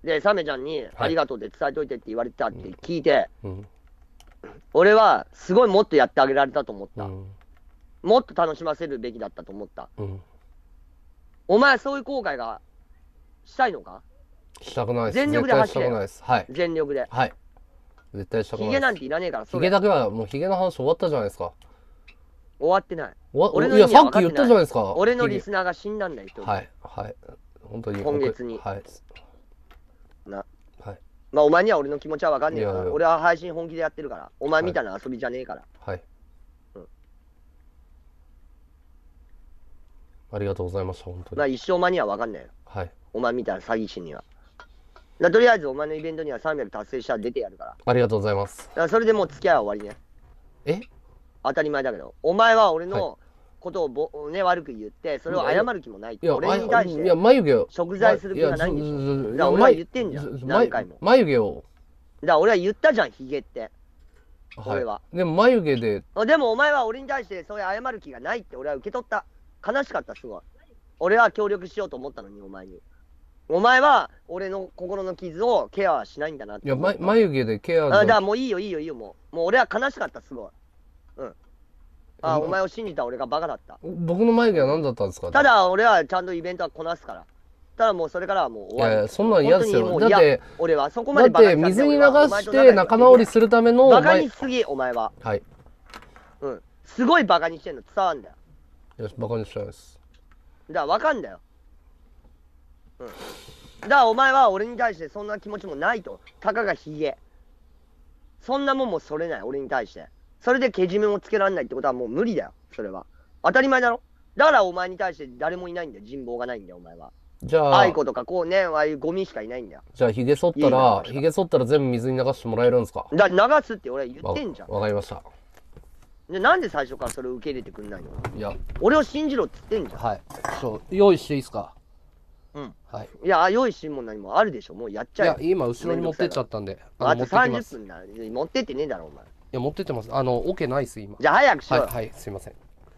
で、サメちゃんに、ありがとうって伝えといてって言われたって聞いて、俺は、すごいもっとやってあげられたと思った。もっと楽しませるべきだったと思った。お前、そういう後悔がしたいのか？ したくないです。 全力で走れ。 はい。 全力で。 はい。絶対したくない。 ヒゲなんていらねえから、 ヒゲだけは、もうヒゲの話終わったじゃないですか。 終わってない。 いや、さっき言ったじゃないですか。 俺のリスナーが死んだんだよ、 はい。はい。本当に。 今月に。 はい。 な。 はい。 まあ、お前には俺の気持ちは分かんねえから。俺は配信本気でやってるから。お前みたいな遊びじゃねえから。 はい。ありがとうございました、本当に。 まあ、一生お前には分かんないよ。 はい。 お前みたいな詐欺師には。とりあえず、お前のイベントには300達成したら出てやるから。 ありがとうございます。 だからそれでもう付き合いは終わりね。 え？ 当たり前だけど。お前は俺のことをね、悪く言って、それを謝る気もない。俺に対して、 眉毛を。 贖罪する気がないんでしょ。だから俺は言ってんじゃん。何回も。 眉毛を。 だから俺は言ったじゃん、ヒゲって。俺は。 でも眉毛で。 でもお前は俺に対してそういう謝る気がないって俺は受け取った。悲しかった、すごい。俺は協力しようと思ったのに、お前に。お前は俺の心の傷をケアしないんだなって。 いや、眉毛でケアだからもういいよ、いいよ、いいよ、もう俺は悲しかった、すごい。お前を信じた俺がバカだった。 僕の眉毛は何だったんですか？ ただ俺はちゃんとイベントはこなすから。ただもうそれからはもう終わり。 いや、そんなん嫌ですよ。だって、 俺はそこまでバカにだって水に流して仲直りするための。 バカにしすぎ、お前は。 はい。 すごいバカにしてんの伝わんだよ。 よし、バカにしてないです。 だから分かんだよ。だからお前は俺に対してそんな気持ちもないと。たかがヒゲ。そんなもんもそれない、俺に対して。それでけじめもつけられないってことはもう無理だよ、それは。当たり前だろ。だからお前に対して誰もいないんだよ、人望がないんだよ、お前は。 じゃあ、 愛子とかこうね、ああいうゴミしかいないんだよ。 じゃあ、ヒゲ剃ったら全部水に流してもらえるんですか？ 流すって俺は言ってんじゃん。 わかりました。 で、なんで最初からそれを受け入れてくんないの？ いや、 俺を信じろって言ってんじゃん。 はい。用意していいですか？はい。 いや、用意しても何もあるでしょ。もうやっちゃう。 いや、今後ろに持ってっちゃったんで。 あと30分だ。持ってってねえだろ、お前。いや、持ってってます。オケないっす、今。 じゃあ早くしろ。 はい、すいません。い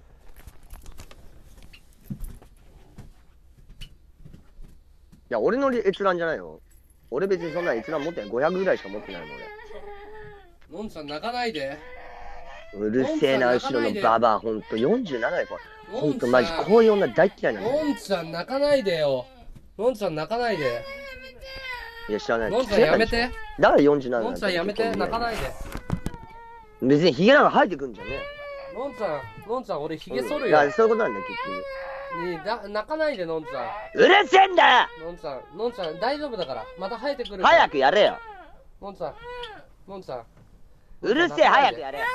や、俺の閲覧じゃないよ。俺別にそんな閲覧持ってない。500ぐらいしか持ってないもん、 俺。のんちゃん泣かないで。 うるせえな、後ろのババア、ほんと47だこれ。ほんとマジ、こういう女大嫌いなんだよ。 のんちゃん泣かないでよ。のんちゃん泣かないで。 いや、知らない。 のんちゃんやめて。 だから47だ。 のんちゃんやめて、泣かないで。 別にヒゲなんか生えてくんじゃねえ。のんちゃん、俺ヒゲ剃るよ。 そういうことなんだよ、結局。泣かないで、のんちゃん。 うるせえんだよ。 のんちゃん、大丈夫だから。また生えてくる。 早くやれよ。 のんちゃん。 うるせえ、早くやれよ。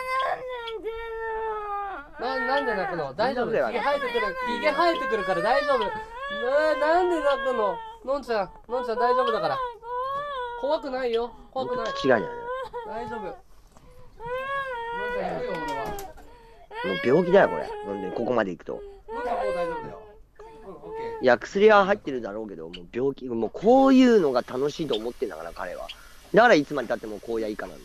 なんで泣くの？大丈夫。ヒゲ生えてくるから大丈夫。なんで泣くの？のんちゃん大丈夫だから。怖くないよ。怖くない。 違いない。 大丈夫。のんちゃん行くよ、俺は。 もう病気だよ、これ。ここまで行くと。 のんちゃんもう大丈夫だよ。 いや、薬は入ってるだろうけど、もう病気、もうこういうのが楽しいと思ってんだから、彼は。だからいつまで経ってもこうやいかなんだ。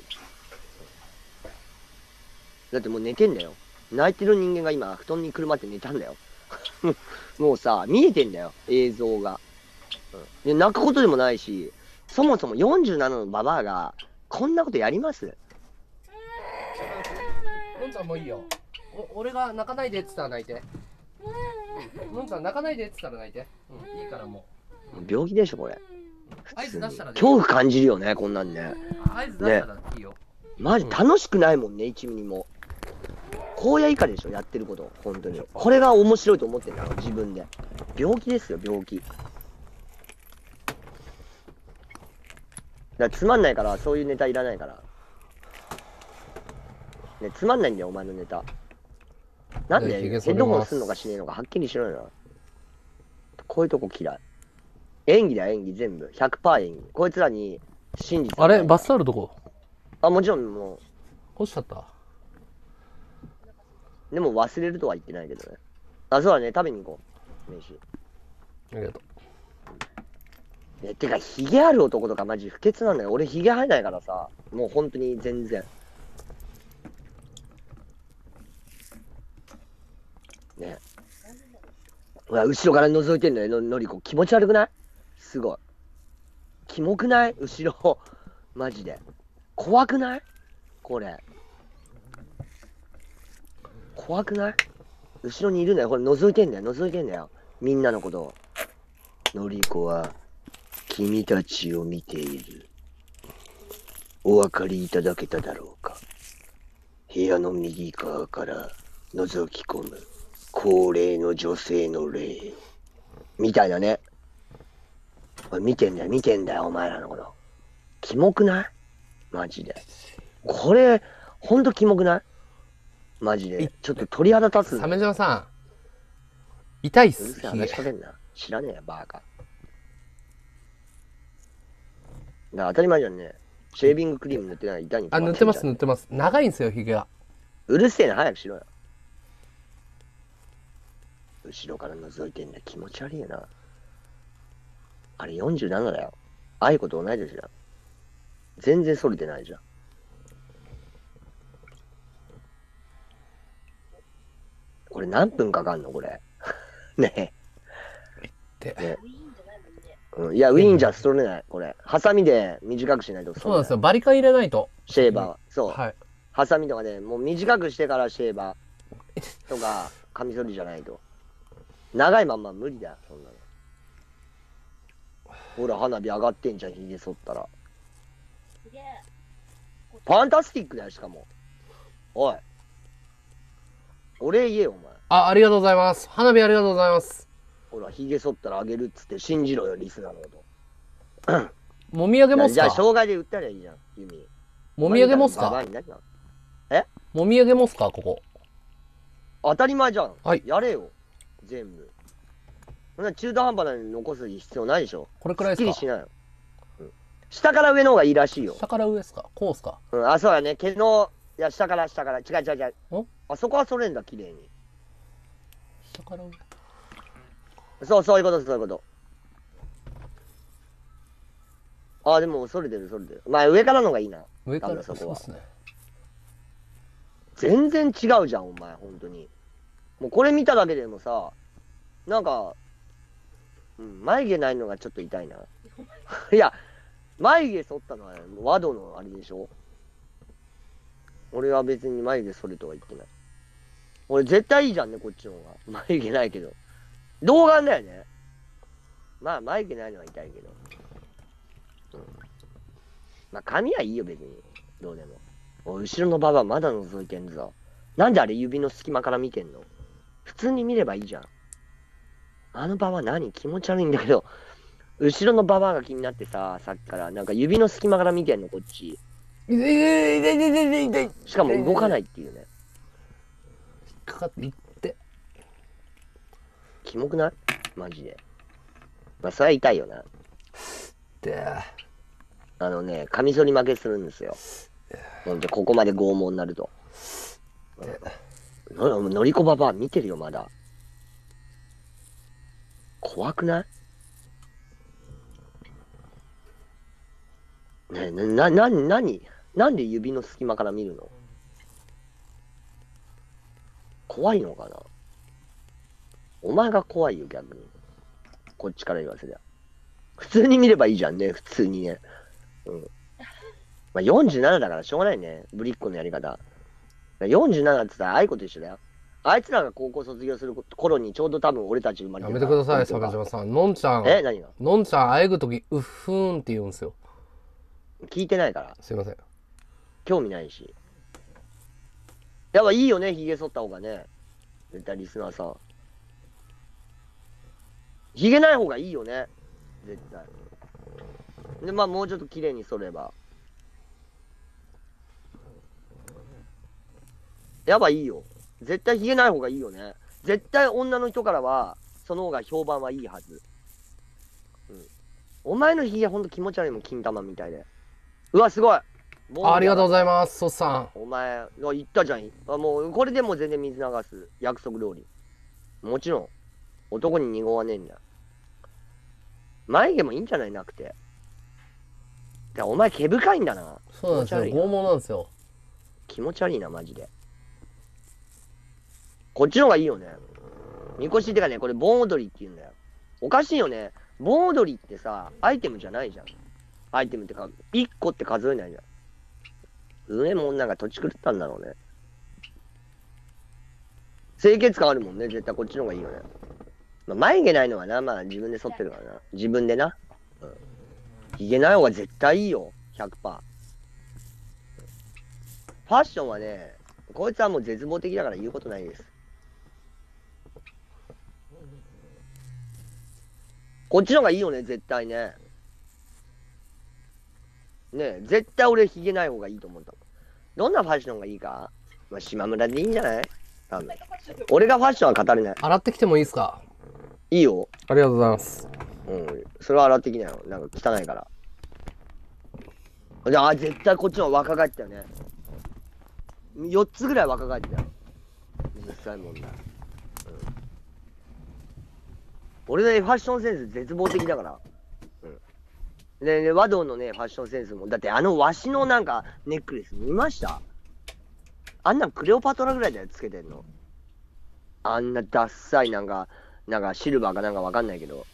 だってもう寝てんだよ。泣いてる人間が今、布団にくるまって寝たんだよ。もうさ、見えてんだよ、映像が。で泣くことでもないし、そもそも47のババアが、こんなことやります？ のんちゃんもういいよ。俺が泣かないでって言ったら泣いて。のんちゃん泣かないでって言ったら泣いて。いいからもう。病気でしょ、これ。 合図出したら恐怖感じるよね、こんなんね。 合図出したらいいよ。 マジ楽しくないもんね、1ミリも。荒野以下でしょ、やってること。本当に。これが面白いと思ってんだろ、自分で。病気ですよ、病気。だからつまんないから、そういうネタいらないから。ね、つまんないんだよ、お前のネタ。なんでヘッドホンすんのかしねえのか、はっきりしろよな。こういうとこ嫌い。演技だよ、演技、全部。100% 演技。こいつらに真実。 あれバスタオルどこ？ もちろんもう。 落ちちゃった。 でも忘れるとは言ってないけどね。そうだね、食べに行こう。飯。 ありがとう。てか、ヒゲある男とかマジ不潔なんだよ。俺ヒゲ生えないからさ。もう本当に全然。ね。うわ、後ろから覗いてんのよ、のりこ。気持ち悪くない？すごい。 キモくない後ろ。マジで。怖くないこれ。怖くない後ろにいるんだよ。これ覗いてんだよ。覗いてんだよ。みんなのことを。のりこは、君たちを見ている。お分かりいただけただろうか。部屋の右側から覗き込む高齢の女性の霊。みたいなね。見てんだよ、見てんだよ、お前らのこと。キモくないマジで。これ、ほんとキモくないマジで。ちょっと鳥肌立つ。 鮫島さん。痛いっす。 うるせえ話しかけんな。知らねえよ、バーカ。当たり前じゃんね。シェービングクリーム塗ってない痛いに。 塗ってます、塗ってます。長いんですよ、ヒゲが。 うるせえな、早くしろよ。後ろから覗いてんだ。気持ち悪いよな。あれ47だよ。ああいうこと同い年じゃん。全然それてないじゃん。これ何分かかんのこれ。ねえ。ね、いや、ウィーンじゃそれない。これ。ハサミで短くしないと。 そうなんですよ。バリカン入れないと。 シェーバーは。そう。 はい。 ハサミとかね、もう短くしてからシェーバーとか、カミソリじゃないと。長いまんま無理だよ、そんなの。ほら、花火上がってんじゃん、ひげ剃ったら。ファンタスティックだよ、しかも。おい。お礼言えよ、お前。 ありがとうございます。花火ありがとうございます。 ほら、ひげ剃ったらあげるっつって信じろよ、リスナーのこと。 もみあげもすか？ じゃあ、障害で売ったらいいじゃん、弓。 もみあげもすか？もみあげもすか、ここ。 当たり前じゃん。 はい。 やれよ、全部。そんな中途半端なのに残す必要ないでしょ。 これくらいですか？ すっきりしないよ。下から上の方がいいらしいよ。 下から上ですか？こうですか？ そうやね。毛の、いや、下から。違う。あそこはそれんだ、綺麗に。 下から上。 そういうこと。でも、それてる。まあ、上からのがいいな。 上からそこは。 そうですね。 全然違うじゃん、お前、ほんとに。もうこれ見ただけでもさ、なんか、眉毛ないのがちょっと痛いな。いや、眉毛剃ったのは和道のあれでしょ。俺は別に眉毛剃れとは言ってない。俺絶対いいじゃんね、こっちの方が。眉毛ないけど。童顔だよね。まあ、眉毛ないのは痛いけど。まあ、髪はいいよ、別に。どうでも。後ろのババアまだ覗いてんぞ。なんであれ指の隙間から見てんの？普通に見ればいいじゃん。あのババア何？気持ち悪いんだけど。後ろのババアが気になってさ、さっきから、なんか指の隙間から見てんの、こっち。しかも動かないっていうね。 引っかかっていって。 キモくない？マジで。まあ、それは痛いよな。カミソリ負けするんですよ。ほんと、ここまで拷問になると。のりこばば見てるよ、まだ。怖くない？ねえ、なんで指の隙間から見るの？怖いのかな？お前が怖いよ、逆に。こっちから言わせりゃ。普通に見ればいいじゃんね、普通にね。まあ、47だからしょうがないね、ぶりっ子のやり方。47ってさ、ああいうこと一緒だよ。あいつらが高校卒業する頃にちょうど多分俺たち生まれてやめてください、鮫島さん。のんちゃん。 何が？ のんちゃん、あえぐとき、うっふーんって言うんですよ。 聞いてないから。 すいません。 興味ないし。やっぱいいよね、髭剃った方がね。絶対リスナーさん。髭ない方がいいよね。絶対。で、まあもうちょっと綺麗に剃れば。やっぱいいよ。絶対髭ない方がいいよね。絶対女の人からは、その方が評判はいいはず。お前の髭ほんと気持ち悪いもん、金玉みたいで。うわ、すごい。 ありがとうございます、ソッさん。 お前、言ったじゃん。もう、これでもう全然水流す。約束通り。もちろん、男に濁わねえんだよ。眉毛もいいんじゃないなくて。お前毛深いんだな。 そうなんですよ。拷問なんですよ。 気持ち悪いな、マジで。こっちの方がいいよね。みこしってかね、これ盆踊りって言うんだよ。おかしいよね。盆踊りってさ、アイテムじゃないじゃん。 アイテムってか、1個って数えないじゃん。上もなんか土地狂ったんだろうね。清潔感あるもんね。絶対こっちの方がいいよね。まあ、眉毛ないのはな、まあ自分で剃ってるからな。自分でな。うん。髭ない方が絶対いいよ。100%。ファッションはね、こいつはもう絶望的だから言うことないです。こっちの方がいいよね、絶対ね。ねえ、絶対俺ヒゲない方がいいと思った。どんなファッションがいいか、まあ、島村でいいんじゃない？多分。俺がファッションは語れない。 洗ってきてもいいですか？ いいよ。 ありがとうございます。 うん。それは洗ってきなよ。なんか汚いから。あ、絶対こっちの方が若返ったよね。4つぐらい若返ったよ。実際問題。うん。俺のファッションセンス絶望的だから。うん。で、和道のね、ファッションセンスも。だってワシのなんかネックレス見ました？あんなんクレオパトラぐらいだよ、つけてんの。あんなダッサいなんかシルバーかなんかわかんないけど。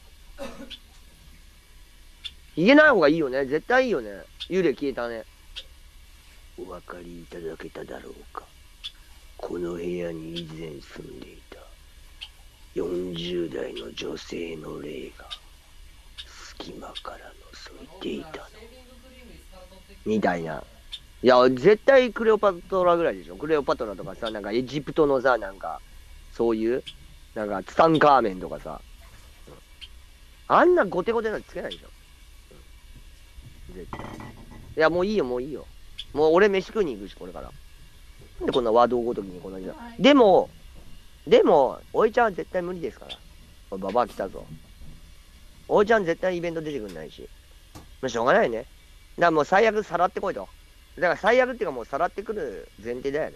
ヒゲない方がいいよね。絶対いいよね。幽霊消えたね。お分かりいただけただろうか。この部屋に以前住んでいた40代の女性の霊が隙間から覗いていたの。みたいな。いや、絶対クレオパトラぐらいでしょ。クレオパトラとかさ、なんかエジプトのさ、なんか、そういう、なんかツタンカーメンとかさ。あんなゴテゴテなのつけないでしょ。絶対。いや、もういいよ、もういいよ。もう俺飯食いに行くし、これから。なんでこんな和道ごときにこんなに。でも、おいちゃんは絶対無理ですから。おい、ババア来たぞ。おいちゃん絶対イベント出てくんないし。まあ、しょうがないね。だからもう最悪さらってこいと。だから最悪っていうかもうさらってくる前提だよね。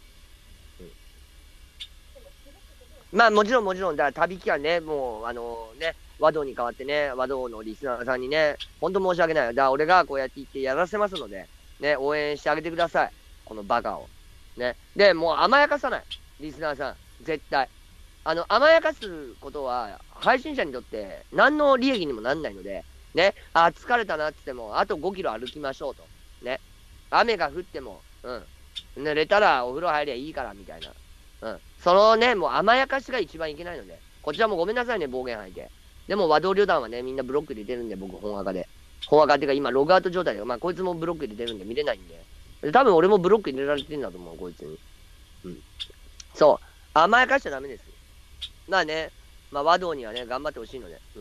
うん。まあもちろん、だから旅期間ね、もうね、和道に代わってね、和道のリスナーさんにね、ほんと申し訳ない。だから俺がこうやって言ってやらせますので、ね、応援してあげてください。このバカを。ね。で、もう甘やかさない。リスナーさん。絶対。甘やかすことは、配信者にとって何の利益にもなんないので、ね。あ、疲れたなって言っても、あと5キロ歩きましょうと。ね。雨が降っても、うん。濡れたらお風呂入りゃいいから、みたいな。うん。そのね、もう甘やかしが一番いけないので、こちらもごめんなさいね、暴言吐いて。でも和道旅団はね、みんなブロック入れてるんで、僕、本赤で。本赤っていうか、今、ログアウト状態で、まあ、こいつもブロック入れてるんで見れないんで。多分俺もブロック入れられてんだと思う、こいつに。うん。そう。甘やかしちゃダメです。まあね、まあ和道にはね、頑張ってほしいので。うん。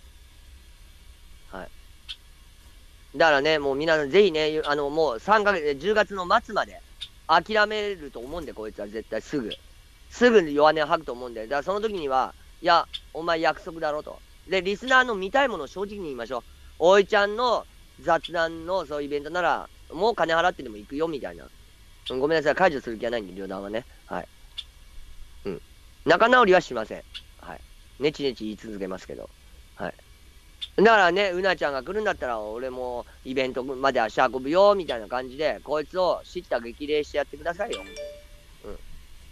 はい。だからね、もう皆さんぜひね、もう3ヶ月で10月の末まで諦めると思うんで、こいつは絶対すぐ弱音を吐くと思うんで、だからその時には、いや、お前約束だろと。で、リスナーの見たいものを正直に言いましょう。おいちゃんの雑談のそういうイベントなら、もう金払ってでも行くよ、みたいな。うん、ごめんなさい、解除する気はないんで、旅団はね。はい。うん。仲直りはしません。はい。ネチネチ言い続けますけど。はい。だからね、うなちゃんが来るんだったら、俺もイベントまで足運ぶよ、みたいな感じで、こいつを叱咤激励してやってくださいよ。うん。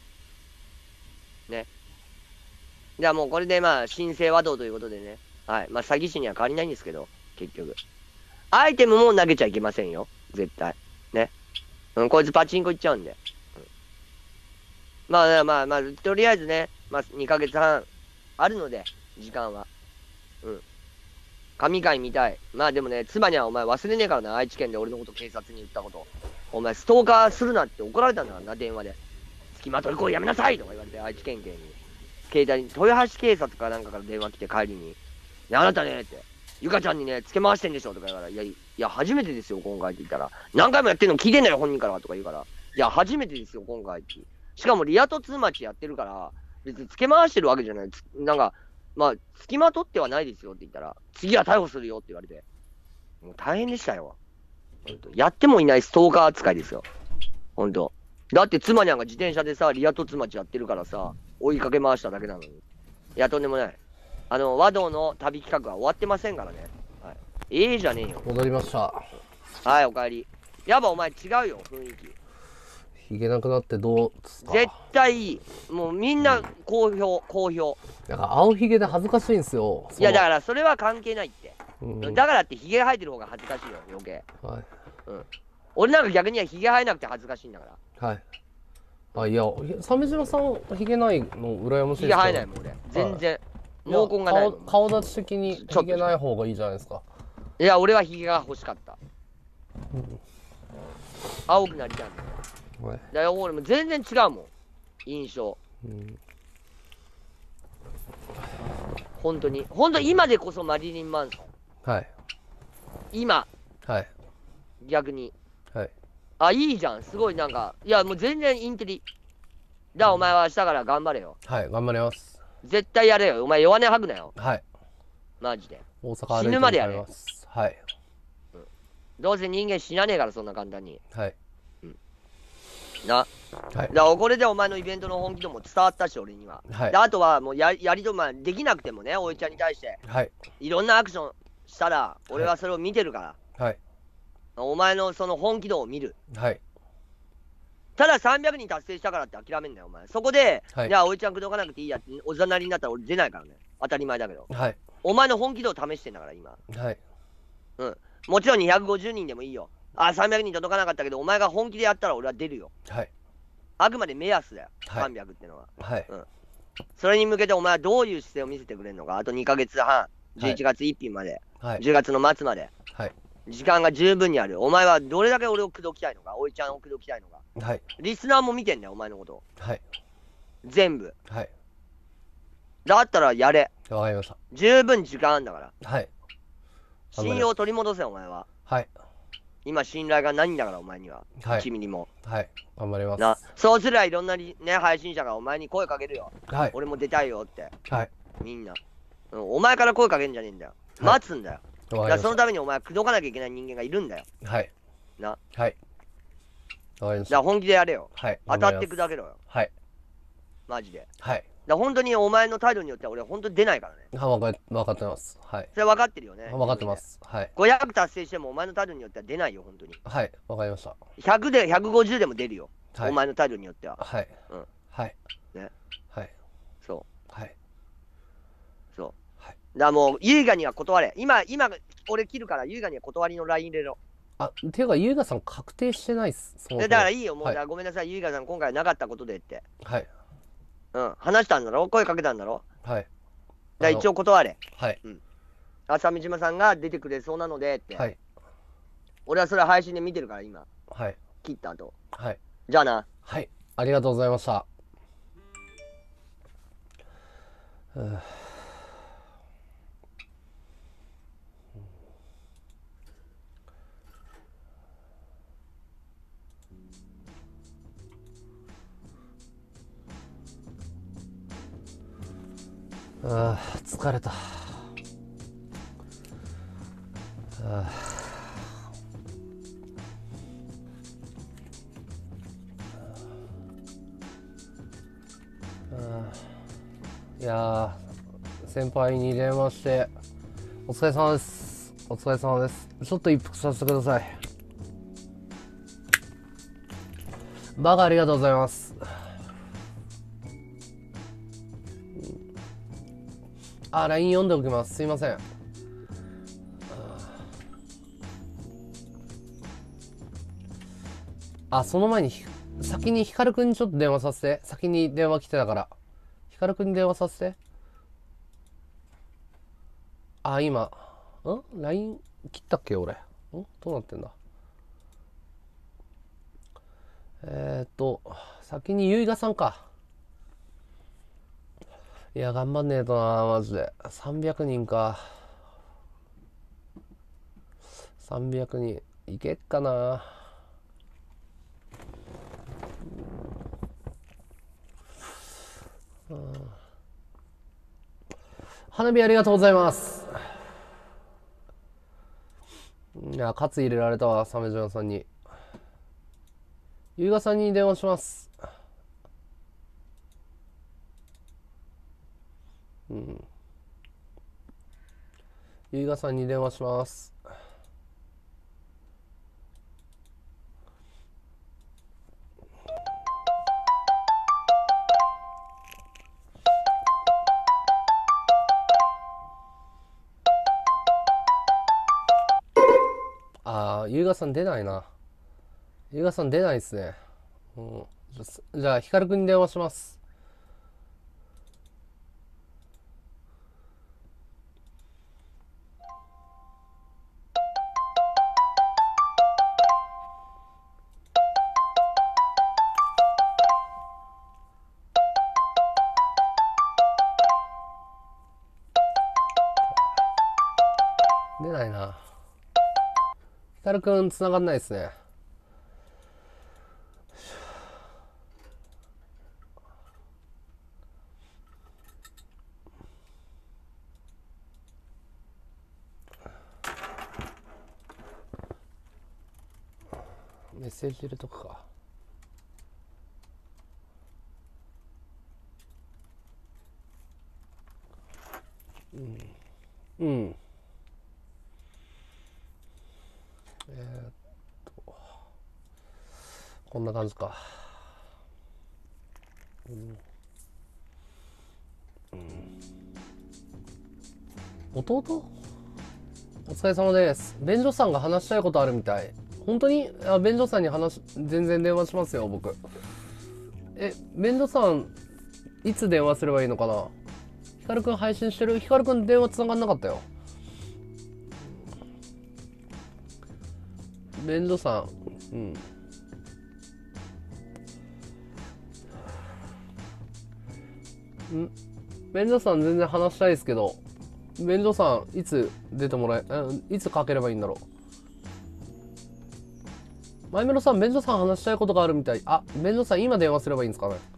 ね。じゃあもうこれでまあ、申請和道ということでね。はい。まあ、詐欺師には変わりないんですけど、結局。アイテムも投げちゃいけませんよ。絶対。ね。うん、こいつパチンコ行っちゃうんで。うん、まあ、とりあえずね、まあ、2ヶ月半あるので、時間は。うん。神回見たい。まあでもね、妻にはお前忘れねえからな、愛知県で俺のこと警察に言ったこと。お前ストーカーするなって怒られたんだからな、電話で。付きまとい行為やめなさいとか言われて、愛知県警に。携帯に、豊橋警察かなんかから電話来て帰りに。ね、あなたねって。ゆかちゃんにね、付け回してんでしょとか言うから、いや、初めてですよ、今回って言ったら。何回もやってんの聞いてんだよ、本人からとか言うから。いや、初めてですよ、今回って。しかも、リアと通町やってるから、別に付け回してるわけじゃない。なんか、まあ、付きまとってはないですよって言ったら、次は逮捕するよって言われて。もう大変でしたよ。本当やってもいないストーカー扱いですよ。本当だって妻にゃんが自転車でさ、リアと通町やってるからさ、追いかけ回しただけなのに。いや、とんでもない。和道の旅企画は終わってませんからね。はい。じゃねえよ。 戻りました。 はい、おかえり。やっぱお前違うよ、雰囲気。 ひげなくなってどうですか？ 絶対いい。もうみんな好評。 だから青ひげで恥ずかしいんですよ。 いや、だからそれは関係ないって。 だからってヒゲ生えてる方が恥ずかしいよ、余計。俺なんか逆にはヒゲ生えなくて恥ずかしいんだから。 はい。あ、いや、鮫島さんヒゲないの羨ましいですけど。ヒゲ生えないもん俺。全然。毛根がない。 顔立ち的にヒゲない方がいいじゃないですか。 いや、俺はヒゲが欲しかった。青くなりたいもん。だから俺も全然違うもん。印象。本当に今でこそマリリン・マンソン。 はい。 今。 はい。 逆に。 はい。 あ、いいじゃん。すごいなんか。いや、もう全然インテリ。だからお前は明日から頑張れよ。 はい、頑張ります。 絶対やれよ。お前弱音吐くなよ。 はい。 マジで。 大阪死ぬまでやれ。 はい。 どうせ人間死なねえから、そんな簡単に。 はい。 な。はい。だからこれでお前のイベントの本気度も伝わったし、俺には。はい。で、あとはもうやりとまできなくてもね、おいちゃんに対して。はい。いろんなアクションしたら、俺はそれを見てるから。はい。お前のその本気度を見る。はい。ただ300人達成したからって諦めんなよ、お前。そこで、じゃあおいちゃん口説かなくていいやって、おざなりになったら俺出ないからね。当たり前だけど。はい。お前の本気度を試してんだから、今。はい。もちろん250人でもいいよ。300人届かなかったけど、お前が本気でやったら俺は出るよ。はい。あくまで目安だよ、300ってのは。はい。それに向けてお前はどういう姿勢を見せてくれるのか。あと2ヶ月半、11月1日まで、10月の末まで。はい。時間が十分にある。お前はどれだけ俺を口説きたいのか、おいちゃんを口説きたいのか。はい。リスナーも見てんだよ、お前のこと。はい。全部。はい。だったらやれ。わかりました。十分時間あんだから。はい。信用を取り戻せ、お前は。はい。今、信頼がないんだから、お前には。はい。1ミリも。はい。頑張ります。そうすればいろんなね、配信者がお前に声かけるよ。はい。俺も出たいよって。はい。みんな。お前から声かけるんじゃねえんだよ。待つんだよ。だからそのためにお前は口説かなきゃいけない人間がいるんだよ。はい。な。はい。わかりました。だから本気でやれよ。はい。当たって砕けろよ。はい。マジで。はい。だから本当にお前の態度によっては俺は本当に出ないからね。分かってます。はい。それ分かってるよね。分かってます。はい。500達成してもお前の態度によっては出ないよ、本当に。はい。わかりました。100で、150でも出るよ。はい。お前の態度によっては。はい。うん。はい。ね。はい。そう。はい。そう。はい。だからもう、ユイガには断れ。今、俺切るからユイガには断りの LINE 入れろ。ていうか、ユイガさん確定してないっす。だからいいよ、もう、ごめんなさい、ユイガさん今回なかったことでって。はい。話したんだろ、声かけたんだろ。はい。じゃあ一応断れ。はい。鮫島さんが出てくれそうなのでって。はい。俺はそれ配信で見てるから今。はい。切った後。はい。じゃあな。はい。ありがとうございました。疲れた。いやー、先輩に電話してお疲れ様です。お疲れ様です。ちょっと一服させてください。バカありがとうございます。LINE 読んでおきます。すいません。その前に先にヒカルくんにちょっと電話させて。先に電話来てたからヒカルくんに電話させて。今LINE 切ったっけ俺。どうなってんだ。先にゆいがさんか。いや、頑張んねえとな、マジで。300人か。300人。いけっかな。花火ありがとうございます。いや、カツ入れられたわ、鮫島さんに。ゆいがさんに電話します。ゆいがさんに電話します。 優雅さん出ないな。優雅さん出ないっすね。うん。じゃあ、ヒカルくんに電話します。出ないな。ヒカルくん繋がんないですね。メッセージ入れとくか。うん。うん。こんな感じか。うん。うん、弟？お疲れ様です。便所さんが話したいことあるみたい。本当に？便所さんに全然電話しますよ、僕。便所さん、いつ電話すればいいのかな？ヒカルくん配信してる？ヒカルくん電話繋がんなかったよ。便所さん、うん。便所さん全然話したいですけど、便所さんいつ出てもらいつかければいいんだろう。前室さん、便所さん話したいことがあるみたい。便所さん今電話すればいいんですかね。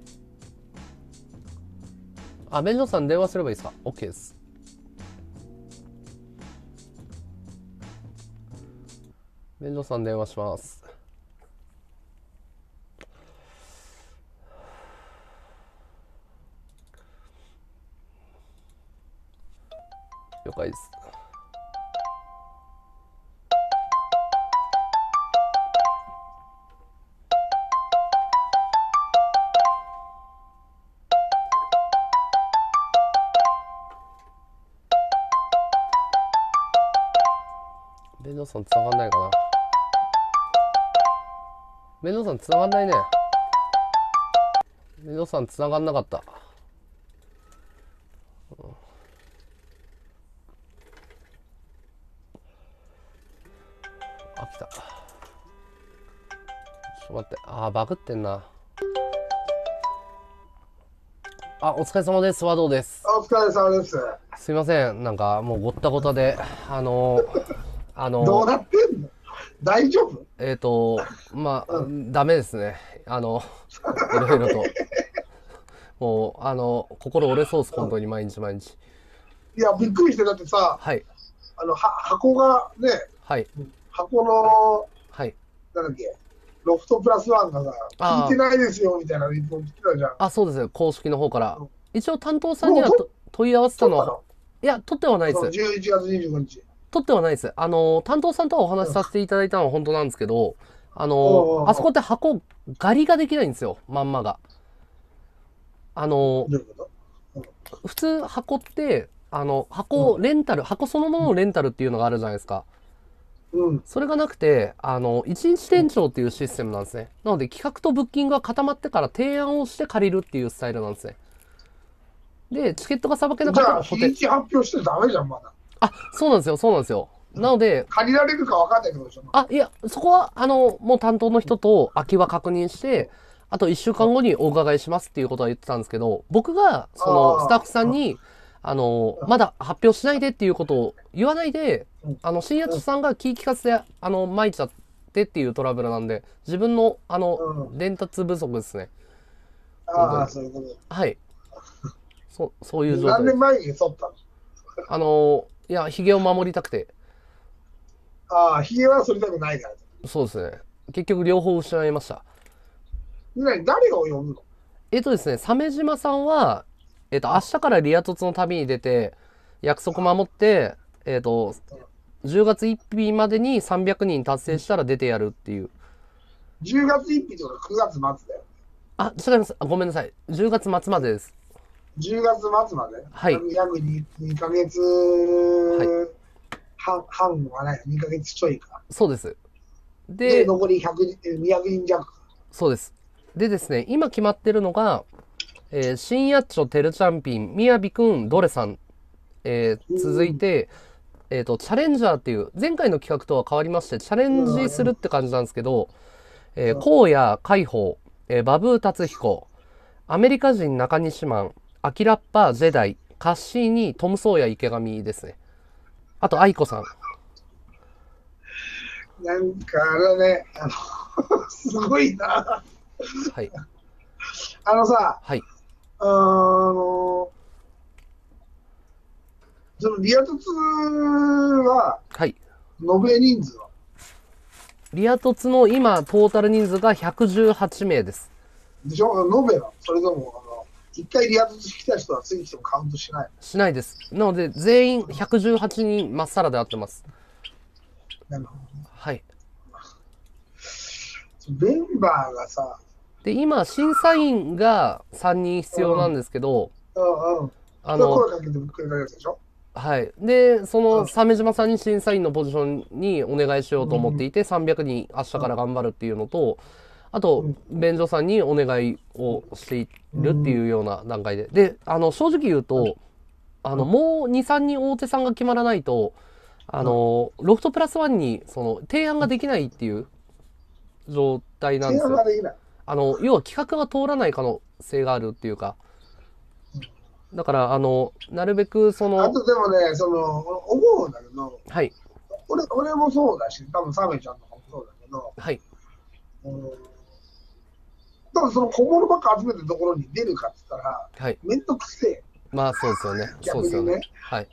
便所さん電話すればいいですか。 OK です。便所さん電話します。了解です。便所さん繋がんないかな。便所さん繋がんないね。便所さん繋がんなかった。来た。ちょっと待って。バグってんな。お疲れ様です。和道です。 お疲れ様です。 すいません。なんかもうごったごたで、 どうなってんの？大丈夫？ ダメですね。いろいろと。もう、心折れそうです。本当に毎日毎日。 いや、びっくりして、だってさ、 はい。 箱がね、 はい。 箱の、 はい。 なんだっけ、ロフトプラスワンがさ、聞いてないですよ、みたいなリポート来てたじゃん。 そうですね。公式の方から。一応担当さんには問い合わせたのは、いや、取ってはないです。 11月25日。 取ってはないです。担当さんとはお話しさせていただいたのは本当なんですけど、あそこって箱、狩りができないんですよ、まんまが。普通箱って、レンタル、箱そのものをレンタルっていうのがあるじゃないですか。それがなくて、一日店長っていうシステムなんですね。なので、企画とブッキングが固まってから提案をして借りるっていうスタイルなんですね。で、チケットがさばけなかったら日にち発表してダメじゃん、まだ。 そうなんですよ、そうなんですよ。なので、 借りられるか分かんないけどでしょ。 いや、そこは、もう担当の人と空きは確認して、あと1週間後にお伺いしますっていうことは言ってたんですけど、僕が、スタッフさんに、まだ発表しないでっていうことを言わないで、新八さんが聞かせて、巻いちゃってっていうトラブルなんで、自分の、伝達不足ですね。 そういうこと。 はい。そういう状態。 何年前に剃ったの？いや、髭を守りたくて。 髭は剃りたくないから。 そうですね。結局両方失いました。 誰を呼ぶの？ ですね、鮫島さんは、明日からリア凸の旅に出て、約束守って、10月1日までに300人達成したら出てやるっていう。 10月1日とか9月末だよ。 違います。ごめんなさい。10月末までです。 10月末まで？ はい。 約2ヶ月半はない、2ヶ月ちょいか。 そうです。 で、残り200人弱。 そうです。でですね、今決まってるのが、新やっちょ、てるちゃんぴん、みやびくん、ドレさん、続いて、チャレンジャーっていう、前回の企画とは変わりまして、チャレンジするって感じなんですけど、荒野海宝、バブー達彦、アメリカ人中西マン、アキラッパージェダイ、カッシーニ、トムソーヤ池上ですね。あと、愛子さん。 なんかあれね、すごいな。 はい。 さ、 はい。 そのリア凸は、 はい。 延べ人数はリア凸の今、トータル人数が118名です。 でしょ？延べはそれとも、一回リア凸来た人は次来てもカウントしない？ しないです。なので、全員118人まっさらで合ってます。 なるほど。 はい。 メンバーがさ、 で、今、審査員が3人必要なんですけど、 声かけてくれたやつでしょ？ はい。で、その、鮫島さんに審査員のポジションにお願いしようと思っていて、300人明日から頑張るっていうのと、あと、便所さんにお願いをしているっていうような段階で。で、正直言うと、もう2、3人大手さんが決まらないと、ロフトプラスワンに、提案ができないっていう状態なんですよ。 提案ができない。 要は企画が通らない可能性があるっていうか。だから、なるべくあとでもね、思うんだけど、 はい。 俺もそうだし、多分サメちゃんとかもそうだけど、 はい。 多分その小物ばっか集めてるところに出るかって言ったら、 はい。 めんどくせえ。 まあ、そうですよね。そうですよね。はい。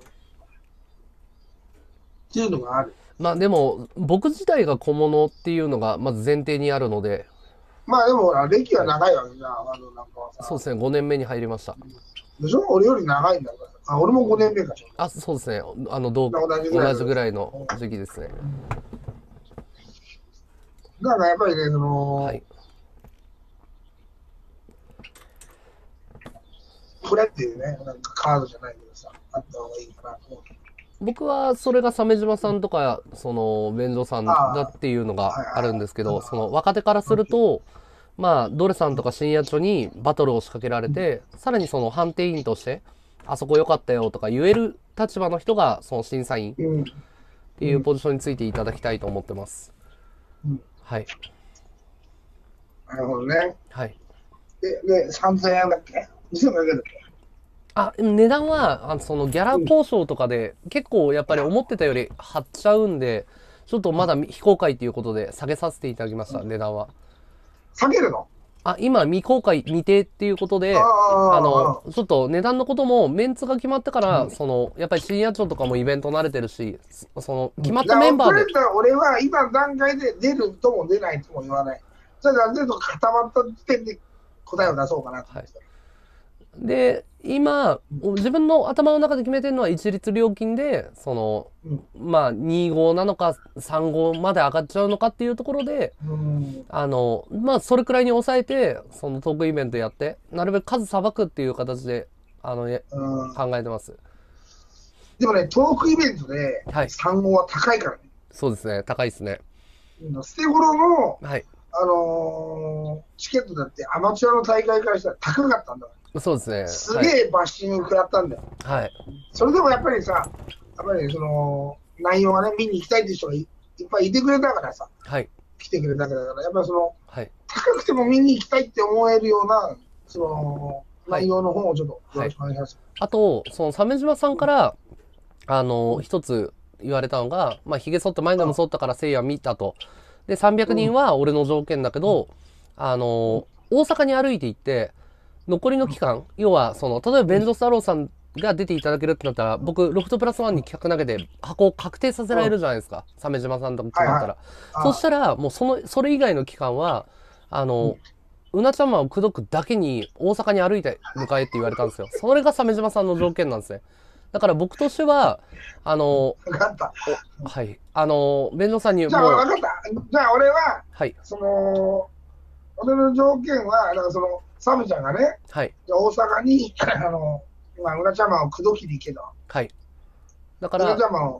っていうのがある。 まあでも、僕自体が小物っていうのがまず前提にあるので。 まあでも、歴は長いわけじゃん、 そうですね、5年目に入りました。 でしょ？俺より長いんだから。俺も5年目かしら。そうですね、同じぐらいの時期ですね。 だからやっぱりね、はい、これっていうね、なんかカードじゃないけどさ、あった方がいいかなと思う。 僕はそれが鮫島さんとか便所さんだっていうのがあるんですけど、若手からすると、まあドレさんとか深夜著にバトルを仕掛けられて、さらに判定員としてあそこ良かったよとか言える立場の人が審査員っていうポジションについていただきたいと思ってます。はい。 なるほどね。 はい。 で3000円だっけ？2000円だっけ？ 値段は、ギャラ交渉とかで、結構やっぱり思ってたより張っちゃうんで、ちょっとまだ非公開ということで下げさせていただきました、値段は。 下げるの？ 今未公開未定っていうことで、ちょっと値段のこともメンツが決まってから、やっぱり深夜町とかもイベント慣れてるし、決まったメンバーで。 俺は今段階で出るとも出ないとも言わない。それである程度固まった時点で答えを出そうかなと思って。 で、今、自分の頭の中で決めてるのは一律料金で、まあ、25なのか35まで上がっちゃうのかっていうところで、まあ、それくらいに抑えて、トークイベントやって、なるべく数さばくっていう形で、考えてます。 でもね、トークイベントで、35は高いからね。 そうですね、高いですね。 捨て頃の、 はい。 チケットだってアマチュアの大会からしたら高かったんだから。 そうですね。 すげえバッシング食らったんだよ。 はい。 それでもやっぱりさ、やっぱり内容がね、見に行きたいっていう人がいっぱいいてくれたからさ、 はい。 来てくれたから、やっぱりはい、 高くても見に行きたいって思えるような、内容の本をちょっとよろしくお願いします。 あと、鮫島さんから、一つ言われたのが、まあ、髭剃って前でも剃ったからせいや見たと。で、300人は俺の条件だけど、大阪に歩いて行って、残りの期間、要は、例えばベンジョス太郎さんが出ていただけるってなったら、僕、ロフトプラスワンに企画投げて、箱を確定させられるじゃないですか。鮫島さんとか決まったら。そしたら、もうそれ以外の期間は、うなちゃんマンを口説くだけに大阪に歩いて迎えって言われたんですよ。それが鮫島さんの条件なんですね。だから僕としては、 分かった。 はい。弁護さんにも。 じゃあ分かった。じゃあ俺は、 はい。 俺の条件は、だからサムちゃんがね、 はい。 大阪に、うなちゃんマンを口説きに行けと。 はい。だから、 うなちゃんマンを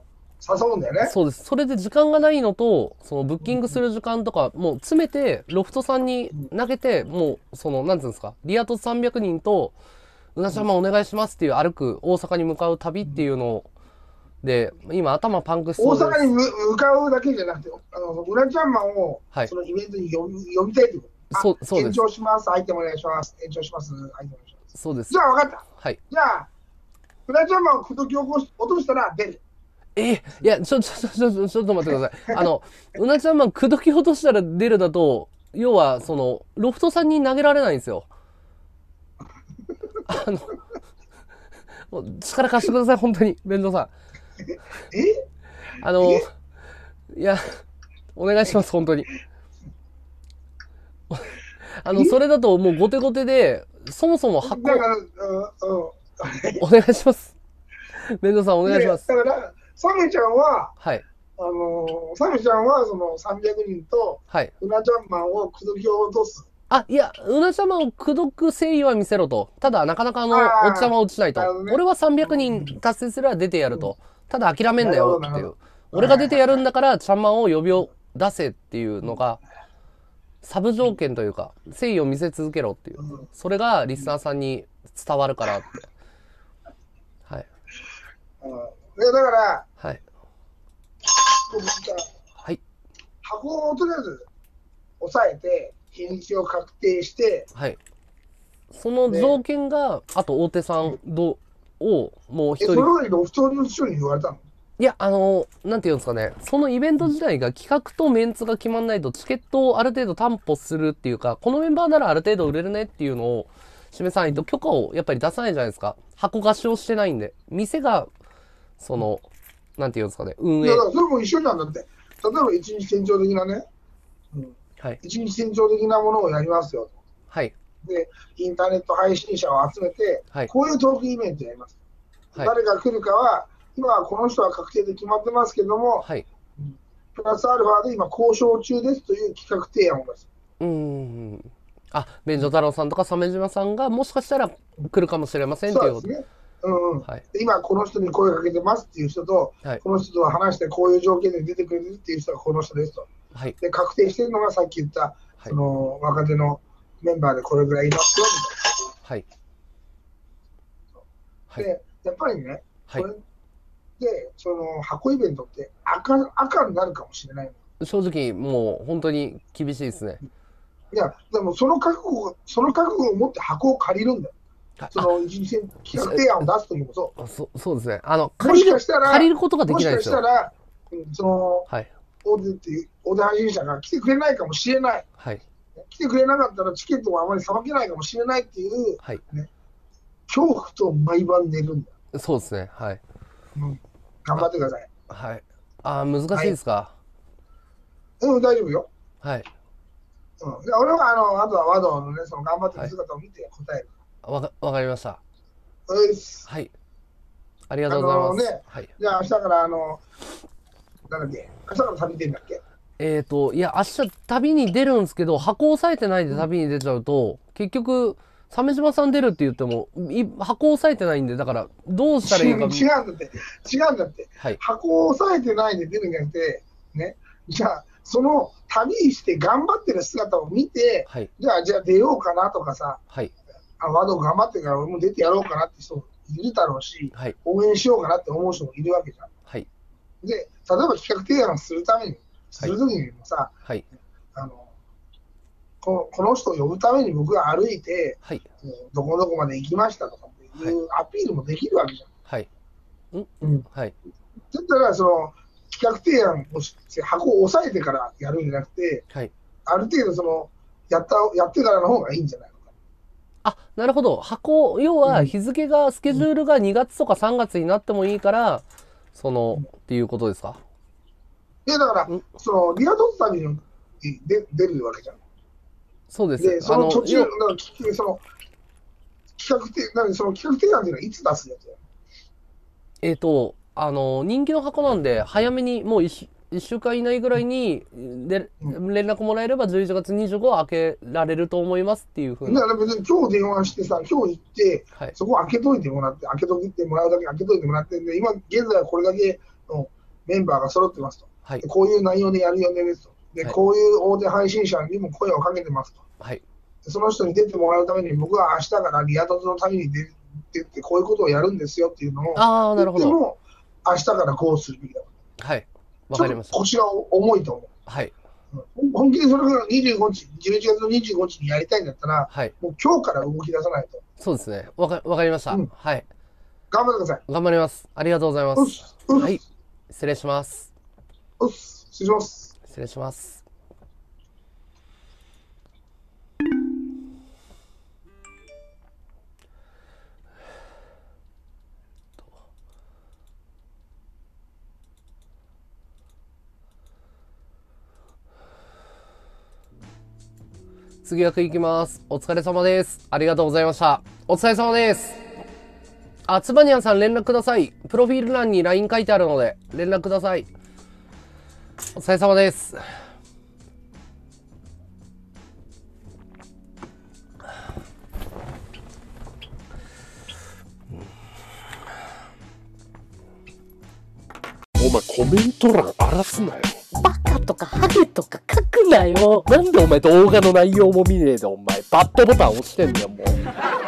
誘うんだよね。 そうです。それで時間がないのと、そのブッキングする時間とか、もう詰めて、ロフトさんに投げて、もう、その、なんていうんですか、リアト300人と、うなちゃんまお願いしますっていう歩く大阪に向かう旅っていうので、今頭パンクしそうです。 大阪に向かうだけじゃなくて、うなちゃんマンを、そのイベントに呼びたいってこと。そうです。延長します。相手お願いします。延長します。相手お願いします。 そうです。 じゃあ分かった。 はい。 じゃあ、うなちゃんマンを口説き落としたら出る。 いや、ちょっと待ってください。うなちゃんマン口説き落としたら出るだと、要は、その、ロフトさんに投げられないんですよ。力貸してください、本当に、弁当さん。いや、お願いします、本当に。それだともう後手後手で、そもそも発行、お願いします。弁当さん、お願いします。 だから、サメちゃんは、 はい。 サメちゃんはその300人と、はい、うなちゃんマンを口説き落とす。 いや、うなちゃんマンを口説く誠意は見せろと。ただ、なかなかおっちゃま落ちないと。俺は300人達成すれば出てやると。ただ、諦めんなよっていう。俺が出てやるんだから、ちゃんまんを呼びを出せっていうのが、サブ条件というか、誠意を見せ続けろっていう。それがリスナーさんに伝わるからって。はい。 だから、 はい。はい。 箱をとりあえず押さえて、日にちを確定して、 はい。その条件が、あと大手さんをもう一人。 それよりロフトの人に言われたの？ いや、なんていうんですかね、そのイベント自体が企画とメンツが決まんないと、チケットをある程度担保するっていうか、このメンバーならある程度売れるねっていうのを示さないと、許可をやっぱり出さないじゃないですか。箱貸しをしてないんで。店が、その、なんていうんですかね、運営。 だからそれも一緒なんだって。例えば一日店長的なね、 はい、 一日店長的なものをやりますよと。 はい。 で、インターネット配信者を集めて、 はい、 こういうトークイベントやります。はい、誰が来るかは、今はこの人は確定で決まってますけども、 はい、 プラスアルファで今交渉中ですという企画提案を出す。 弁所太郎さんとか鮫島さんがもしかしたら来るかもしれませんっていうこと。 そうですね。はい、今この人に声かけてますっていう人と、はい、この人と話してこういう条件で出てくれるっていう人がこの人ですと。はい、で確定してるのがさっき言った、はい、その若手のメンバーでこれぐらいいますよみたいな。はい。で、やっぱりね、はい、それでその箱イベントって赤になるかもしれないの。 正直もう本当に厳しいですね。 いや、でもその覚悟を持って箱を借りるんだよ。その一日企画提案を出すときもそう。 そうですね。 もしかしたら借りることができないですよ。 もしかしたら、その、はい、大手配信者が来てくれないかもしれない。はい、来てくれなかったらチケットをあまりさばけないかもしれないっていう、はい、ね、恐怖と毎晩寝るんだよ。 そうですね。はい。 頑張ってください。 はい。難しいですか？ 大丈夫よ。 はい。 俺はあとは和道のね、その頑張ってる姿を見て答える。 わかりました。 はい。 ありがとうございます。 ね、はい、じゃあ明日からなんだっけ、明日から旅出るんだっけ？ いや、明日旅に出るんですけど、箱押さえてないで旅に出ちゃうと、結局、鮫島さん出るって言っても、箱押さえてないんで、だから、どうしたらいいか。 違うんだって。はい、箱押さえてないで出るんじゃなくて、ね、じゃあ、その旅して頑張ってる姿を見て、はい、じゃあ出ようかなとかさ、はい、和道頑張ってるから俺も出てやろうかなって人もいるだろうし、はい、応援しようかなって思う人もいるわけじゃん。はい、で、例えば企画提案するために、するときにもさ、はい、この人を呼ぶために僕が歩いて、はい、どこどこまで行きましたとかっていうアピールもできるわけじゃん。はい。はい。だったら、その、企画提案をして箱を押さえてからやるんじゃなくて、はい、ある程度そのやってからの方がいいんじゃないのか。 なるほど。箱、要は日付が、スケジュールが2月とか3月になってもいいから、っていうことですか？ いや、だから、その、リアドッタに出るわけじゃん。 そうです。 で、その途中、その企画提案っていうのはいつ出すやつや？ 人気の箱なんで、早めにもう1週間以内ぐらいに連絡もらえれば11月25日開けられると思いますっていうふうに。 だから別に今日電話してさ、今日行って、そこ開けといてもらって、開けといてもらうだけ開けといてもらってんで、今現在はこれだけのメンバーが揃ってますと。 はい、 こういう内容でやる予定ですと。で、こういう大手配信者にも声をかけてますと。 はい、 その人に出てもらうために、僕は明日からリア凸のために出て、こういうことをやるんですよっていうのを言っても、明日からこうするべきだ。 はい、わかりました。 腰が重いと思う。 はい。 本気でそれが25日、11月の25日にやりたいんだったら、 はい、 もう今日から動き出さないと。 そうですね。わかりました。はい。 頑張ってください。 頑張ります。ありがとうございます。はい。失礼します。 失礼します。 失礼します。次役いきます。お疲れ様です。ありがとうございました。お疲れ様です。あ、つばにゃんさん連絡ください。プロフィール欄に LINE 書いてあるので、連絡ください。お疲れ様です。 お前コメント欄荒らすなよ。 バカとかハゲとか書くなよ。 なんでお前動画の内容も見ねえでお前バッドボタン押してんだよもう。